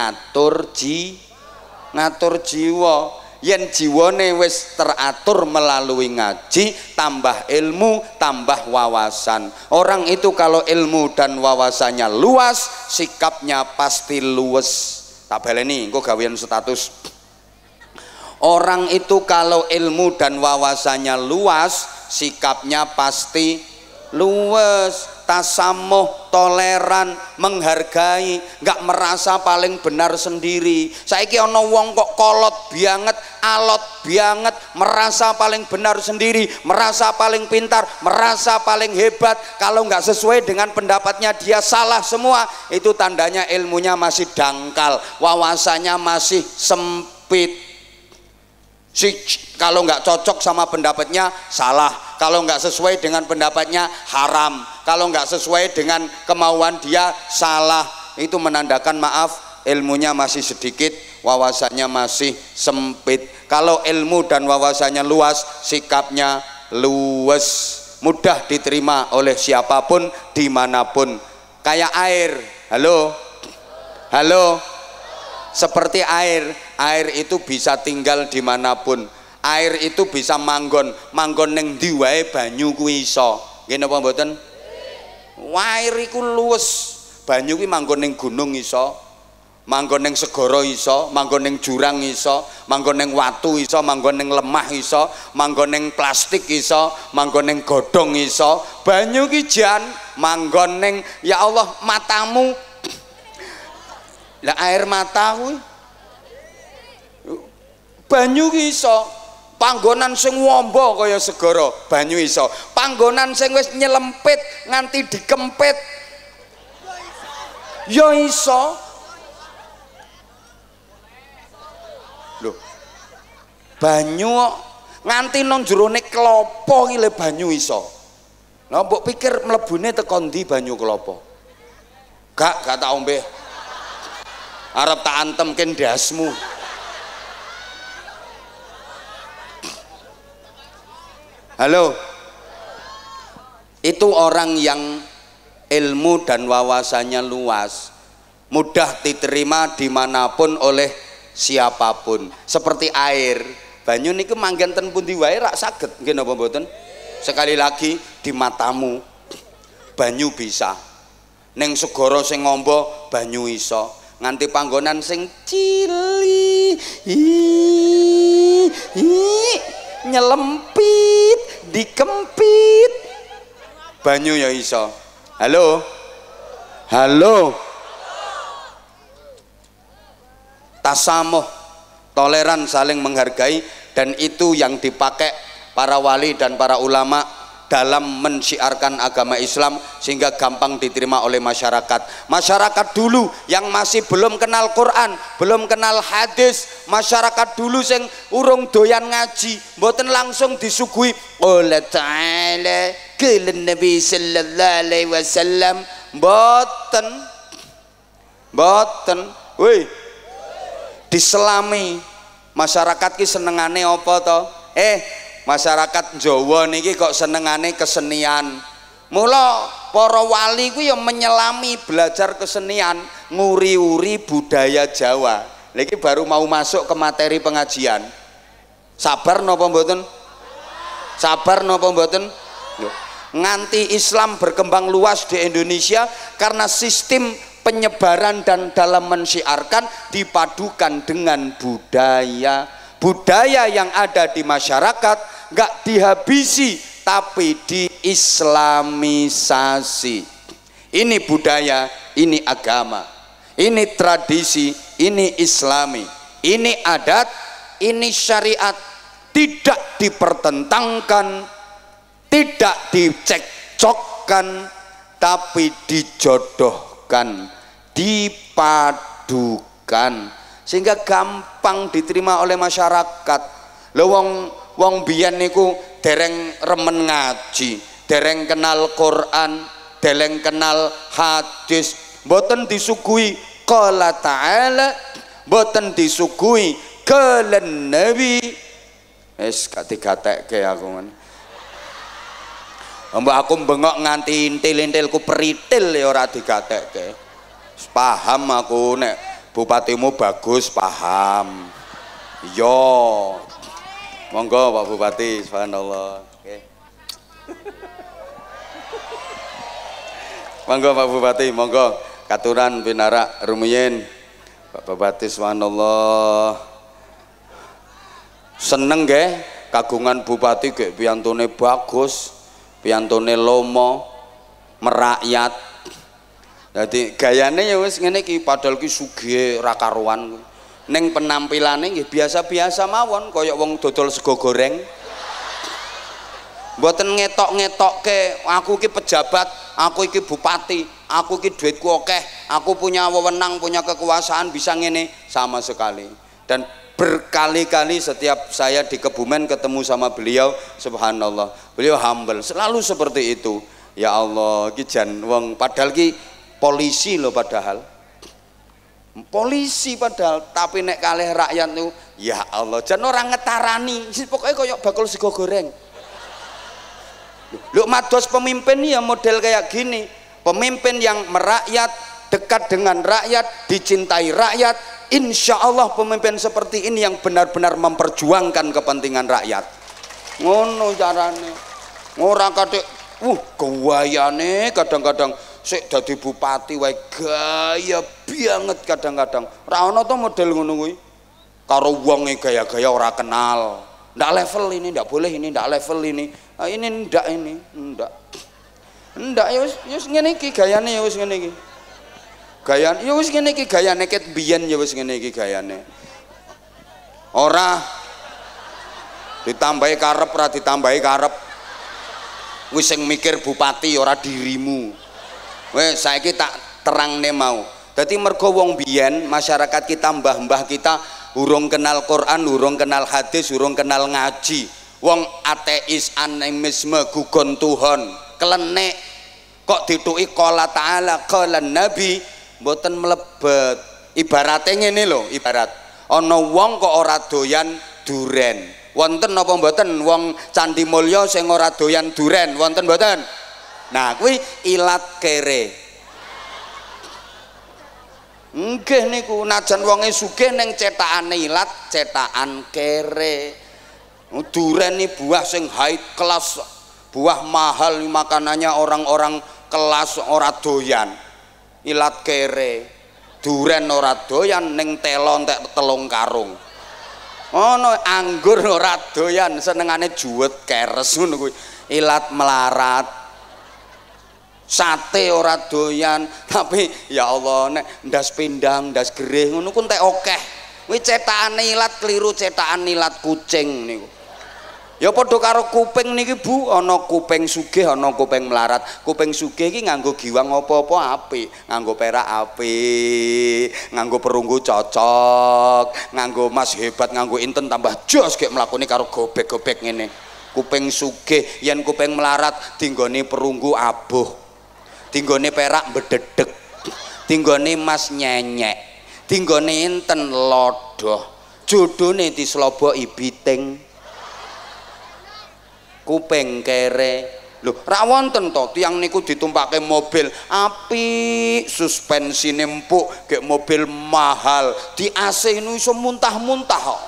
ngatur jiwa. Yen jiwane wis teratur melalui ngaji, tambah ilmu, tambah wawasan. Orang itu kalau ilmu dan wawasannya luas, sikapnya pasti luwes. Tak baleni, engko gawean status. Orang itu kalau ilmu dan wawasannya luas, sikapnya pasti luwes, tasamuh, toleran, menghargai, nggak merasa paling benar sendiri. Saiki ana wong kok kolot banget, alot banget, merasa paling benar sendiri, merasa paling pintar, merasa paling hebat. Kalau nggak sesuai dengan pendapatnya dia salah semua. Itu tandanya ilmunya masih dangkal, wawasannya masih sempit. Kalau nggak cocok sama pendapatnya salah, kalau nggak sesuai dengan pendapatnya haram, kalau nggak sesuai dengan kemauan dia salah. Itu menandakan maaf ilmunya masih sedikit, wawasannya masih sempit. Kalau ilmu dan wawasannya luas, sikapnya luwes, mudah diterima oleh siapapun dimanapun. Kayak air. Halo, halo. Seperti air itu bisa tinggal dimanapun, air itu bisa manggon neng ndi wae banyu kuwi iso. Nggih napa mboten? Air iku luwes, banyu kuwi manggon ning gunung iso, manggon ning segara iso, manggon ning jurang iso, manggon ning watu iso, manggon ning lemah iso, manggon ning plastik iso, manggon ning godhong iso. Banyu ki jan manggon ning ya Allah matamu. Lah air mata kuwi banyu ki iso, panggonan sing wombo kaya segara banyu iso, panggonan sing wis nyelempit nganti dikempit ya iso. Lho banyu nganti nang jerone klopo ki le banyu iso. Lah mbok pikir mlebune teko ndi banyu klopo? Gak tak ombe. Arep tak antemke ndasmu. Halo. Itu orang yang ilmu dan wawasannya luas, mudah diterima dimanapun oleh siapapun. Seperti air, banyu niku manggen ten pundi wae rak saged nggih napa mboten? Sekali lagi di matamu banyu bisa. Ning segara sing ngombo banyu iso. Nganti panggonan sing cili nyelempit dikempit banyu ya iso. Halo, halo. Tasamuh, toleran, saling menghargai, dan itu yang dipakai para wali dan para ulama dalam mensyiarkan agama Islam sehingga gampang diterima oleh masyarakat. Masyarakat dulu yang masih belum kenal Quran, belum kenal hadis, masyarakat dulu sing urung doyan ngaji, mboten langsung disuguhi Allah Ta'ala kelen Nabi sallallahu alaihi wasallam, mboten woi diselami. Masyarakat ki senengane apa to? Masyarakat Jawa niki kok senengane kesenian. Mula para wali ku ya menyelami belajar kesenian, nguri-uri budaya Jawa. Niki baru mau masuk ke materi pengajian. Sabar napa mboten? Sabar napa mboten? Nganti Islam berkembang luas di Indonesia karena sistem penyebaran dan dalam mensyiarkan dipadukan dengan budaya yang ada di masyarakat, nggak dihabisi tapi diislamisasi. Ini budaya, ini agama, ini tradisi, ini islami, ini adat, ini syariat, tidak dipertentangkan, tidak dicekcokkan, tapi dijodohkan, dipadukan sehingga gampang diterima oleh masyarakat. Lho wong biyen niku dereng remen ngaji, dereng kenal Quran, dereng kenal hadis, mboten disuguhi qala ta'ala, mboten disuguhi kelen Nabi. Wis gak digatekke aku men. Mbak aku bengok nganti intil-intilku peritil ya ora digatekke. Paham aku nek bupatimu bagus, paham. Yo, monggo Pak Bupati, subhanallah. Oke. Monggo Pak Bupati, monggo katuran pinarak rumiyin. Pak Bupati, subhanallah. Seneng nggih kagungan bupati nggih piyantune bagus, piyantune lomo, merakyat. Jadi gayane ya wis ngene iki, padahal ki sugih ra karuan. Ning penampilane nggih biasa-biasa mawon kaya wong dodol sego goreng. Mboten ngetok-ngetokke aku iki pejabat, aku iki bupati, aku iki duitku akeh, aku punya wewenang, punya kekuasaan bisa ngene, sama sekali. Dan berkali-kali setiap saya di Kebumen ketemu sama beliau, subhanallah, beliau humble, selalu seperti itu. Ya Allah, ki jan wong padahal ki polisi loh, padahal polisi padahal, tapi nek kalih rakyat tuh ya Allah jan orang ngetarani pokoknya koyok bakul sego goreng. Lu mados pemimpin ya model kayak gini, pemimpin yang merakyat, dekat dengan rakyat, dicintai rakyat. Insya Allah pemimpin seperti ini yang benar-benar memperjuangkan kepentingan rakyat. Ngono carane, ora katik gawayane kadang-kadang sik dadi bupati wae gaya banget kadang-kadang. Ora ana to model ngono kuwi. Karo wonge gaya-gaya ora kenal. Ndak level ini, ndak boleh ini, ndak level ini. Nah, ini ndak ini, ndak. Ndak ya wis ngene iki gayane ya wis ngene iki. Gayane ya wis ngene iki gayane ket biyen ya wis ngene iki gayane. Ora ditambahi karep, ora ditambahi karep. Wis sing mikir bupati ora dirimu. Wes saiki tak terangne mau. Dadi mergo wong biyen masyarakat kita, mbah-mbah kita urung kenal Quran, urung kenal hadis, urung kenal ngaji. Wong ateis, animisme, gugon Tuhan, kelenek. Kok dituki qala ta'ala, qala Nabi, mboten mlebet. Ibarate ngene lho, ibarat ana wong kok ora doyan duren. Wonten napa mboten wong Candi Mulya sing ora doyan duren? Wonten mboten? Nah, kuwi ilat kere. Nggih niku najan wonge sugih ning cetakane ilat, cetakan kere. Duren iki buah sing high class, buah mahal makanannya orang-orang kelas ora doyan. Ilat kere. Duren ora doyan ning telo entek 3 karung. Ono anggur ora doyan, senengane juwet keres ngono kuwi. Ilat melarat. Sate ora doyan, tapi ya Allah nek ndas pindang, ndas gerih ngono ku entek akeh. Kuwi cetakane ilat keliru, cetakan ilat kucing niku. Ya padha karo kuping niki Bu, ana kuping sugih, ana kuping melarat. Kuping sugih iki nganggo giwang apa-apa apik, nganggo perak apik, nganggo perunggu cocok, nganggo emas hebat, nganggo inten tambah jos gek mlakune karo gobek-gobek ngene. Kuping sugih, yen kuping melarat dinggone perunggu abuh. Dinggone perak bededeg. Dinggone emas nyenyek. Dinggone inten lodoh. Jodhone disloboki biting. Kuping kere lho ra wonten to tiyang niku ditumpake mobil apik suspensine empuk gek mobil mahal di AC nu iso muntah-muntah kok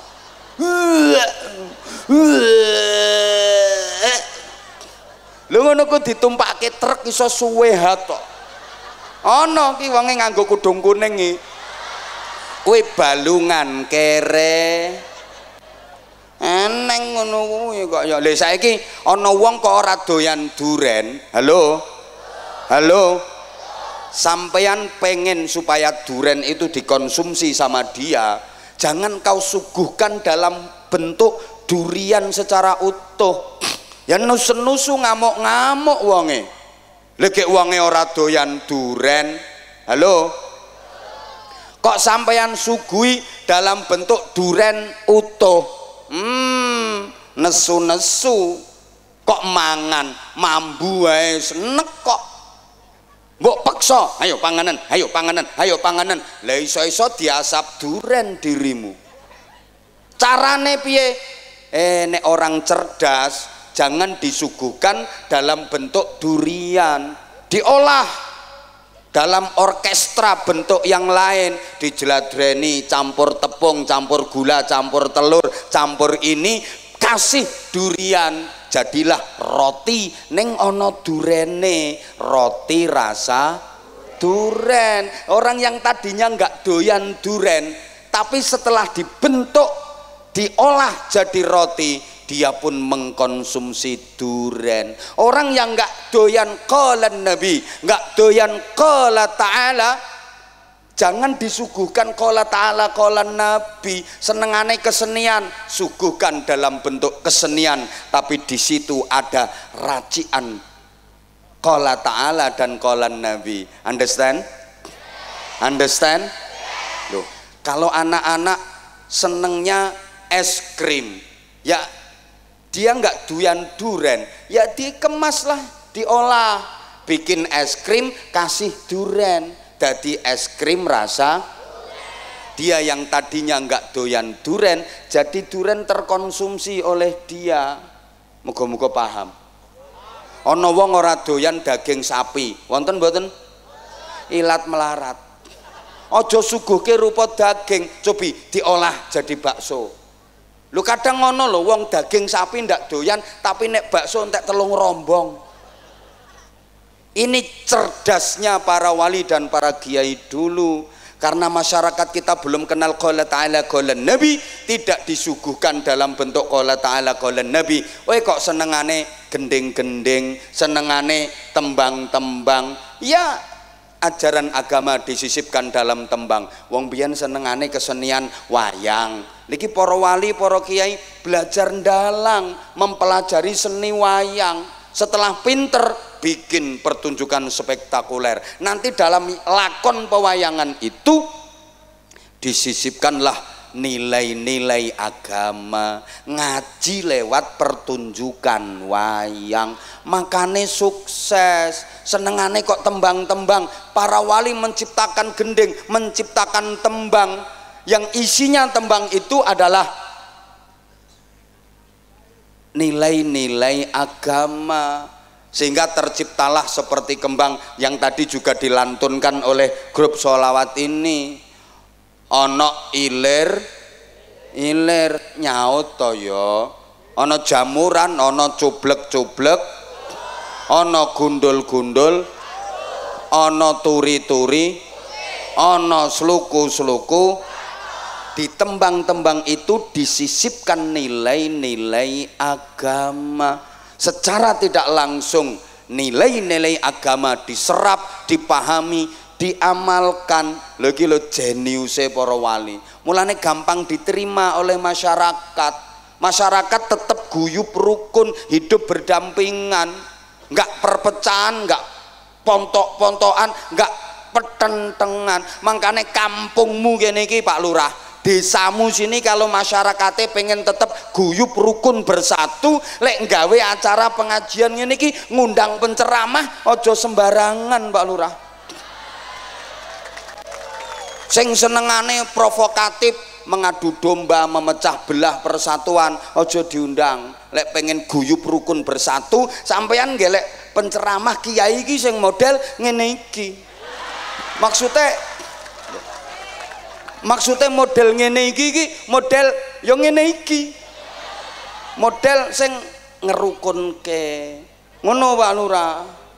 lho ngono ku ditumpake truk iso suwe hat kok ana ki wonge nganggo kudung kuning iki kuwi balungan kere eneng ngono kuwi kok ya lha saiki ana wong kok ora doyan duren. Halo sampeyan pengen supaya duren itu dikonsumsi sama dia, jangan kau suguhkan dalam bentuk durian secara utuh ya nusu-nusu ngamuk-ngamuk wonge lha gek wonge ora doyan duren. Halo kok sampeyan sugui dalam bentuk duren utuh nesu-nesu kok mangan mambu wae senek kok mbok peksa ayo panganan lah iso-iso diasap duren dirimu. Carane piye? Nek orang cerdas jangan disuguhkan dalam bentuk durian, diolah dalam orkestra bentuk yang lain, dijeladreni campur tepung, campur gula, campur telur, campur ini kasih durian, jadilah roti ning ono durene, roti rasa duren. Orang yang tadinya nggak doyan duren tapi setelah dibentuk diolah jadi roti dia pun mengkonsumsi duren. Orang yang nggak doyan qalan Nabi, nggak doyan qala ta'ala, jangan disuguhkan qala ta'ala qalan Nabi. Senengane kesenian, suguhkan dalam bentuk kesenian, tapi di situ ada racian qala ta'ala dan qalan Nabi. Understand? Loh, kalau anak-anak senengnya es krim, ya dia nggak doyan duren, ya dikemaslah, diolah, bikin es krim kasih duren, jadi es krim rasa dia yang tadinya nggak doyan duren, jadi duren terkonsumsi oleh dia. Muga-muga paham. Ana wong ora doyan daging sapi, wonten mboten? Ilat melarat. Aja suguhke rupa daging, cobi diolah jadi bakso. Lu kadang ngono lho, wong daging sapi ndak doyan tapi nek bakso entek telung rombong. Ini cerdasnya para wali dan para kiai dulu. Karena masyarakat kita belum kenal qala ta'ala qala Nabi, tidak disuguhkan dalam bentuk qala ta'ala qala Nabi. Weh kok senengane gending-gending, senengane tembang-tembang. Ya ajaran agama disisipkan dalam tembang. Wong biyen senengane kesenian wayang. Niki para wali, para kiai belajar ndalang, mempelajari seni wayang. Setelah pinter bikin pertunjukan spektakuler. Nanti dalam lakon pewayangan itu disisipkanlah nilai-nilai agama, ngaji lewat pertunjukan wayang. Makane sukses. Senengane kok tembang-tembang. Para wali menciptakan gending, menciptakan tembang yang isinya tembang itu adalah nilai-nilai agama, sehingga terciptalah seperti kembang yang tadi juga dilantunkan oleh grup sholawat ini. Ono ilir nyaut toyo, ono jamuran, ono cublek, ono gundul, ono turi, ono sluku. Di tembang-tembang itu disisipkan nilai-nilai agama. Secara tidak langsung nilai-nilai agama diserap, dipahami, diamalkan. Lagi lo jeniuse para wali. Mulane gampang diterima oleh masyarakat. masyarakat tetap guyub rukun, hidup berdampingan, nggak perpecahan, nggak pontok-pontokan, nggak petentengan. Makanya kampungmu gini iki Pak Lurah, desamu sini kalau masyarakatnya pengen tetap guyub rukun bersatu, lek nggawe acara pengajian ngene iki ngundang penceramah ojo sembarangan Pak Lurah. Sing senengane provokatif, mengadu domba, memecah belah persatuan, ojo diundang. Lek pengen guyub rukun bersatu, sampeyan gelek penceramah kiai iki sing model ngene iki. Maksudnya model ngene iki model yo ngene iki. Model sing ngerukunke. Ngono Pak Lurah.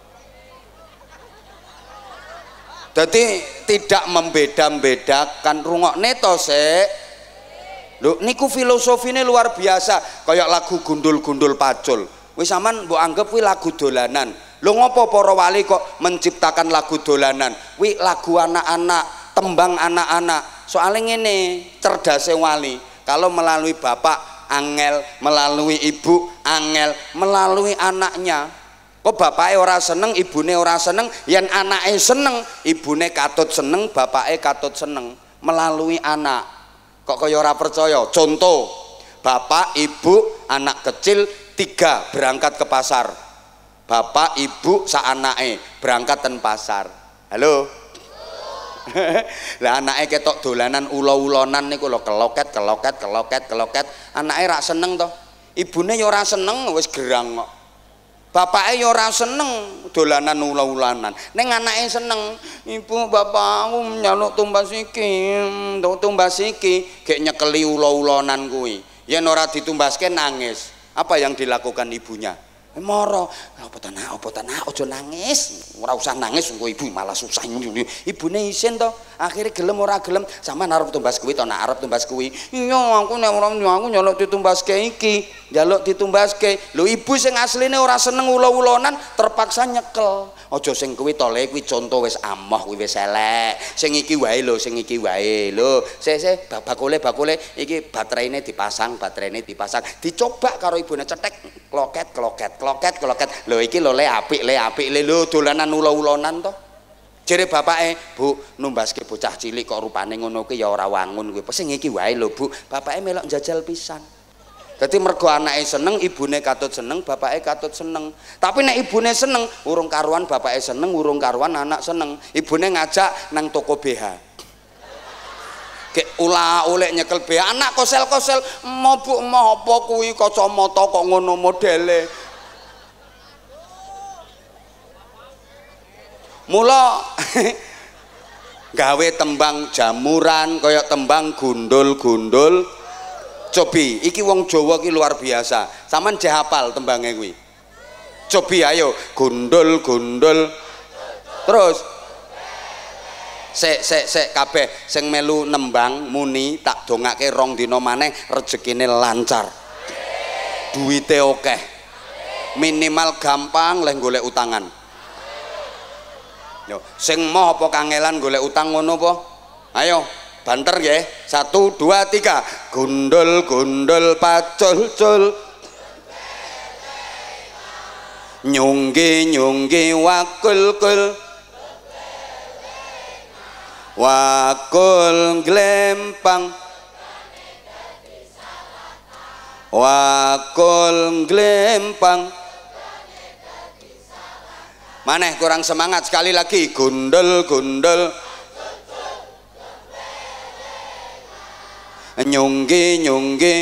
Jadi tidak membeda-bedakan, rungokne to sik. Lho niku filosofine luar biasa, kayak lagu gundul-gundul pacul. Wis sampean mbok anggap kuwi lagu dolanan. Lho ngopo para wali kok menciptakan lagu dolanan? Kuwi lagu anak-anak, tembang anak-anak. Soalnya ngene, cerdasnya wali. Kalau melalui bapak angel, melalui ibu angel, melalui anaknya. Kok bapaknya ora seneng, ibune ora seneng, yen anaknya seneng, ibune katut seneng, bapaknya katut seneng melalui anak. Kok kaya ora percaya? Contoh, bapak, ibu, anak kecil 3 berangkat ke pasar. Bapak, ibu, saanake berangkat ten pasar. Halo. Lah anake ketok dolanan ulo-ulonan niku lho, keloket. Anake ra seneng to. Ibune ya ora seneng wis gerang kok. Bapake ya ora seneng dolanan ula-ulanan. Ning anake seneng. Ibu, bapak aku nyaluk tumbas iki, gek nyekeli ula-ulanan kuwi. Yen ora ditumbaske nangis. Apa yang dilakukan ibunya? Moro, apa tanah, ojo nangis, ora usah nangis, engko ibu malah susah. Ibune isin to, akhirnya gelem ora gelem, sampean arep tumbas kuwi to, nak arep tumbas kuwi. Iya, aku nek ora aku nyolok ditumbaske iki, njaluk ditumbaske. Lho ibu sing asline ora seneng ulo-ulonan, terpaksa nyekel. Ojo sing kuwi to, le kuwi contoh wis amoh, kuwi wis elek. Sing iki wae lho, sing iki wae. Lho, sik bakule iki baterainya dipasang, dicoba karo ibune cetek, kloket. Lho iki lho le apik lho dolanan ulo-ulonan to. Jere bapake, Bu, numbaske bocah cilik kok rupane ngono kuwi ya ora wangun kuwi. Sing iki wae lho, Bu. Bapake melok njajal pisan. Dadi mergo anake seneng, ibune katut seneng, bapake katut seneng. Tapi nek ibune seneng, urung karuan bapake seneng, urung karuan anak seneng. Ibune ngajak nang toko BH. Kek ula-ulek nyekel BH, anak kosel-kosel, "Mo Bu, mo apa kuwi kacamata kok ngono modele?" Mula gawe tembang jamuran kaya tembang gundul-gundul cobi. Iki wong Jawa ki luar biasa. Sampeyan jeh hafal tembange kuwi. Cobi ayo gundul-gundul. Terus sek kabeh sing melu nembang muni tak dongake 2 dina maneh rezekine lancar. Duwite akeh. Minimal gampang leh golek utangan. Yo, sing moh apa kangelan golek utang ngono apa? Ayo, banter nggih. 1 2 3. Gundul-gundul pacul-cul. Nyunggi-nyunggi wakul-kul. Wakul glempang. Wakul glempang. Maneh kurang semangat sekali lagi. Gundul-gundul. Nyunggi-nyunggi.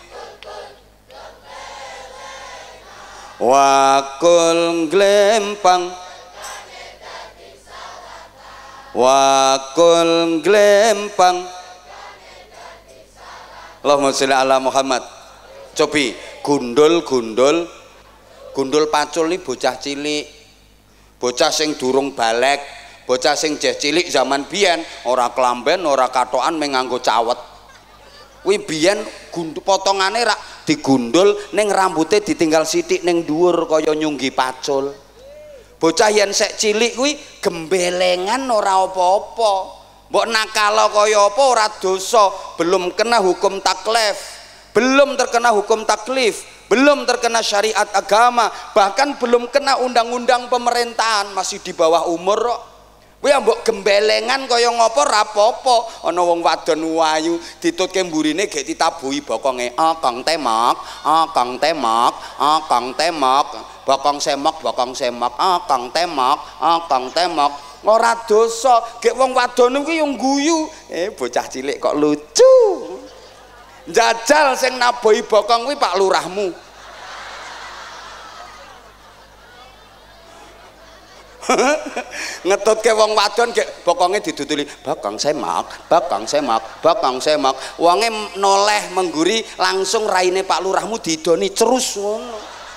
Wakul glempang. Wakul glempang. Allahumma sholli ala Muhammad. Cobi gundul-gundul. Gundul pacul ini bocah cilik. Bocah sing durung balek, bocah sing jeh cilik zaman biyen ora kelamben, ora katokan menganggo cawet. Kuwi biyen potongane rak digundul ning rambute ditinggal sithik ning dhuwur kaya nyunggi pacul. Bocah yen sek cilik kuwi gembelengan ora apa-apa. Mbok nakal kaya apa ora dosa, belum kena hukum taklif. belum terkena hukum taklif, belum terkena syariat agama, bahkan belum kena undang-undang pemerintahan, masih di bawah umur kok. Kowe mbok gembelengan kaya ngopo rapopo, ana wong wadon wayu ditutke mburine gek ditabuhi bokonge, kang temak, kang temak, kang temak, bokong semak, kang temak, kang temak. Ora dosa, gek wong wadon kuwi yo guyu. Bocah cilik kok lucu. Jajal sing nabohi bokong kuwi Pak Lurahmu. Ngetutke wong wadon gek bokonge didutuli bakang semak, bakang semak, bakang semak. Wonge noleh mengguri langsung raine Pak Lurahmu didoni cerus ngono.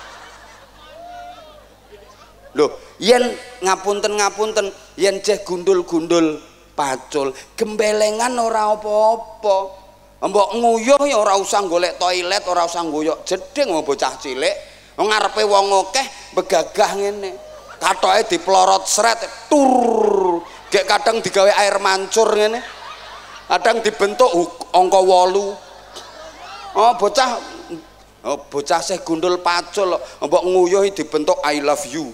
Lho, yen ngapunten yen ceh gundul-gundul pacul, gembelengan ora apa-apa. Mbok nguyuh ya ora usah golek toilet, ora usah nguyuh jeding wong bocah cilik. Wong ngarepe wong akeh begagah ngene. Katoke diplorot sret tur, gek kadang digawe air mancur ngene, kadang dibentuk angka 8. Bocah sih gundul pacul, mbok nguyuhi dibentuk I love you.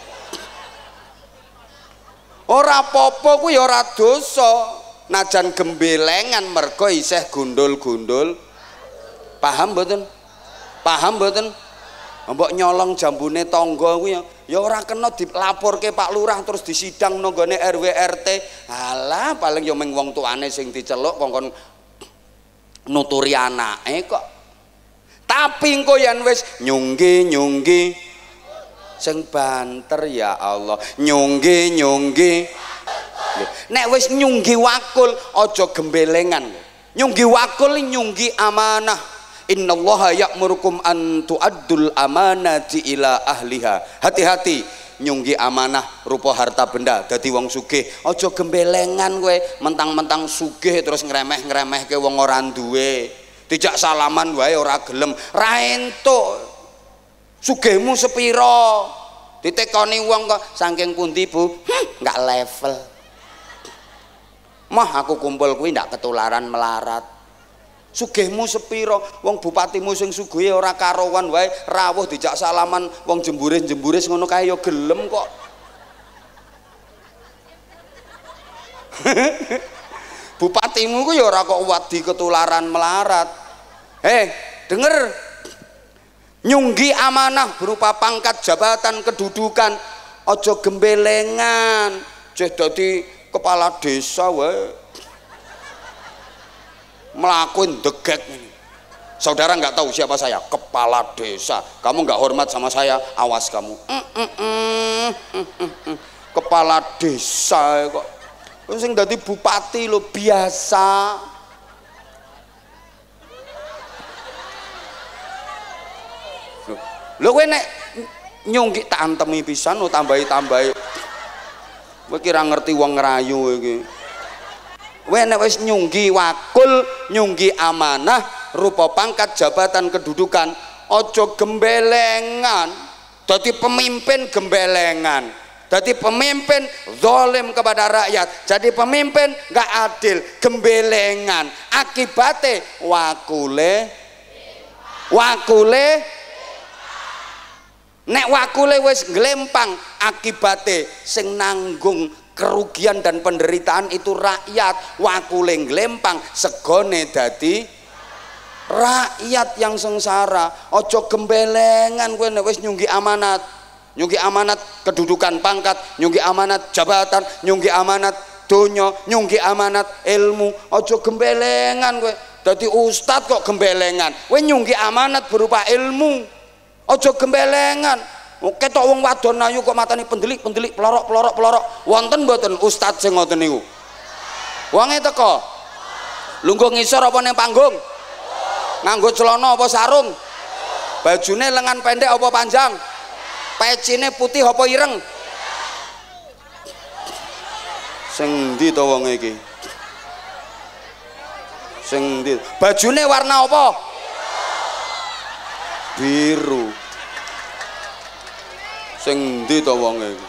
Ora apa-apa kuwi ora dosa, najan gembelengan mergo isih gundul-gundul. Paham mboten? Paham mboten? Mbok nyolong jambune tangga kuwi ya ora kena dilaporke Pak Lurah terus disidang nang gone RW RT. Alah paling ya mung wong tuane sing diceluk kongkon nuturi anake kok. Tapi engko yen wis nyunggi sing banter ya Allah, nyunggi. Nek wis nyunggi wakul aja gembelengan. Nyunggi wakul nyunggi amanah. Innallaha ya'murukum an tu'addul amanati ila ahliha. Hati-hati nyunggi amanah rupa harta benda dadi wong sugih. Aja gembelengan kowe mentang-mentang sugih terus ngremeh-ngremehke wong ora duwe. Dijak salaman wae ora gelem. Ra entuk. Sugihmu sepira? Ditekoni wong kok saking pundi, Bu? Enggak level. Mah aku kumpul kuwi ndak ketularan melarat. Sugihmu sepiro, wong bupatimu sing sugih ora karuan wae rawuh dijak salaman wong jemburis ngono kae ya gelem kok. Bupatimu ku ya ora kok wedi ketularan melarat. Denger, nyunggi amanah berupa pangkat, jabatan, kedudukan, aja gembelengan. Ceh dadi kepala desa wae melakukan degek ini. Saudara nggak tahu siapa saya, kepala desa. Kamu nggak hormat sama saya, awas kamu. Kepala desa kok. Sing dadi bupati lo biasa. Lo kowe nek nyungki tak antemi pisan lo tambahi. Kowe kira ngerti wong ngerayu iki. Nek wis nyunggi wakul, nyunggi amanah rupa pangkat, jabatan, kedudukan, ojo gembelengan. Dadi pemimpin gembelengan, dadi pemimpin zalim kepada rakyat, jadi pemimpin gak adil, gembelengan. Akibate wakule nek wakule wis glempang, akibate sing nanggung kerugian dan penderitaan itu rakyat. Wakule glempang, segone dadi rakyat yang sengsara. Ojo gembelengan kowe nek wis nyunggi amanat. Nyunggi amanat kedudukan pangkat, nyunggi amanat jabatan, nyunggi amanat donya, nyunggi amanat ilmu. Ojo gembelengan kowe. Dadi ustad kok gembelengan. Kowe nyunggi amanat berupa ilmu. Ojo gembelengan. Ketok wong wadon ayu kok matane pendelik pelorok. Wonten mboten ustad sing ngoten niku? Wonge teko. Lungguh ngisor apa ning panggung? Nganggo celana apa sarung? Bajune lengan pendek apa panjang? Pecine putih apa ireng? Sing ndi to wong iki? Sing ndi? Bajune warna apa? Biru. Sing ndi to wong iki?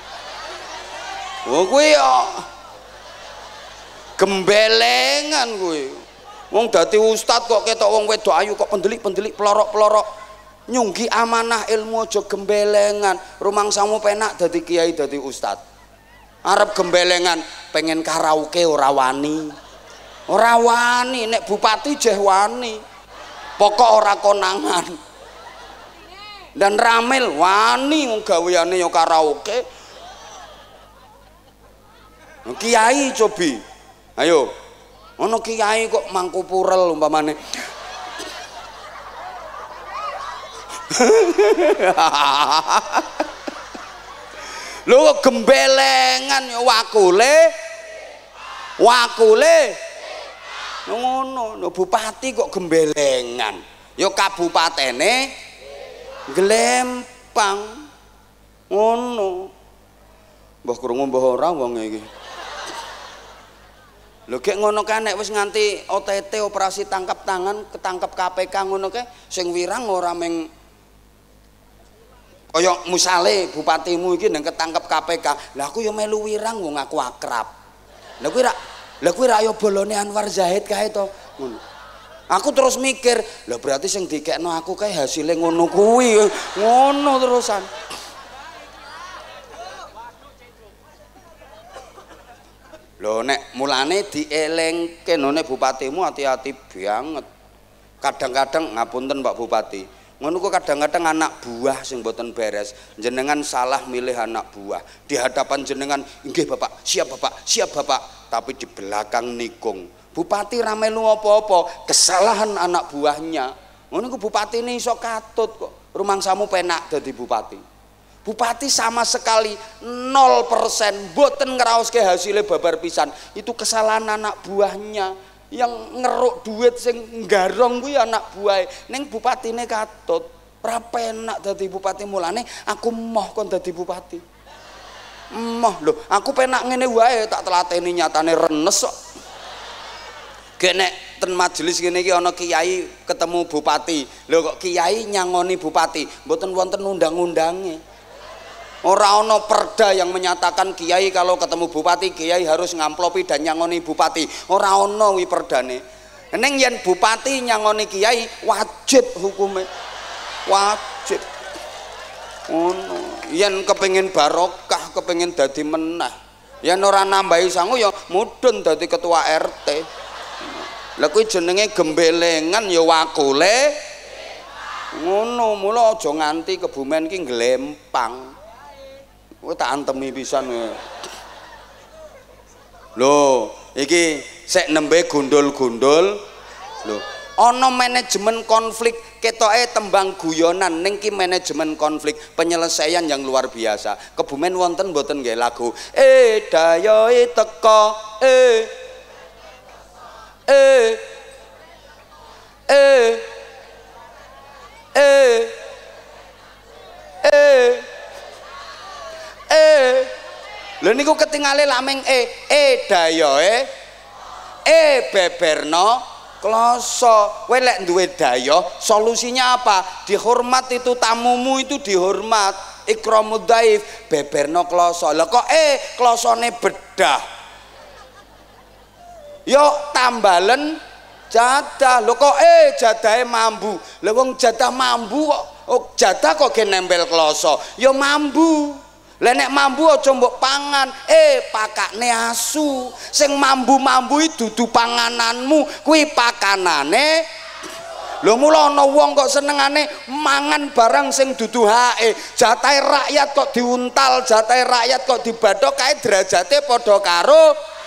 Oh kuwi ya gembelengan kuwi. Wong dadi ustad kok ketok wong wedok ayu kok pendelik-pendelik pelorok-pelorok. Nyunggi amanah ilmu aja gembelengan. Rumangsamu penak dadi kiai dadi ustad. Arep gembelengan pengen karaoke ora wani. Ora wani nek bupati jeh wani. Pokok ora konangan. Dan ramil wani wong gaweane ya karaoke. Kiai cobi. Ayo. Ono kiai kok mangku purel umpamane. Lho gembelengan ya wakule ngono. Bupati kok gembelengan. Ya kabupatene Glempang. Ngono. Mbah krungu mbah ora wong iki. Lho gek ngono kae nek wis nganti OTT operasi tangkap tangan ketangkep KPK ngono kae sing wirang ora meng kaya musale bupatimu iki nang ketangkep KPK. Lah aku ya melu wirang wong aku akrab. Lah kuwi ra ya bolone Anwar Zahid kae to. Ngono. Aku terus mikir, lah berarti sing dikekno aku kae hasilnya ngono kuwi. Ngono terusan. Lho nek mulane dielengke nek bupatimu hati-hati banget. Kadang-kadang ngapunten Pak Bupati. Ngono kok kadang-kadang anak buah sing mboten beres. Jenengan salah milih anak buah. Di hadapan jenengan, nggih Bapak, siap Bapak. Tapi di belakang nikung. Bupati ra melu apa-apa, kesalahan anak buahnya. Ngono ku bupati ini iso katut kok. Rumangsamu penak dadi bupati. Bupati sama sekali 0% boten ngraoske hasilnya babar pisan. Itu kesalahan anak buahnya yang ngeruk duit sing nggarong kuwi anak buahe. Ning bupatine katut. Ora penak dadi bupati mulane aku moh kon dadi bupati. Moh lho, aku penak ngene wae tak telateni nyatane renes kok. Gek nek ten majelis ngene iki ana kiai ketemu bupati. Lho kok kiai nyangoni bupati, mboten wonten undang-undange. Ora ana perda yang menyatakan kiai kalau ketemu bupati kiai harus ngamplopi dan nyangoni bupati. Ora ana wi perdane. Ning yen bupati nyangoni kiai wajib hukume. Wajib. Ono. Yen kepengin barokah, kepengin dadi menah. Yen ora nambahi sangu ya mudhun dadi ketua RT. Lah kuwi jenenge gembelengan ya wakule. Ngono, mula aja nganti Kebumen ki glempang. Kowe tak antemi pisan kowe. Lho, iki sek nembe gundul-gundul. Lho, ana manajemen konflik ketoke tembang guyonan ning ki manajemen konflik penyelesaian yang luar biasa. Kebumen wonten mboten nggih lagu dayoe teko lho niku ketingale lameng dayoe beberno kloso. Kowe lek duwe dayo solusinya apa? Dihormat itu tamumu itu dihormat. Ikramud dhaif beberno kloso. Lah kok klosone bedah. Yo tambalen jadah. Lho kok jadahe mambu. Lah wong jadah mambu kok jadah kok ge nempel kloso. Yo mambu. Lah nek mambu aja mbok pangan, pakane asu. Sing mambu-mambu iki dudu pangananmu, kuwi pakanane. Lho mula ana wong kok senengane mangan barang sing dudu hake. Jatahe rakyat kok diuntal, jatahe rakyat kok dibadhok kae derajate padha karo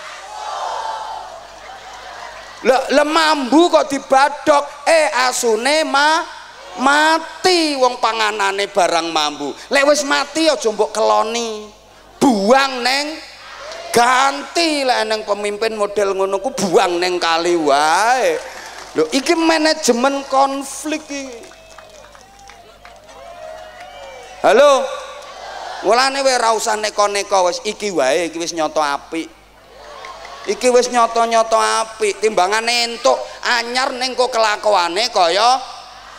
le mambu kok dibadhok, asune mati wong panganane barang mambu. Lek wis mati aja mbok keloni. Buang neng ganti. Lek neng pemimpin model ngono ku buang neng kali wae. Lho iki manajemen konflik iki. Halo. Mulane kowe ora usah neko-neko wis iki wae, iki wis nyoto apik. Iki wis nyoto-nyoto apik timbangane entuk anyar ning kok kelakuane kaya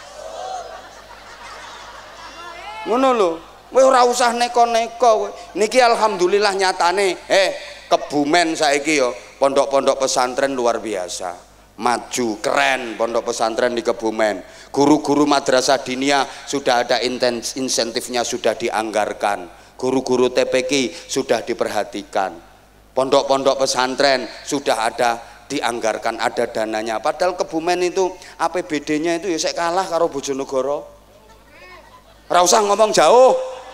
ngono lho. Kowe ora usah neko-neko kowe. Niki alhamdulillah nyatane Kebumen saiki ya pondok-pondok pesantren luar biasa. maju, keren pondok pesantren di Kebumen. Guru-guru madrasah diniyah sudah ada insentifnya, sudah dianggarkan. Guru-guru TPQ sudah diperhatikan. Pondok-pondok pesantren sudah ada dianggarkan, ada dananya. Padahal Kebumen itu APBD-nya itu ya saya kalah karo Bojonegoro. Ora usah ngomong jauh.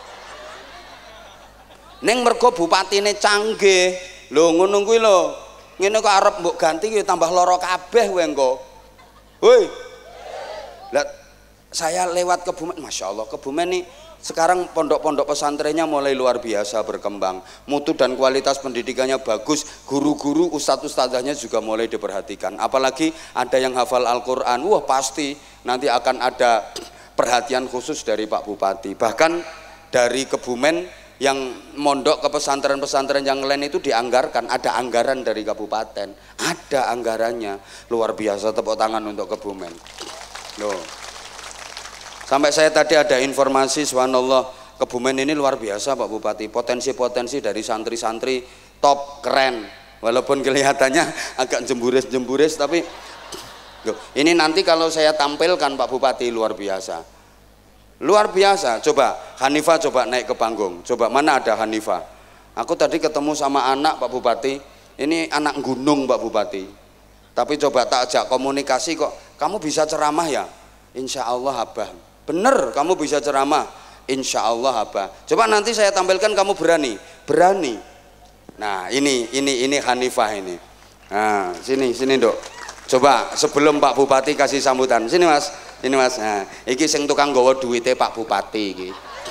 Ning mergo bupatine canggih. Lho ngono kuwi lho. Ngene kok arep mbok ganti ya tambah lara kabeh kowe engko. Woi. Lah saya lewat Kebumen, Masya Allah, Kebumen nih sekarang pondok-pondok pesantrennya mulai luar biasa berkembang, mutu dan kualitas pendidikannya bagus, guru-guru, ustadz-ustadzahnya juga mulai diperhatikan. Apalagi ada yang hafal Al-Quran, wah pasti nanti akan ada perhatian khusus dari Pak Bupati. Bahkan dari Kebumen yang mondok ke pesantren-pesantren yang lain itu dianggarkan, ada anggaran dari kabupaten, ada anggarannya, luar biasa, tepuk tangan untuk Kebumen. Loh. Sampai saya tadi ada informasi, subhanallah, Kebumen ini luar biasa Pak Bupati, potensi-potensi dari santri-santri top, keren, walaupun kelihatannya agak jemburis-jemburis, tapi loh, ini nanti kalau saya tampilkan Pak Bupati luar biasa. Luar biasa. Coba Hanifah coba naik ke panggung. Coba mana ada Hanifah? Aku tadi ketemu sama anak Pak Bupati. Ini anak gunung Pak Bupati. Tapi coba tak ajak komunikasi kok. Kamu bisa ceramah ya? Insya Allah Abah. Bener kamu bisa ceramah. Insya Allah Abah. Coba nanti saya tampilkan kamu berani. Berani. Nah ini Hanifah ini. Nah sini Dok. Coba sebelum Pak Bupati kasih sambutan. Sini Mas. Ini Mas, nah, iki sing tukang nggawa duwite Pak Bupati iki.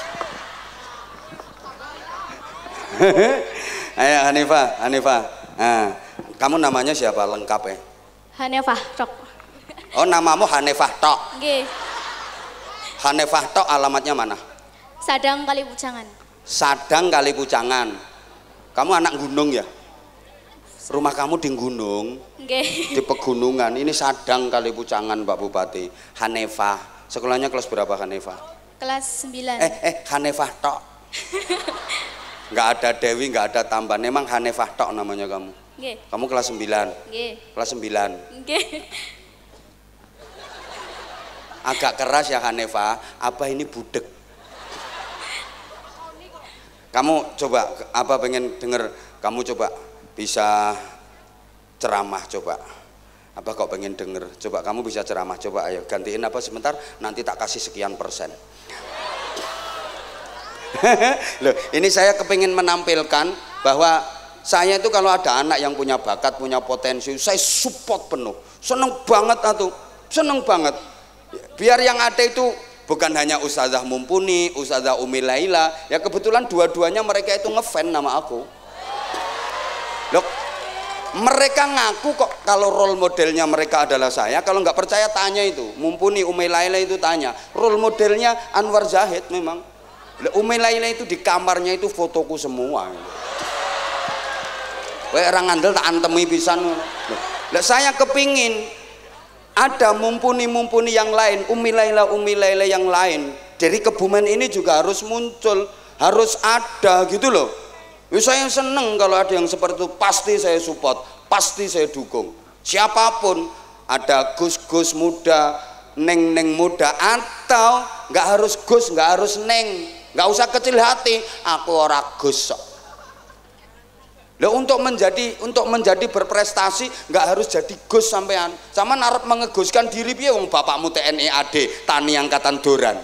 Ayo Hanifah. Nah, kamu namanya siapa lengkap ya? Hanifah Tok. Oh, namamu Hanifah Tok. Nggih. Hanifah Tok alamatnya mana? Sadang Kalipucangan. Sadang Kalipucangan. Kamu anak gunung ya? Rumah kamu di gunung, Nggih. di pegunungan. Ini Sadang Kalipucangan Pak Bupati. Hanifah, sekolahnya kelas berapa Hanifah? Kelas 9. Hanifah tok. Nggak ada Dewi, nggak ada tambahan. Memang Hanifah tok namanya kamu. Nggih. Kamu kelas 9. Nggih. Kelas 9. Nggih. Agak keras ya Hanifah. Apa ini budek? Kamu coba apa pengen denger? Kamu coba bisa ceramah coba. Apa kok pengen denger? Coba kamu bisa ceramah coba, ayo gantiin apa sebentar, nanti tak kasih sekian persen. Loh, ini saya kepingin menampilkan bahwa saya itu kalau ada anak yang punya bakat, punya potensi, saya support penuh. Seneng banget atuh, seneng banget. Biar yang ada itu bukan hanya Ustazah Mumpuni, Ustazah Umi Laila, ya kebetulan dua-duanya mereka itu ngefans nama aku. Loh, mereka ngaku kok kalau role modelnya mereka adalah saya. Kalau nggak percaya tanya itu Mumpuni, Umi Laila itu tanya, role modelnya Anwar Zahid memang. Umi Laila itu di kamarnya itu fotoku semua. Weh orang ngandel tak antemi pisan. Lah saya kepingin ada mumpuni yang lain, Umi Laila yang lain. Dari Kebumen ini juga harus muncul, harus ada gitu loh. Saya seneng kalau ada yang seperti itu, pasti saya support, pasti saya dukung. Siapapun, ada gus-gus muda, neng-neng muda, atau nggak harus gus, nggak harus neng, nggak usah kecil hati. Aku ora gus. Loh, untuk menjadi berprestasi nggak harus jadi gus sampean. Sama narap mengeguskan diri piye wong bapakmu TNI AD, Tani Angkatan Doran.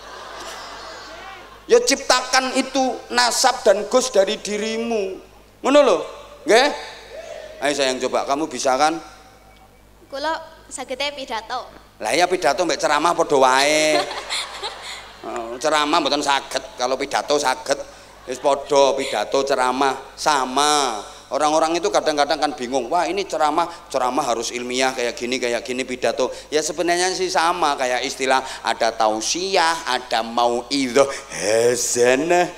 Ya ciptakan itu nasab dan gus dari dirimu. Ngono lho, nggih? Ayo sayang coba, kamu bisa kan? Kula sagete pidato. Lah ya pidato mbek ceramah padha wae. Ceramah mboten saged, kalau pidato saged. Wis padha pidato ceramah sama. Orang-orang itu kadang-kadang kan bingung, wah ini ceramah harus ilmiah kayak gini pidato. Ya sebenarnya sih sama, kayak istilah ada tausiah, ada mauidhah hasanah.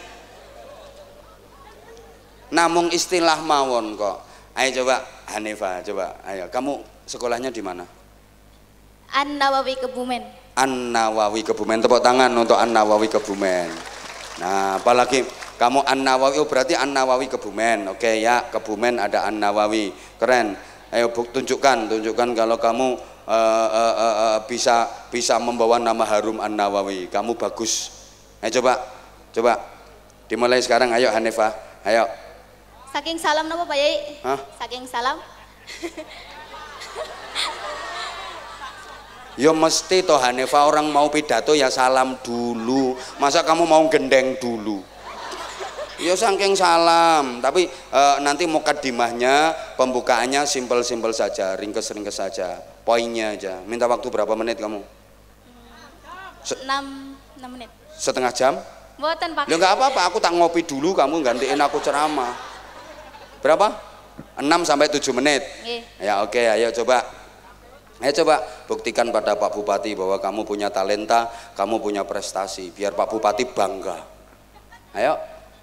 Namung istilah mawon kok. Ayo coba Hanifah, coba ayo kamu sekolahnya di mana? An-Nawawi Kebumen. An-Nawawi Kebumen, tepuk tangan untuk An-Nawawi Kebumen. Nah apalagi kamu An-Nawawi, oh berarti An-Nawawi Kebumen. Oke ya, Kebumen ada An-Nawawi, keren. Ayo tunjukkan kalau kamu bisa membawa nama harum An-Nawawi. Kamu bagus. Ayo coba dimulai sekarang. Ayo Hanifah, ayo. Saking salam napa Pak Yai? Hah? Saking salam. Ya mesti toh Hanifah, orang mau pidato ya salam dulu. Masa kamu mau gendeng dulu? Ya saking salam, tapi nanti mukadimahnya, pembukaannya simpel-simpel saja, ringkes saja, poinnya aja. Minta waktu berapa menit kamu? 6 menit. Setengah jam? Mboten Pak. Ya nggak apa-apa, aku tak ngopi dulu, kamu gantiin aku ceramah. Berapa? 6 sampai 7 menit. Nggih. Ya oke, ayo coba. Ayo coba buktikan pada Pak Bupati bahwa kamu punya talenta, kamu punya prestasi, biar Pak Bupati bangga. Ayo.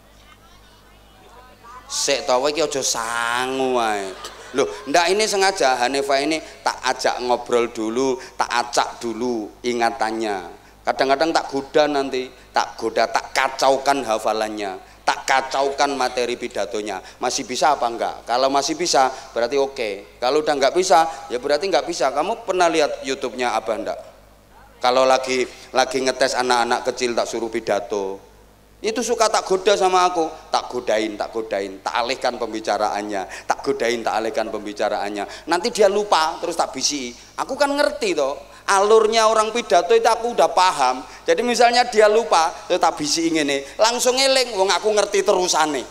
Sik to iki aja sangu wae. Loh, ndak ini sengaja Hanifah ini tak ajak ngobrol dulu, tak acak dulu ingatannya. Kadang-kadang tak goda nanti, tak kacaukan hafalannya, tak kacaukan materi pidatonya. Masih bisa apa enggak? Kalau masih bisa berarti oke. Kalau udah enggak bisa, ya berarti enggak bisa. Kamu pernah lihat YouTube-nya Abah enggak? Kalau lagi ngetes anak-anak kecil tak suruh pidato. Itu suka tak goda sama aku, tak godain, tak alihkan pembicaraannya, tak alihkan pembicaraannya. Nanti dia lupa, terus tak bisi. Aku kan ngerti toh, alurnya orang pidato itu aku udah paham. Jadi misalnya dia lupa, terus tak bisi ngene, langsung eling, wong aku ngerti terusane.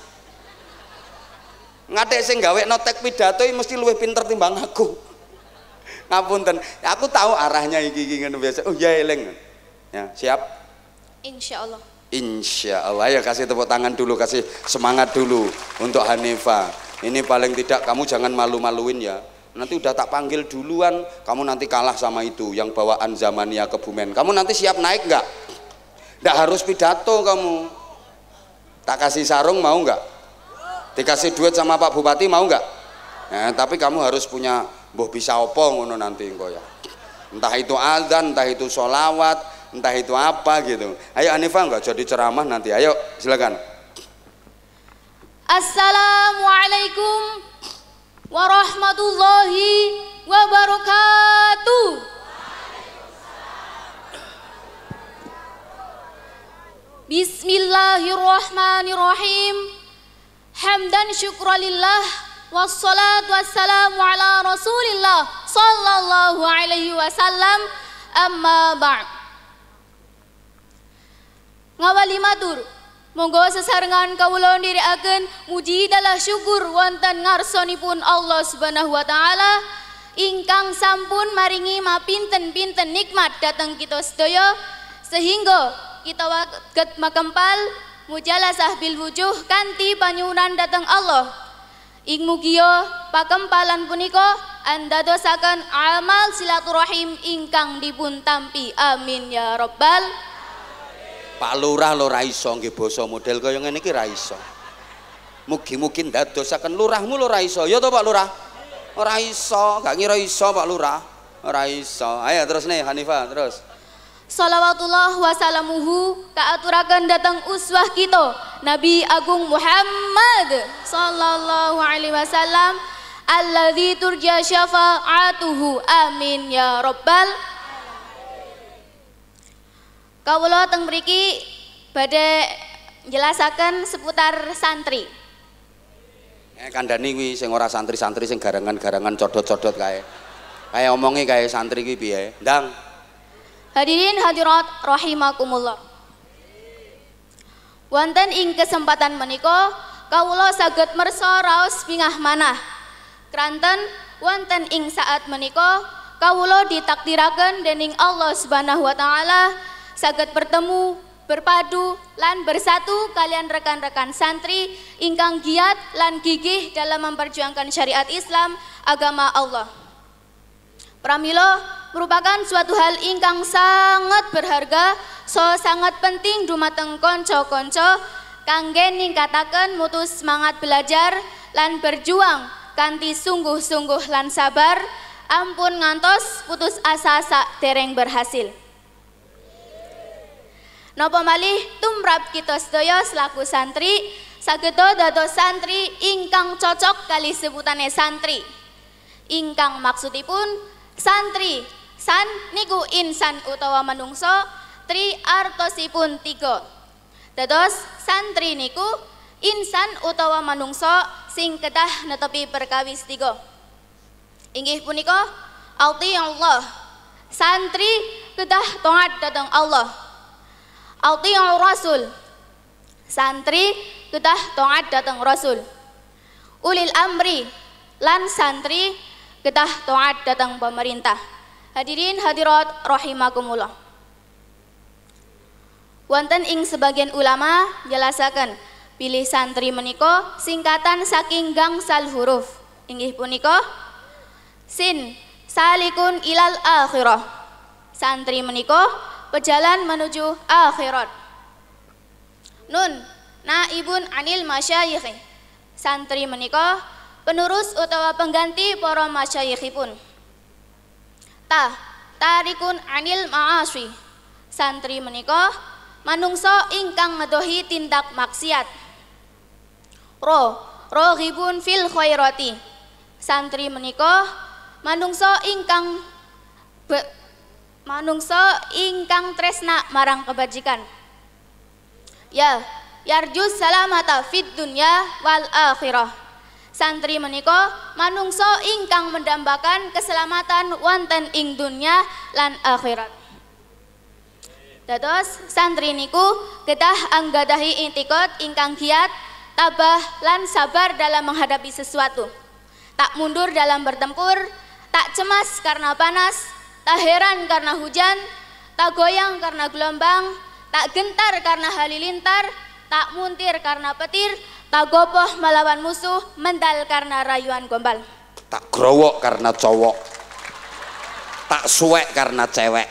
Ngadek sing gawe notek pidato mesti luwih pinter timbang aku. Ngapunten, aku tahu arahnya iki ngono biasa. Oh ya eling. Ya, siap? Insyaallah. Insya Allah, ya kasih tepuk tangan dulu, kasih semangat dulu untuk Hanifah. Ini paling tidak kamu jangan malu-maluin ya. Nanti udah tak panggil duluan, kamu nanti kalah sama itu yang bawaan Zamania Kebumen. Kamu nanti siap naik nggak? Nggak harus pidato kamu. Tak kasih sarung mau nggak? Dikasih duit sama Pak Bupati mau nggak? Tapi kamu harus punya, bisa opo ngono nanti engko ya. Entah itu azan, entah itu sholawat, entah itu apa gitu. Ayo Hanifah nggak jadi ceramah nanti. Ayo silakan. Assalamualaikum warahmatullahi wabarakatuh. Bismillahirrahmanirrahim. Hamdan syukralillah wassalatu wassalamu ala Rasulillah sallallahu alaihi wasallam. Amma ba'd. Ngawali matur, monggo sesarengan kawula ndherekaken muji dalah syukur wonten ngarsanipun Allah Subhanahu wa taala ingkang sampun maringi mapinten-pinten nikmat dhateng kita sedaya sehingga kita waget makempal mujalasah bil wujuh kanthi panyuwunan dhateng Allah. Ing mugia pakempalan punika andadosaken amal silaturahim ingkang dipun tampi. Amin ya rabbal. Pak Lurah lo ra iso nggih basa model kaya ngene iki ra iso. Mugi-mugi ndadosaken lurahmu lo ra iso. Ya to Pak Lurah? Ora iso, gak ngira iso Pak Lurah. Ora iso. Ayo terus nih Hanifah, terus. Shalawatullah wasalamuhu kaaturaken dhateng uswah kita Nabi Agung Muhammad sallallahu alaihi wasallam alladzi turja syafa'atuhu. Amin ya rabbal. Kawula teng mriki badhe njelasaken seputar santri. Kandhani kuwi sing ora santri-santri sing garangan-garangan codot-codot kae. Kae omongi kae santri kuwi piye? Ndang. Hadirin hadirat rahimakumullah. Wonten ing kesempatan menika kawula saged mersa raos bingah manah. Kranten wonten ing saat menika kawula ditakdiraken dening Allah Subhanahu wa taala saged bertemu, berpadu, lan bersatu kalian rekan-rekan santri ingkang giat lan gigih dalam memperjuangkan syariat Islam, agama Allah. Pramila merupakan suatu hal ingkang sangat berharga, sangat penting dumateng konco-konco kangge ningkataken mutu semangat belajar lan berjuang kanthi sungguh-sungguh lan sabar, ampun ngantos putus asa sak dereng berhasil. Napa malih tumrap kita sedaya selaku santri saged dados santri ingkang cocok kali sebutane santri. ingkang maksudipun santri. San niku insan utawa manungso, tri artosipun 3. Dados santri niku insan utawa manungso sing kedah netepi perkawis 3. Inggih punika Allah. Santri kedah taat dhateng Allah. Rasul. Santri kedah taat dhateng Rasul. Ulil amri lan santri kedah taat dhateng pemerintah. Hadirin hadirat rahimakumullah. Wonten ing sebagian ulama jelasaken pilih santri menika singkatan saking gangsal huruf. Inggih punika sin salikun ilal akhirah. Santri menika pejalan menuju akhirat. Nun naibun anil masyayikh. Santri menika penurus utawa pengganti para masyayikhipun. Tarikun anil ma'asyi. Santri menika manungso ingkang ngedohi tindak maksiat. Roghibun fil khairati. Santri menika manungso ingkang tresna marang kebajikan. Yarjus salamata fid dunya wal akhirah. Santri menika manungso ingkang mendambakan keselamatan wonten ing dunya lan akhirat. Dados santri niku kedah anggadahi intikad ingkang giat, tabah lan sabar dalam menghadapi sesuatu. Tak mundur dalam bertempur, tak cemas karena panas, tak heran karena hujan, tak goyang karena gelombang, tak gentar karena halilintar, tak muntir karena petir, tak gopoh melawan musuh, mendal karena rayuan gombal. Tak growok karena cowok, tak suwek karena cewek.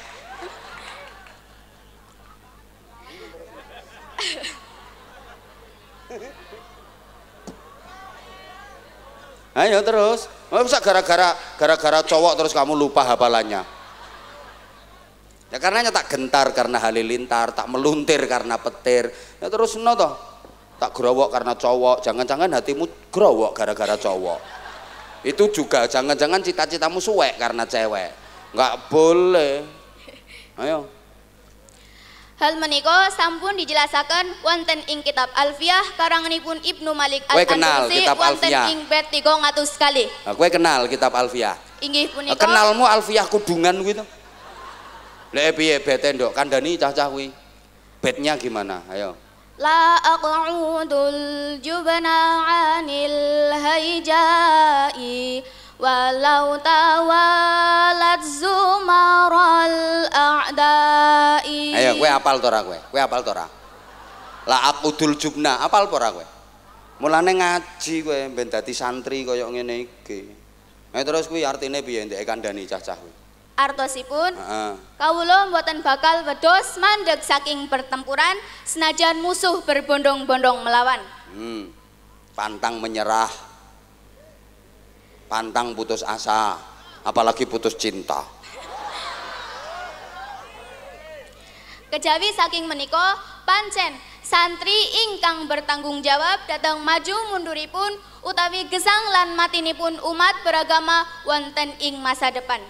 Ayo terus, nggak bisa gara-gara cowok terus kamu lupa hafalannya. Ya karenanya tak gentar karena halilintar, tak meluntir karena petir. Ya terus no toh, tak growok karena cowok. Jangan-jangan hatimu growok gara-gara cowok. Itu juga jangan-jangan cita-citamu suwek karena cewek. Nggak boleh. Ayo. Hal menika sampun dijelasaken wonten ing kitab Alfiyah karanganipun Ibnu Malik Al-Andalusi wonten ing bait 300 kali. Kowe kenal kitab Alfiyah? Inggih punika. Kenalmu Alfiyah Kudungan gitu. Lek piye bete nduk kandhani cah-cah kuwi. Baitnya gimana? Ayo. La aq'udul jubna 'anil haijai walau tawalat zumaral a'dai. Ayo kowe apal to ora kowe? Kowe apal to ora? La aqudul jubna, apal apa ora kowe? Mulane ngaji kowe ben dadi santri kaya ngene iki. Terus kuwi artine piye ndek kandhani cah-cah kuwi? Artosipun kawula mboten bakal wedhus mandeg saking pertempuran senajan musuh berbondong-bondong melawan. Pantang menyerah, pantang putus asa, apalagi putus cinta. Kejawi saking menika pancen santri ingkang bertanggung jawab datang maju munduripun utawi gesang lan matinipun umat beragama wonten ing masa depan.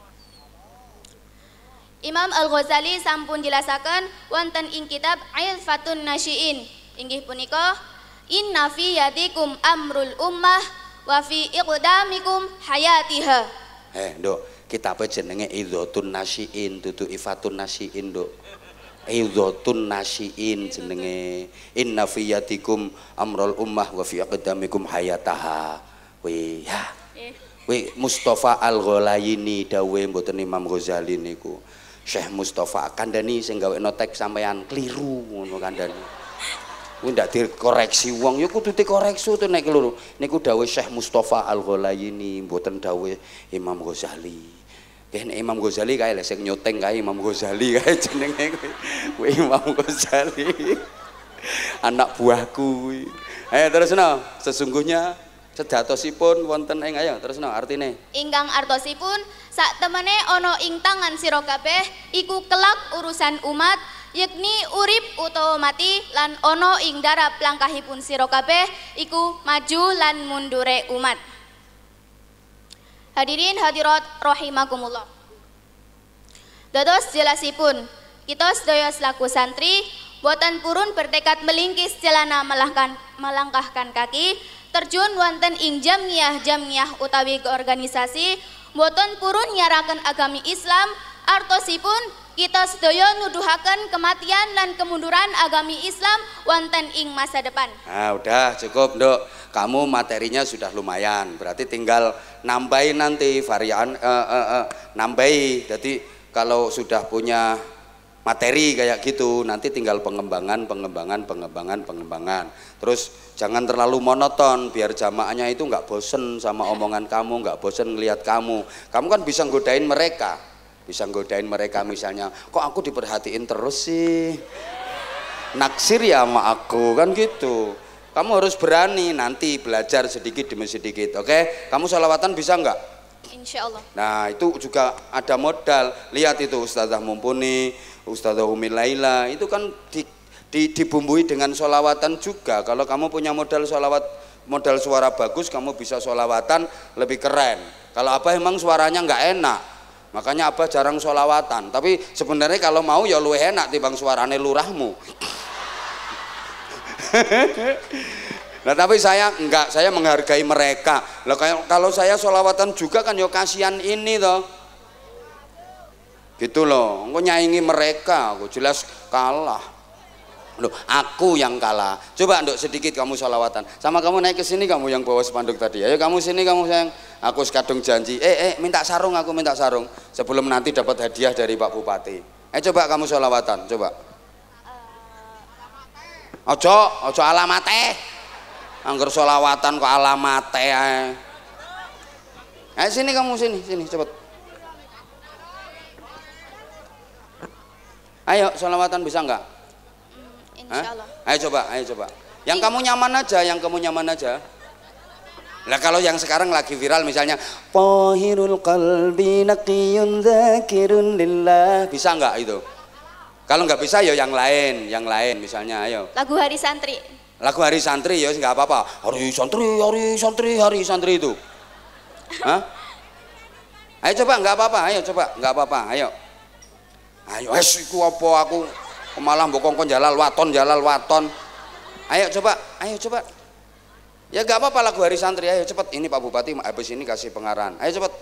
Imam Al-Ghazali sampun jelasaken wonten ing kitab Ilfatun Nasyiin. Inggih punika inna fi yadikum amrul ummah wa fi iqdamikum hayatiha. Nduk, kitabe jenenge Idhatun Nasyiin dudu Ifatun Nasyiin, Nduk. Idhatun Nasyiin jenenge. Inna fi yadikum amrul ummah wa fi iqdamikum hayataha. Kuwi ya. Kuwi Mustafa Al-Ghalayini dawuhe mboten Imam Ghazali niku. Syekh Mustafa kandhani sing gawekno teks sampean kliru ngono kandhani. Kuwi ndak dikoreksi wong ya kudu dikoreksi to nek keliru. Niku dawuh Syekh Mustafa Al-Ghalayini mboten dawuh Imam Ghazali. Nggih nek Imam Ghazali kae lek sing nyuting kae Imam Ghazali kae jenenge kuwi Imam Ghazali. Anak buahku kuwi. Ayo terusno, sesungguhnya sejatosipun wonten ing ayo terusno artine. Ingkang artosipun sak temene ana ing tangan sira kabeh iku kelak urusan umat yakni urip utawa mati lan ana ing darap langkahipun sira kabeh iku maju lan mundure umat. Hadirin hadirat rahimakumullah. Dados jelasipun, kita sedaya selaku santri boten purun bertekad melingkis jalana melangkahkan kaki terjun wonten ing jamiah utawi organisasi boten purun nyaraken agami Islam artosipun kita sedaya nuduhaken kematian dan kemunduran agami Islam wonten ing masa depan. Nah, udah cukup, Nduk. Kamu materinya sudah lumayan. Berarti tinggal nambahin nanti varian nambahi. Jadi kalau sudah punya materi kayak gitu, nanti tinggal pengembangan. Terus jangan terlalu monoton, biar jamaahnya itu nggak bosen sama omongan kamu, nggak bosen ngelihat kamu. Kamu kan bisa nggodain mereka. Misalnya, kok aku diperhatiin terus sih, naksir ya sama aku, kan gitu. Kamu harus berani nanti belajar sedikit demi sedikit, oke? Kamu sholawatan bisa nggak? Insya Allah. Nah itu juga ada modal. Lihat itu Ustazah Mumpuni, Ustazah Umi Laila, itu kan dibumbui dengan sholawatan juga. Kalau kamu punya modal suara bagus, kamu bisa sholawatan lebih keren. Kalau Abah emang suaranya nggak enak, makanya Abah jarang sholawatan. Tapi sebenarnya kalau mau ya luwih enak timbang suarane lurahmu. Nah tapi saya enggak, saya menghargai mereka. Lah kalau saya sholawatan juga kan ya kasihan ini toh. Gitu loh, engko nyaingi mereka, aku jelas kalah. Loh, aku yang kalah. Coba Nduk sedikit kamu sholawatan. Sama kamu naik ke sini, kamu yang bawa spanduk tadi. Ayo kamu sini, kamu sayang. Aku sekadung janji. Minta sarung, aku minta sarung. Sebelum nanti dapat hadiah dari Pak Bupati. Coba kamu sholawatan, coba. Ojo alamate. Angger sholawatan kok alamate ae. Sini kamu sini cepet. Ayo sholawatan bisa enggak? Insya Allah. Ayo coba. Yang kamu nyaman aja, Lah kalau yang sekarang lagi viral misalnya Pohirul qalbi naqiyun dzakirun lillah, bisa enggak itu? Kalau nggak bisa ya yang lain misalnya, ayo. Lagu Hari Santri. Lagu Hari Santri ya nggak apa-apa. Hari Santri itu. Hah? Ayo coba, nggak apa-apa, ayo. Ayo iku apa aku malah mbok kongkon jalal waton. Ayo coba. Ya nggak apa-apa lagu Hari Santri, ayo cepet. Ini Pak Bupati habis ini kasih pengarahan. Ayo cepet.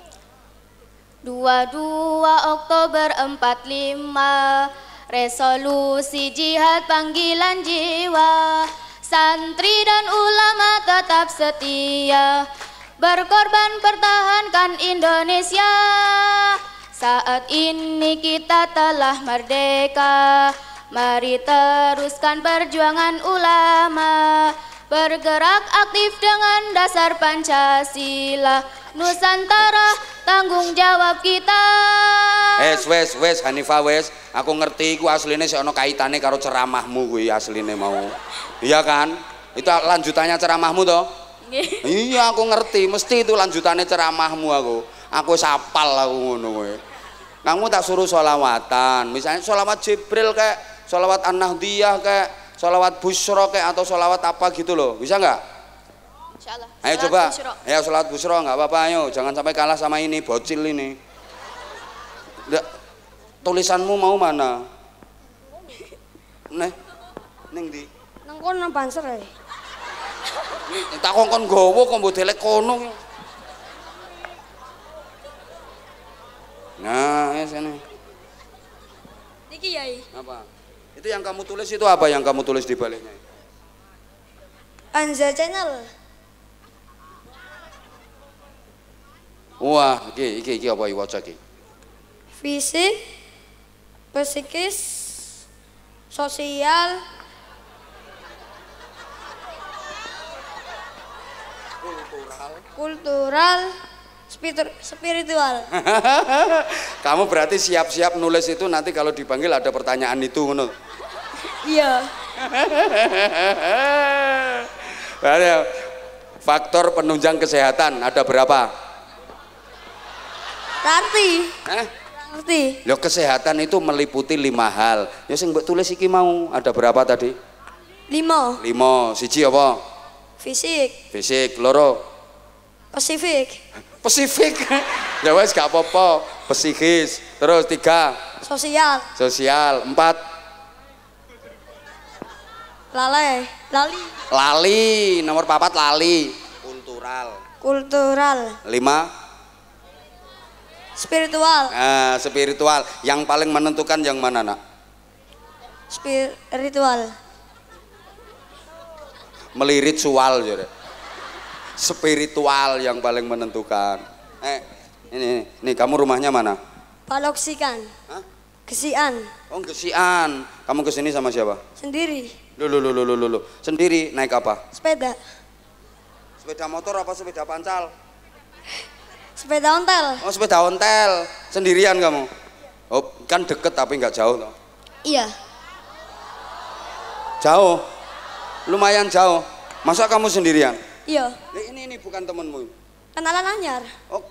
22 Oktober 45 resolusi jihad panggilan jiwa, santri dan ulama tetap setia berkorban pertahankan Indonesia. Saat ini kita telah merdeka, mari teruskan perjuangan ulama, bergerak aktif dengan dasar Pancasila, Nusantara tanggung jawab kita. Wes Hanifah wes, aku ngerti ku asline sik ana kaitane karo ceramahmu kuwi asline mau. Iya kan? Itu lanjutannya ceramahmu toh? Iya aku ngerti, mesti itu lanjutannya ceramahmu aku. Aku wis hafal aku ngono kowe. Kamu tak suruh sholawatan, misalnya sholawat Jibril kayak, sholawat An-Nahdiyah kayak, sholawat Busyra kayak, atau sholawat apa gitu loh, bisa nggak? Insyaallah. Ayo coba, ayo sholawat Busyra nggak apa-apa, ayo jangan sampai kalah sama ini bocil ini. Tulisanmu mau mana? Neng di? Nang kono banser ae. Tak kongkon gowo kok mbok delek kono. Nah, ya sini. Iki Yai. Apa? Itu yang kamu tulis itu apa yang kamu tulis di baliknya? Anza Channel. Wah, iki apa waca iki? Fisik, psikis, sosial, kultural, spiritual. Kamu berarti siap-siap nulis itu nanti kalau dipanggil ada pertanyaan itu ngono. Iya. Ada faktor penunjang kesehatan ada berapa? Rarti. Ngerti. Loh, kesehatan itu meliputi 5 hal. Ya sing mbok tulis iki mau ada berapa tadi? 5. 5. Siji apa? Fisik. Fisik. Loro. Pasifik. Pasifik. Ya wes gak apa-apa. Psikis. Terus 3. Sosial. Sosial. 4. Lali. Lali. Nomor 4 lali. Kultural. 5. Spiritual. Spiritual. Yang paling menentukan yang mana, Nak? Spiritual. Melirit sual jadi. Spiritual yang paling menentukan. Ini kamu rumahnya mana? Paloksikan. Hah? Gesian. Oh, Gesian. Kamu kesini sama siapa? Sendiri. Loh. Sendiri naik apa? Sepeda. Sepeda motor apa sepeda pancal? Sepeda ontel. Oh, sepeda ontel. Sendirian kamu? Oh, kan deket tapi nggak jauh toh. Iya. Jauh. Lumayan jauh. Masa kamu sendirian? Iya. Ini bukan temenmu. Kenalan anyar. Oh,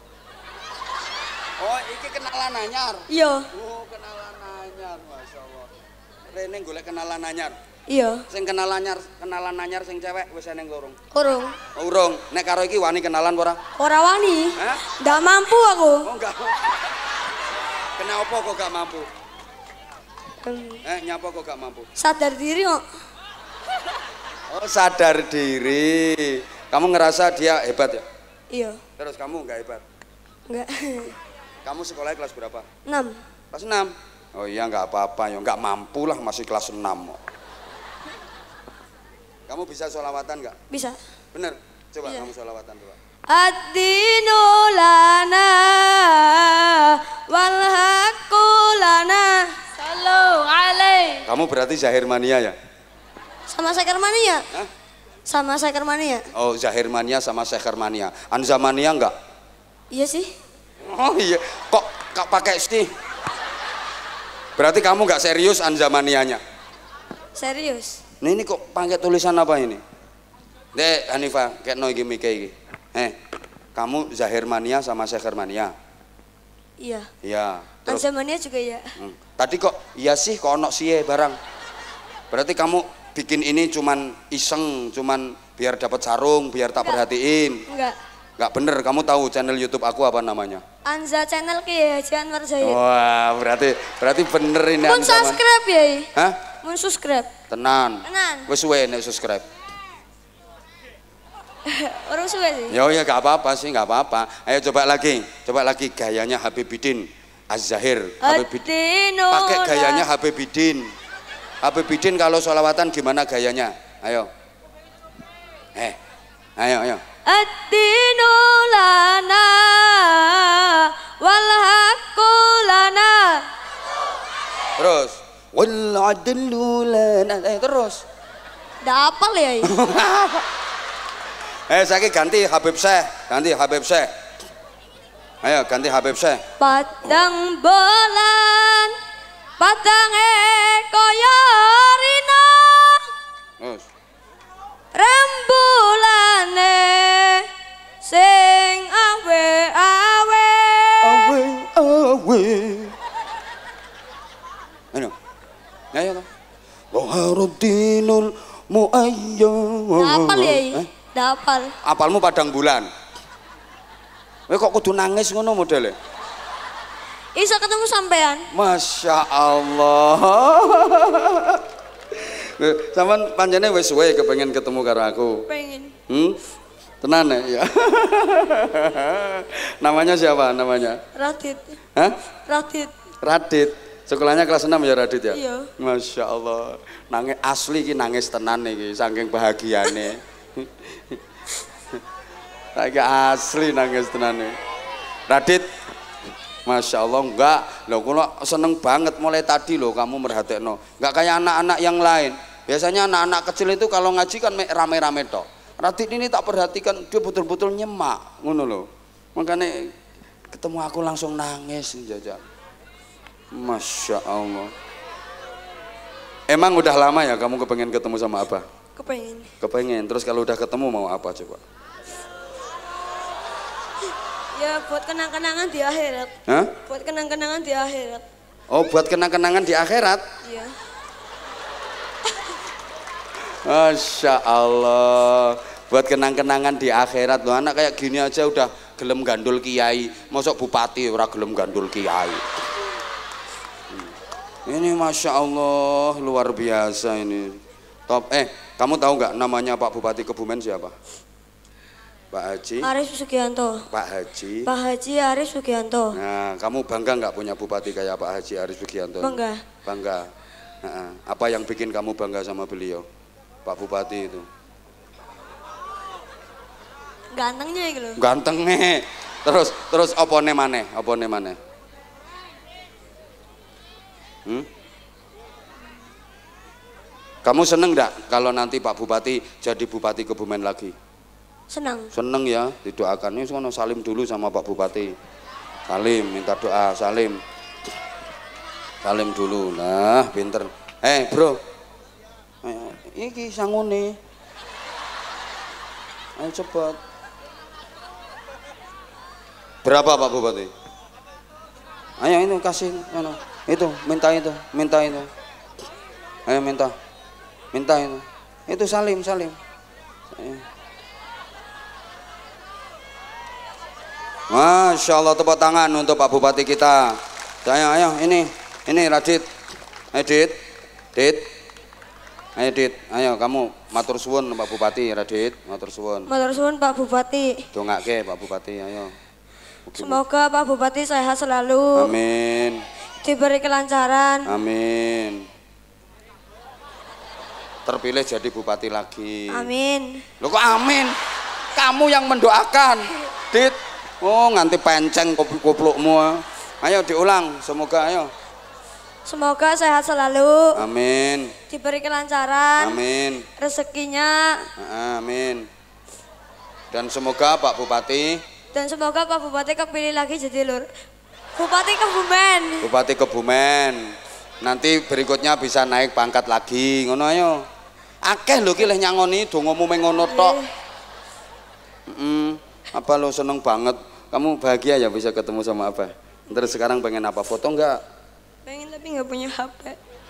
ini kenalan anyar. Iya. Oh, kenalan anyar, masya Allah. Rene golek kenalan anyar. Iya. Sing kenalan anyar sing cewek wis eneng urung. Urung. Urung. Nek karo iki wani kenalan ora? Ora wani. Hah? Nggak mampu aku. Oh, enggak. Kenapa kok gak mampu? Nyapa kok gak mampu? Sadar diri kok. Oh, sadar diri. Kamu ngerasa dia hebat ya? Iya. Terus kamu nggak hebat? Enggak. Kamu sekolahnya kelas berapa? 6. Kelas 6? Oh iya nggak apa-apa, ya nggak mampu lah masih kelas 6. Kamu bisa sholawatan nggak? Bisa. Bener? Coba Iya. kamu sholawatan coba. Ad-dinu lana wal haqqu lana. Sallu alaihi. Kamu berarti Zahir Mania ya? Sama Sekar Mania. Hah? Sama Sekar Mania. Oh, Zahir Mania sama Sekar Mania. Anza Mania enggak? Iya sih. Oh iya, kok pakai sti? Berarti kamu nggak serius Anza Manianya? Serius. Ini kok pakai tulisan apa ini? Dek Hanifah, kayak no iki mike iki. Kamu Zahir Mania sama Sekar Mania? Iya. Iya. Terus Anza Mania juga ya. tadi kok iya sih kok ono siye barang. Berarti kamu bikin ini cuman iseng, cuman biar dapat sarung, biar tak perhatiin. Enggak. Nggak bener, kamu tahu channel YouTube aku apa namanya? Anza channel Kiai Haji Anwar Zahid. Wah, berarti bener ini. Mun subscribe ya. Hah? Mun subscribe. Tenan. Tenan. Wes suwe nek subscribe. Orang suwe sih. Ya nggak apa-apa sih, nggak apa-apa. Ayo coba lagi gayanya Habibidin Az-Zahir. Ad-dinu Pakai gayanya Habibidin. Habibidin kalau sholawatan gimana gayanya? Ayo. Ayo. Ad-dinu lana wal haqqu lana. Terus. Wal adlu lana. Terus. Dah apal ya? Saya ganti Habib Syekh. Ayo ganti Habib Syekh. Padang bolan padange kaya rina. Terus. Rembulane sing awe-awe. Awe. Ayo toh. Baharudinul muayyad. Dapal ya? Dapal. Apalmu padang bulan. Kok kudu nangis ngono modele? Iso ketemu sampean. Masya Allah. Sampean panjane wis suwe kepengen ketemu karo aku. Pengen. Tenan ya. Namanya siapa namanya? Radit. Hah? Radit. Radit. Sekolahnya kelas 6 ya Radit ya? Iya. Masya Allah. Nangis asli ki nangis tenan iki saking bahagiane. Saiki asli nangis tenan nih. Radit. Masya Allah enggak. Loh kula seneng banget mulai tadi loh kamu merhatekno. Enggak kayak anak-anak yang lain. Biasanya anak-anak kecil itu kalau ngaji kan rame-rame tok. Radit ini tak perhatikan dia betul-betul nyemak ngono loh. Makanya ketemu aku langsung nangis jajak. Masya Allah. Emang udah lama ya kamu kepengen ketemu sama Abah? Kepengen. Kepengen. Terus kalau udah ketemu mau apa coba? Ya buat kenang-kenangan di akhirat. Hah? Buat kenang-kenangan di akhirat. Oh buat kenang-kenangan di akhirat? Iya. Masya Allah. buat kenang-kenangan di akhirat loh. Anak kayak gini aja udah gelem gandul kiai, mosok bupati ora gelem gandul kiai. Ini masya Allah luar biasa ini. Top. Kamu tahu nggak namanya Pak Bupati Kebumen siapa? Pak Haji Arif Sugianto. Pak Haji Arif Sugianto. Nah, kamu bangga nggak punya bupati kayak Pak Haji Arif Sugianto? Bangga. Bangga. Nah, apa yang bikin kamu bangga sama beliau, Pak Bupati itu? Gantengnya gitu loh. Gantengnya. Terus opone maneh? Kamu seneng nggak kalau nanti Pak Bupati jadi Bupati Kebumen lagi? Senang. Seneng ya, didoakan. Ini sono salim dulu sama Pak Bupati. Salim, minta doa, salim. Salim dulu. Nah, pinter. Bro. Iki sangune. Ayo cepet. Berapa Pak Bupati? Ayo ini kasih itu, minta itu. Ayo minta itu. Itu salim. Ayo. Masya Allah, tepuk tangan untuk Pak Bupati kita. Ayo ini Radit. Dit, ayo kamu matur suwun Pak Bupati. Radit, matur suwun. Matur suwun Pak Bupati. Dongake Pak Bupati, ayo. Semoga Pak Bupati sehat selalu. Amin. Diberi kelancaran. Amin. Terpilih jadi bupati lagi. Amin. Loh kok amin? Kamu yang mendoakan, Dit. Oh, nganti penceng koplukmu. Ayo diulang, semoga ayo. Semoga sehat selalu. Amin. Diberi kelancaran. Amin. Rezekinya. Amin. Dan semoga Pak Bupati. Kepilih lagi jadi Bupati Kebumen. Bupati Kebumen. Nanti berikutnya bisa naik pangkat lagi, ngono ayo. Akeh lho ki leh nyangoni dongamu meng ngono tok. Apa lo seneng banget? Kamu bahagia ya bisa ketemu sama Abah? Terus sekarang pengen apa? Foto enggak? Pengen tapi nggak punya HP.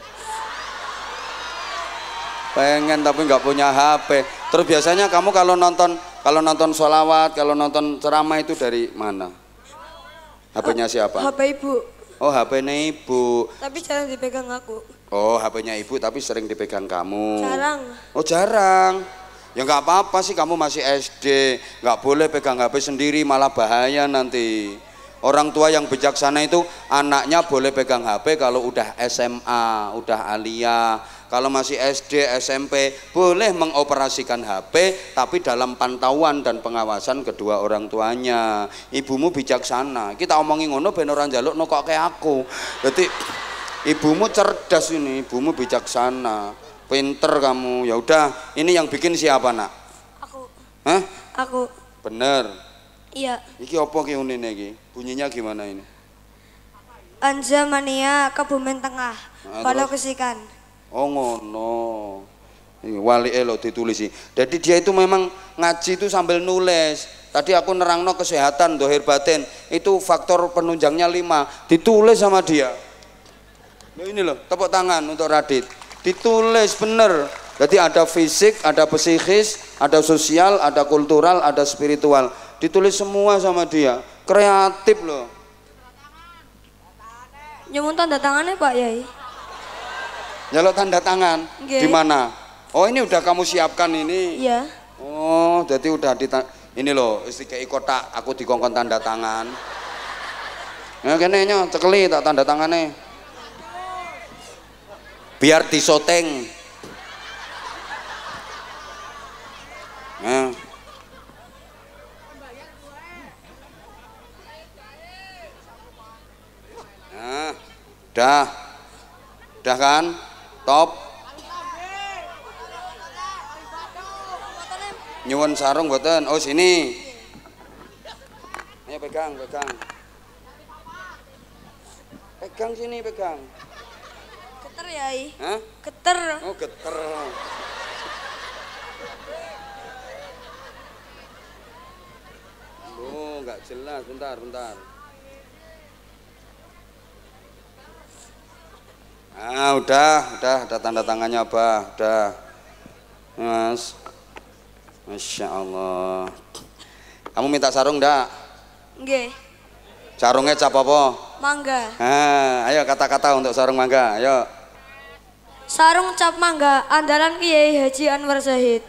Pengen tapi nggak punya HP. Terus biasanya kamu kalau nonton sholawat, kalau nonton ceramah itu dari mana? HP-nya siapa? HP ibu. Oh, HP-nya ibu. Tapi jarang dipegang aku. Oh, HP-nya ibu tapi sering dipegang kamu. Jarang. Oh, jarang. Ya nggak apa-apa sih, kamu masih SD, nggak boleh pegang HP sendiri, malah bahaya nanti. Orang tua yang bijaksana itu anaknya boleh pegang HP kalau udah SMA, udah aliyah. Kalau masih SD, SMP boleh mengoperasikan HP tapi dalam pantauan dan pengawasan kedua orang tuanya. Ibumu bijaksana. Kita omongin ngono ben ora njaluk no kok kayak aku. Jadi ibumu cerdas ini, ibumu bijaksana. Pinter kamu. Ya udah, ini yang bikin siapa, Nak? Aku. Hah? Aku. Bener. Iya. Iki apa ki unine iki? Bunyinya gimana ini? Anja Mania Kebumen Tengah. Kalau kesikan. Oh ngono. Ini wali lo ditulis sih. Jadi dia itu memang ngaji itu sambil nulis. Tadi aku nerangno kesehatan, dohir batin. Itu faktor penunjangnya 5. Ditulis sama dia. Loh ini loh, tepuk tangan untuk Radit. Ditulis bener. Jadi ada fisik, ada psikis, ada sosial, ada kultural, ada spiritual. Ditulis semua sama dia. Kreatif loh. Nyumun tanda tangannya Pak Yai. Nyalok tanda tangan. Nggih. Di mana? Oh, ini udah kamu siapkan ini. Iya. Oh, jadi udah ini loh, istikei kotak, aku dikongkon tanda tangan. Ya kene nya cekeli tak tanda tangannya. Biar disoteng. Ya. Nah, udah kan? Top. Nyuwun sarung mboten? Oh sini. Ayo pegang. Pegang sini, pegang. Geter Yai. Hah? Geter. Oh geter. Oh nggak jelas, bentar. Ah udah ada tanda tangannya Abah, udah. Mas. Masya Allah. Kamu minta sarung ndak? Nggih. Sarungnya cap apa? Mangga. Ayo kata-kata untuk sarung mangga, ayo. Sarung cap mangga andalan Kiai Haji Anwar Zahid.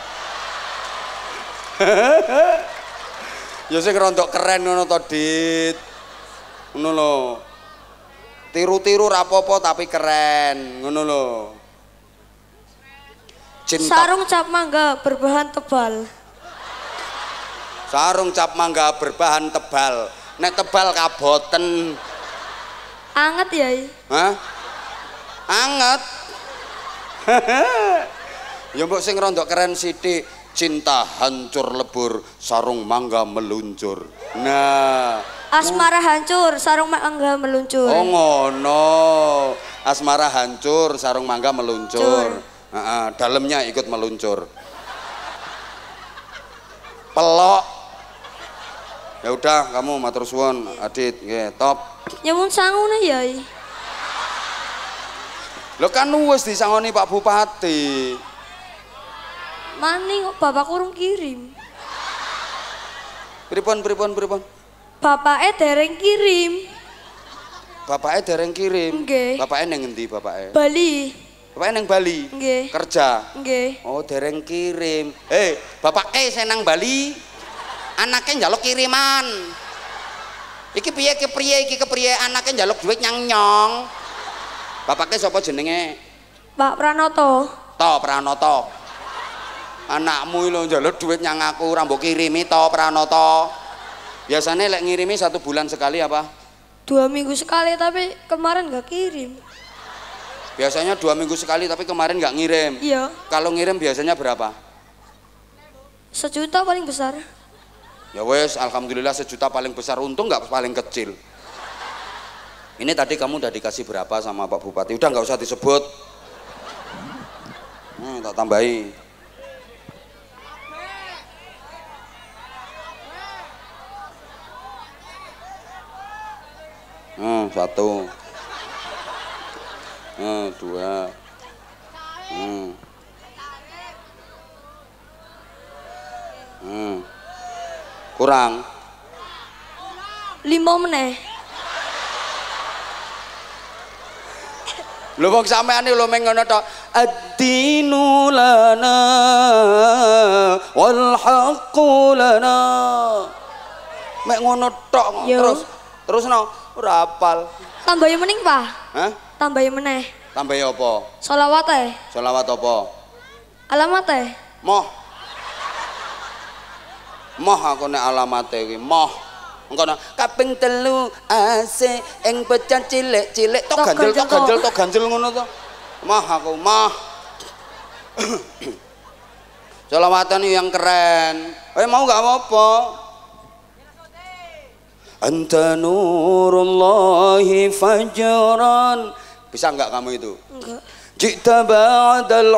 Ya sing rontok keren ngono to, Dit. Ngono lho. Tiru-tiru rapopo tapi keren, ngono lho. Sarung cap mangga berbahan tebal. Sarung cap mangga berbahan tebal. Nek tebal kaboten. Anget ya? Hah? Anget. Ya mbok sing rondok keren sithik, cinta hancur lebur, sarung mangga meluncur. Nah, asmara hancur, sarung mangga meluncur. Oh ngono. Asmara hancur, sarung mangga meluncur. Dalamnya ikut meluncur. Pelok. Ya udah, kamu matur suwun, Adit, nggih, top. Nyuwun sangune ya. Lho kan wis disangoni Pak Bupati. Mani kok bapak kurung kirim. Pripun? Bapaknya dereng kirim. Bapaknya dereng kirim. Nggih. Bapaknya nang ngendi bapaknya? Bali. Bapaknya nang Bali. Nggih. Kerja. Nggih. Oh, dereng kirim. Bapaknya saya nang Bali. Anaknya njaluk kiriman. Iki piye kepriye anaknya njaluk duit nyong. Bapaknya sapa jenenge? Pak Pranoto. Pranoto. Anakmu lho njaluk duit nyang aku ora mbok kirimi Pranoto. Biasanya lek ngirimi 1 bulan sekali apa? 2 minggu sekali tapi kemarin nggak kirim. Biasanya 2 minggu sekali tapi kemarin nggak ngirim. Iya. Kalau ngirim biasanya berapa? 1 juta paling besar. Ya wes, alhamdulillah 1 juta paling besar, untung nggak paling kecil. Ini tadi kamu udah dikasih berapa sama Pak Bupati? Udah nggak usah disebut. Tak tambahi. Satu. 2. Kurang 5 meneh. Lho wong sampean iki lho meng ngono tok. Ad-dinu lana wal haqqu lana. Mek ngono tok terus no ora apal. Tambahi meneh, Pak. Hah? Tambahi meneh. Tambahi apa? Sholawat e. Sholawat apa? Alamat e. Moh aku nek alamate iki moh. Engko kaping 3 ase ing bocah cilik-cilik tok ganjel ngono to. Moh aku moh. Sholawatan yang keren. Mau gak apa-apa. Anta nurullahi fajran. Bisa enggak kamu itu? Enggak. Jita ba'dal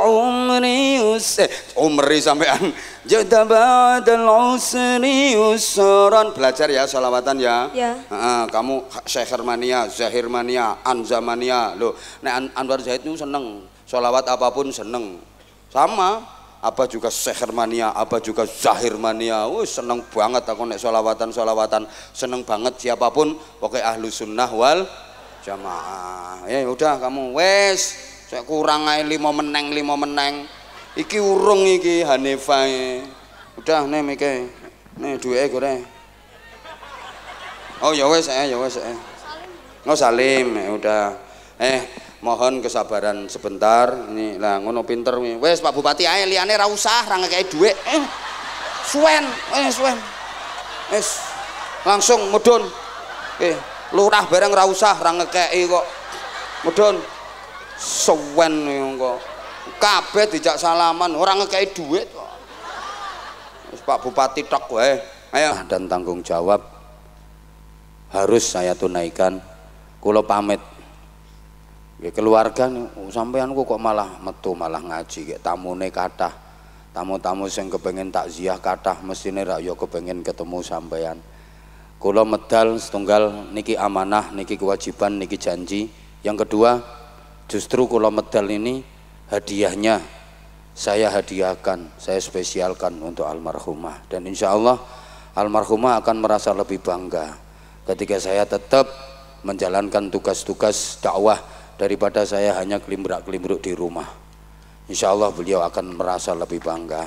umri sampean. Jita ba'dal usri yusran. Belajar ya sholawatan ya. Ya. Kamu Syekhermania, Zahirmania, Anzamania. Loh, nek Anwar Zahid itu seneng. Sholawat apapun seneng. Sama. Apa juga Syekhermania, apa juga Zahirmania. Seneng banget aku nek sholawatan. Seneng banget siapapun. Pokoknya ahlu sunnah wal jamaah. Ya udah kamu wes. Saya kurang ae 5 meneng. Iki urung iki Hanifah. Udah nih mike. Nih duweke gore. Oh ya wes. Ngo salim ya udah. Mohon kesabaran sebentar. Ini lah ngono pinter wes Pak Bupati ae liyane ra usah ra ngekeki dhuwit. Suwen. Wes langsung mudhun. Lurah bareng ra usah ra ngekeki kok. Mudhun. Suwen kok kabeh dijak salaman orang ngekei duit kok. Pak Bupati tok wae. Ayo dan tanggung jawab harus saya tunaikan. Kula pamit. Ya keluarga sampeanku kok malah metu malah ngaji kayak tamune kathah. Tamu-tamu sing kepengin takziah kathah mestine rak yo kepengin ketemu sampean. Kula medal setunggal niki amanah, niki kewajiban, niki janji. Yang kedua justru kula medal ini hadiahnya saya hadiahkan, saya spesialkan untuk almarhumah, dan insya Allah almarhumah akan merasa lebih bangga ketika saya tetap menjalankan tugas-tugas dakwah daripada saya hanya kelimbrak-kelimbruk di rumah. Insya Allah beliau akan merasa lebih bangga.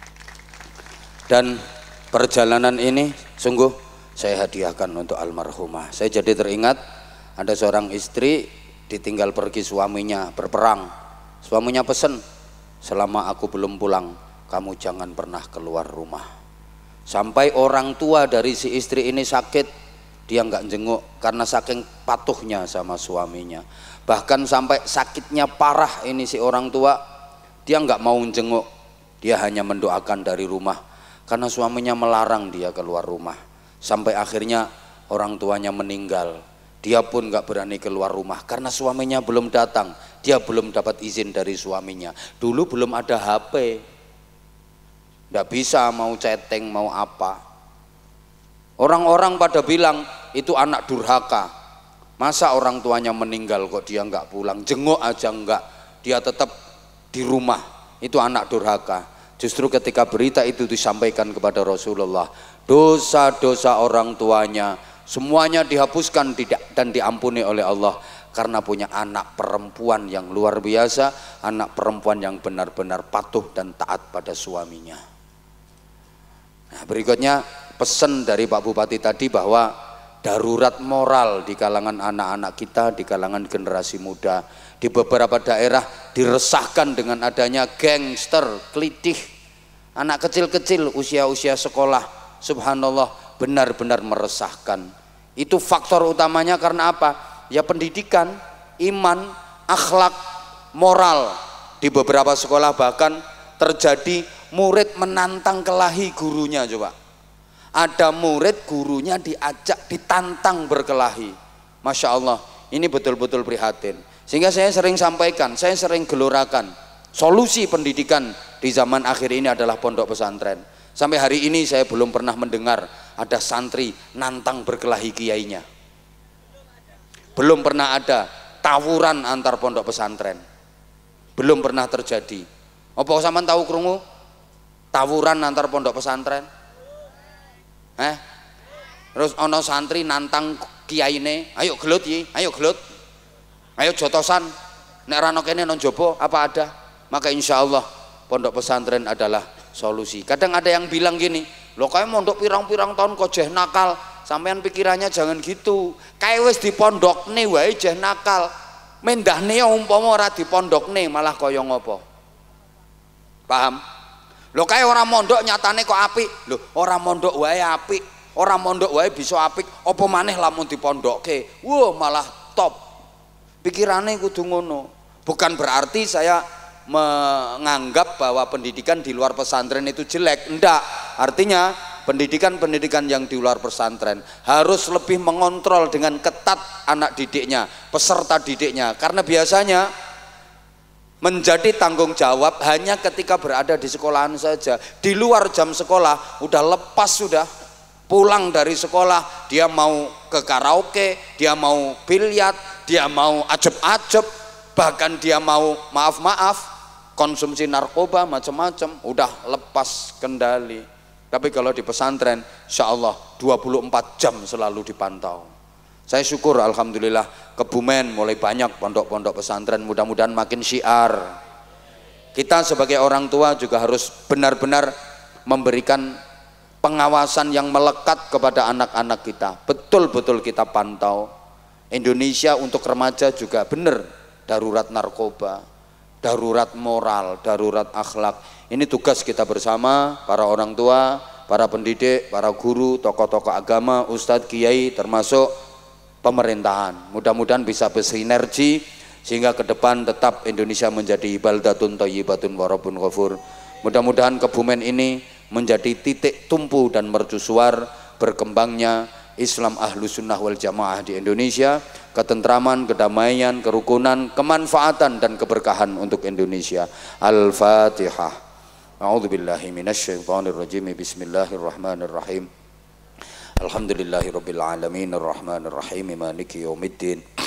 Dan perjalanan ini sungguh saya hadiahkan untuk almarhumah. Saya jadi teringat ada seorang istri ditinggal pergi suaminya berperang. Suaminya pesen, selama aku belum pulang kamu jangan pernah keluar rumah. Sampai orang tua dari si istri ini sakit, dia nggak jenguk karena saking patuhnya sama suaminya. Bahkan sampai sakitnya parah ini si orang tua, dia nggak mau jenguk, dia hanya mendoakan dari rumah karena suaminya melarang dia keluar rumah. Sampai akhirnya orang tuanya meninggal, dia pun nggak berani keluar rumah karena suaminya belum datang, dia belum dapat izin dari suaminya. Dulu belum ada HP, nggak bisa mau chatting mau apa. Orang-orang pada bilang itu anak durhaka, masa orang tuanya meninggal kok dia nggak pulang, jenguk aja nggak, dia tetap di rumah, itu anak durhaka. Justru ketika berita itu disampaikan kepada Rasulullah, dosa-dosa orang tuanya semuanya dihapuskan dan diampuni oleh Allah karena punya anak perempuan yang luar biasa, anak perempuan yang benar-benar patuh dan taat pada suaminya. Nah, berikutnya pesan dari Pak Bupati tadi bahwa darurat moral di kalangan anak-anak kita, di kalangan generasi muda. Di beberapa daerah diresahkan dengan adanya gangster, kelitih, anak kecil-kecil usia-usia sekolah. Subhanallah, benar-benar meresahkan. Itu faktor utamanya karena apa? Ya pendidikan, iman, akhlak, moral. Di beberapa sekolah bahkan terjadi murid menantang kelahi gurunya. Coba, ada murid gurunya diajak ditantang berkelahi. Masya Allah, ini betul-betul prihatin. Sehingga saya sering sampaikan, saya sering gelorakan, solusi pendidikan di zaman akhir ini adalah pondok pesantren. Sampai hari ini saya belum pernah mendengar ada santri nantang berkelahi kiainya. Belum pernah ada tawuran antar pondok pesantren. Belum pernah terjadi. Apa sampean tahu krungu tawuran antar pondok pesantren? Terus ono santri nantang kiyaine, ayo gelut yi, ayo gelut. Ayo jotosan, nek rano kene non jopo apa ada? Maka insya Allah pondok pesantren adalah solusi. Kadang ada yang bilang gini, lo kayak mondok pirang-pirang tahun kok jeh nakal. Sampean pikirannya jangan gitu. Kayak wis di pondok nih wae jeh nakal. Mendah nih umpama ora di pondok nih malah koyo ngopo? Paham? Lo kayak orang mondok nyatane kok apik. Lo orang mondok wae apik, orang mondok wae bisa apik. Apa maneh lamun di pondokke? Wah malah top. Pikirannya kudu ngono. Bukan berarti saya menganggap bahwa pendidikan di luar pesantren itu jelek, enggak. Artinya pendidikan-pendidikan yang di luar pesantren harus lebih mengontrol dengan ketat anak didiknya, peserta didiknya, karena biasanya menjadi tanggung jawab hanya ketika berada di sekolahan saja. Di luar jam sekolah udah lepas, sudah pulang dari sekolah dia mau ke karaoke, dia mau biliar, dia mau ajeb-ajeb, bahkan dia mau maaf-maaf konsumsi narkoba macam-macam, udah lepas kendali. Tapi kalau di pesantren insya Allah 24 jam selalu dipantau. Saya syukur alhamdulillah Kebumen mulai banyak pondok-pondok pesantren, mudah-mudahan makin syiar. Kita sebagai orang tua juga harus benar-benar memberikan pengawasan yang melekat kepada anak-anak kita, betul-betul kita pantau. Indonesia untuk remaja juga benar darurat narkoba, darurat moral, darurat akhlak. Ini tugas kita bersama, para orang tua, para pendidik, para guru, tokoh-tokoh agama, ustadz, kiai, termasuk pemerintahan. Mudah-mudahan bisa bersinergi sehingga ke depan tetap Indonesia menjadi baldatun thayyibatun wa rabbun ghafur. Mudah-mudahan Kebumen ini menjadi titik tumpu dan mercusuar berkembangnya Islam Ahlus Sunnah wal Jamaah di Indonesia, ketentraman, kedamaian, kerukunan, kemanfaatan dan keberkahan untuk Indonesia. Al-Fatihah. A'udzubillahi minasyaitonirrajim. Bismillahirrahmanirrahim. Alhamdulillahirabbil alamin arrahmanirrahim maliki yaumiddin.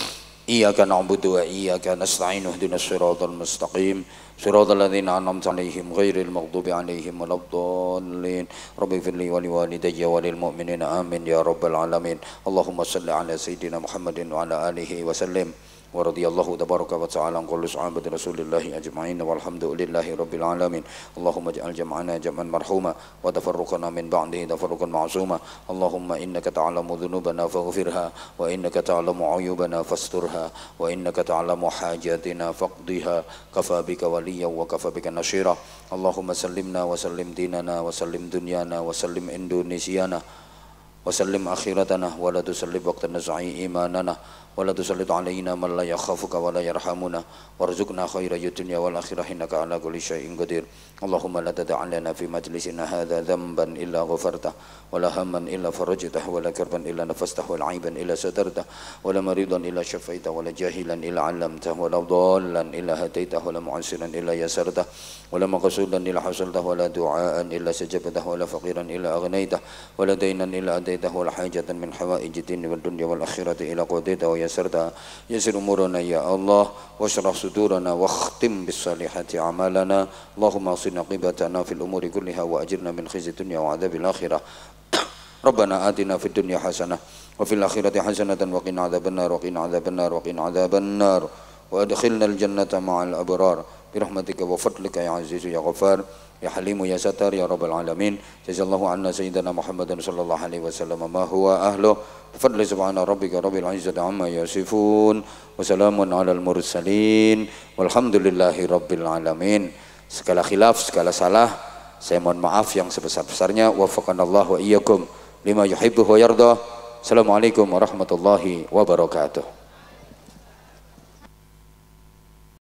إياك نعبد وإياك نستعين اهدنا الصراط المستقيم صراط الذين أنعمت عليهم غير المغضوب عليهم ولا الضالين رب اغفر لي ولوالدي وللمؤمنين آمين يا رب العالمين اللهم صل على سيدنا محمد وعلى آله وسلم ورضي الله تبارك وتعالى عن كل صحابة رسول الله أجمعين والحمد لله رب العالمين اللهم اجعل جمعنا جمعا مرحوما وتفرقنا من بعده تفرقا معصوما اللهم إنك تعلم ذنوبنا فاغفرها وإنك تعلم عيوبنا فاسترها وإنك تعلم حاجاتنا فاقضها كفى بك وليا وكفى بك نصيرا اللهم سلمنا وسلم ديننا وسلم دنيانا وسلم إندونيسيانا وسلم آخرتنا ولا تسلم وقت نزعي إيماننا ولا تسلط علينا من لا يخافك ولا يرحمنا وارزقنا خير الدنيا والآخرة إنك على كل شيء قدير اللهم لا تدع لنا في مجلسنا هذا ذنبا إلا غفرته ولا هما إلا فرجته ولا كربا إلا نفسته ولا عيبا إلا سترته ولا مريضا إلا شفيته ولا جاهلا إلا علمته ولا ضالا إلا هديته ولا معسرا إلا يسرته ولا مقصودا إلا حصلته ولا دعاء إلا سجبته ولا فقيرا إلا أغنيته ولا دينا إلا أديته ولا حاجة من حوائج الدين والدنيا والآخرة إلا قضيته ويسرتها يسر أمورنا يا الله واشرح صدورنا واختم بالصالحات أعمالنا اللهم اصلح عاقبتنا في الأمور كلها وأجرنا من خزي الدنيا وعذاب الآخرة ربنا آتنا في الدنيا حسنة وفي الآخرة حسنة وقنا عذاب النار وقنا عذاب النار وقنا عذاب النار وأدخلنا الجنة مع الأبرار برحمتك وفضلك يا عزيز يا غفار يا حليم يا ستار يا رب العالمين جزا الله عنا سيدنا محمد صلى الله عليه وسلم ما هو أهله بفضل سبحان ربك رب العزة عما يصفون وسلام على المرسلين والحمد لله رب العالمين. Segala khilaf, segala salah saya mohon maaf yang sebesar-besarnya. Wafaqanallahu wa iyyakum lima yuhibbu wa yarda. Assalamualaikum warahmatullahi wabarakatuh.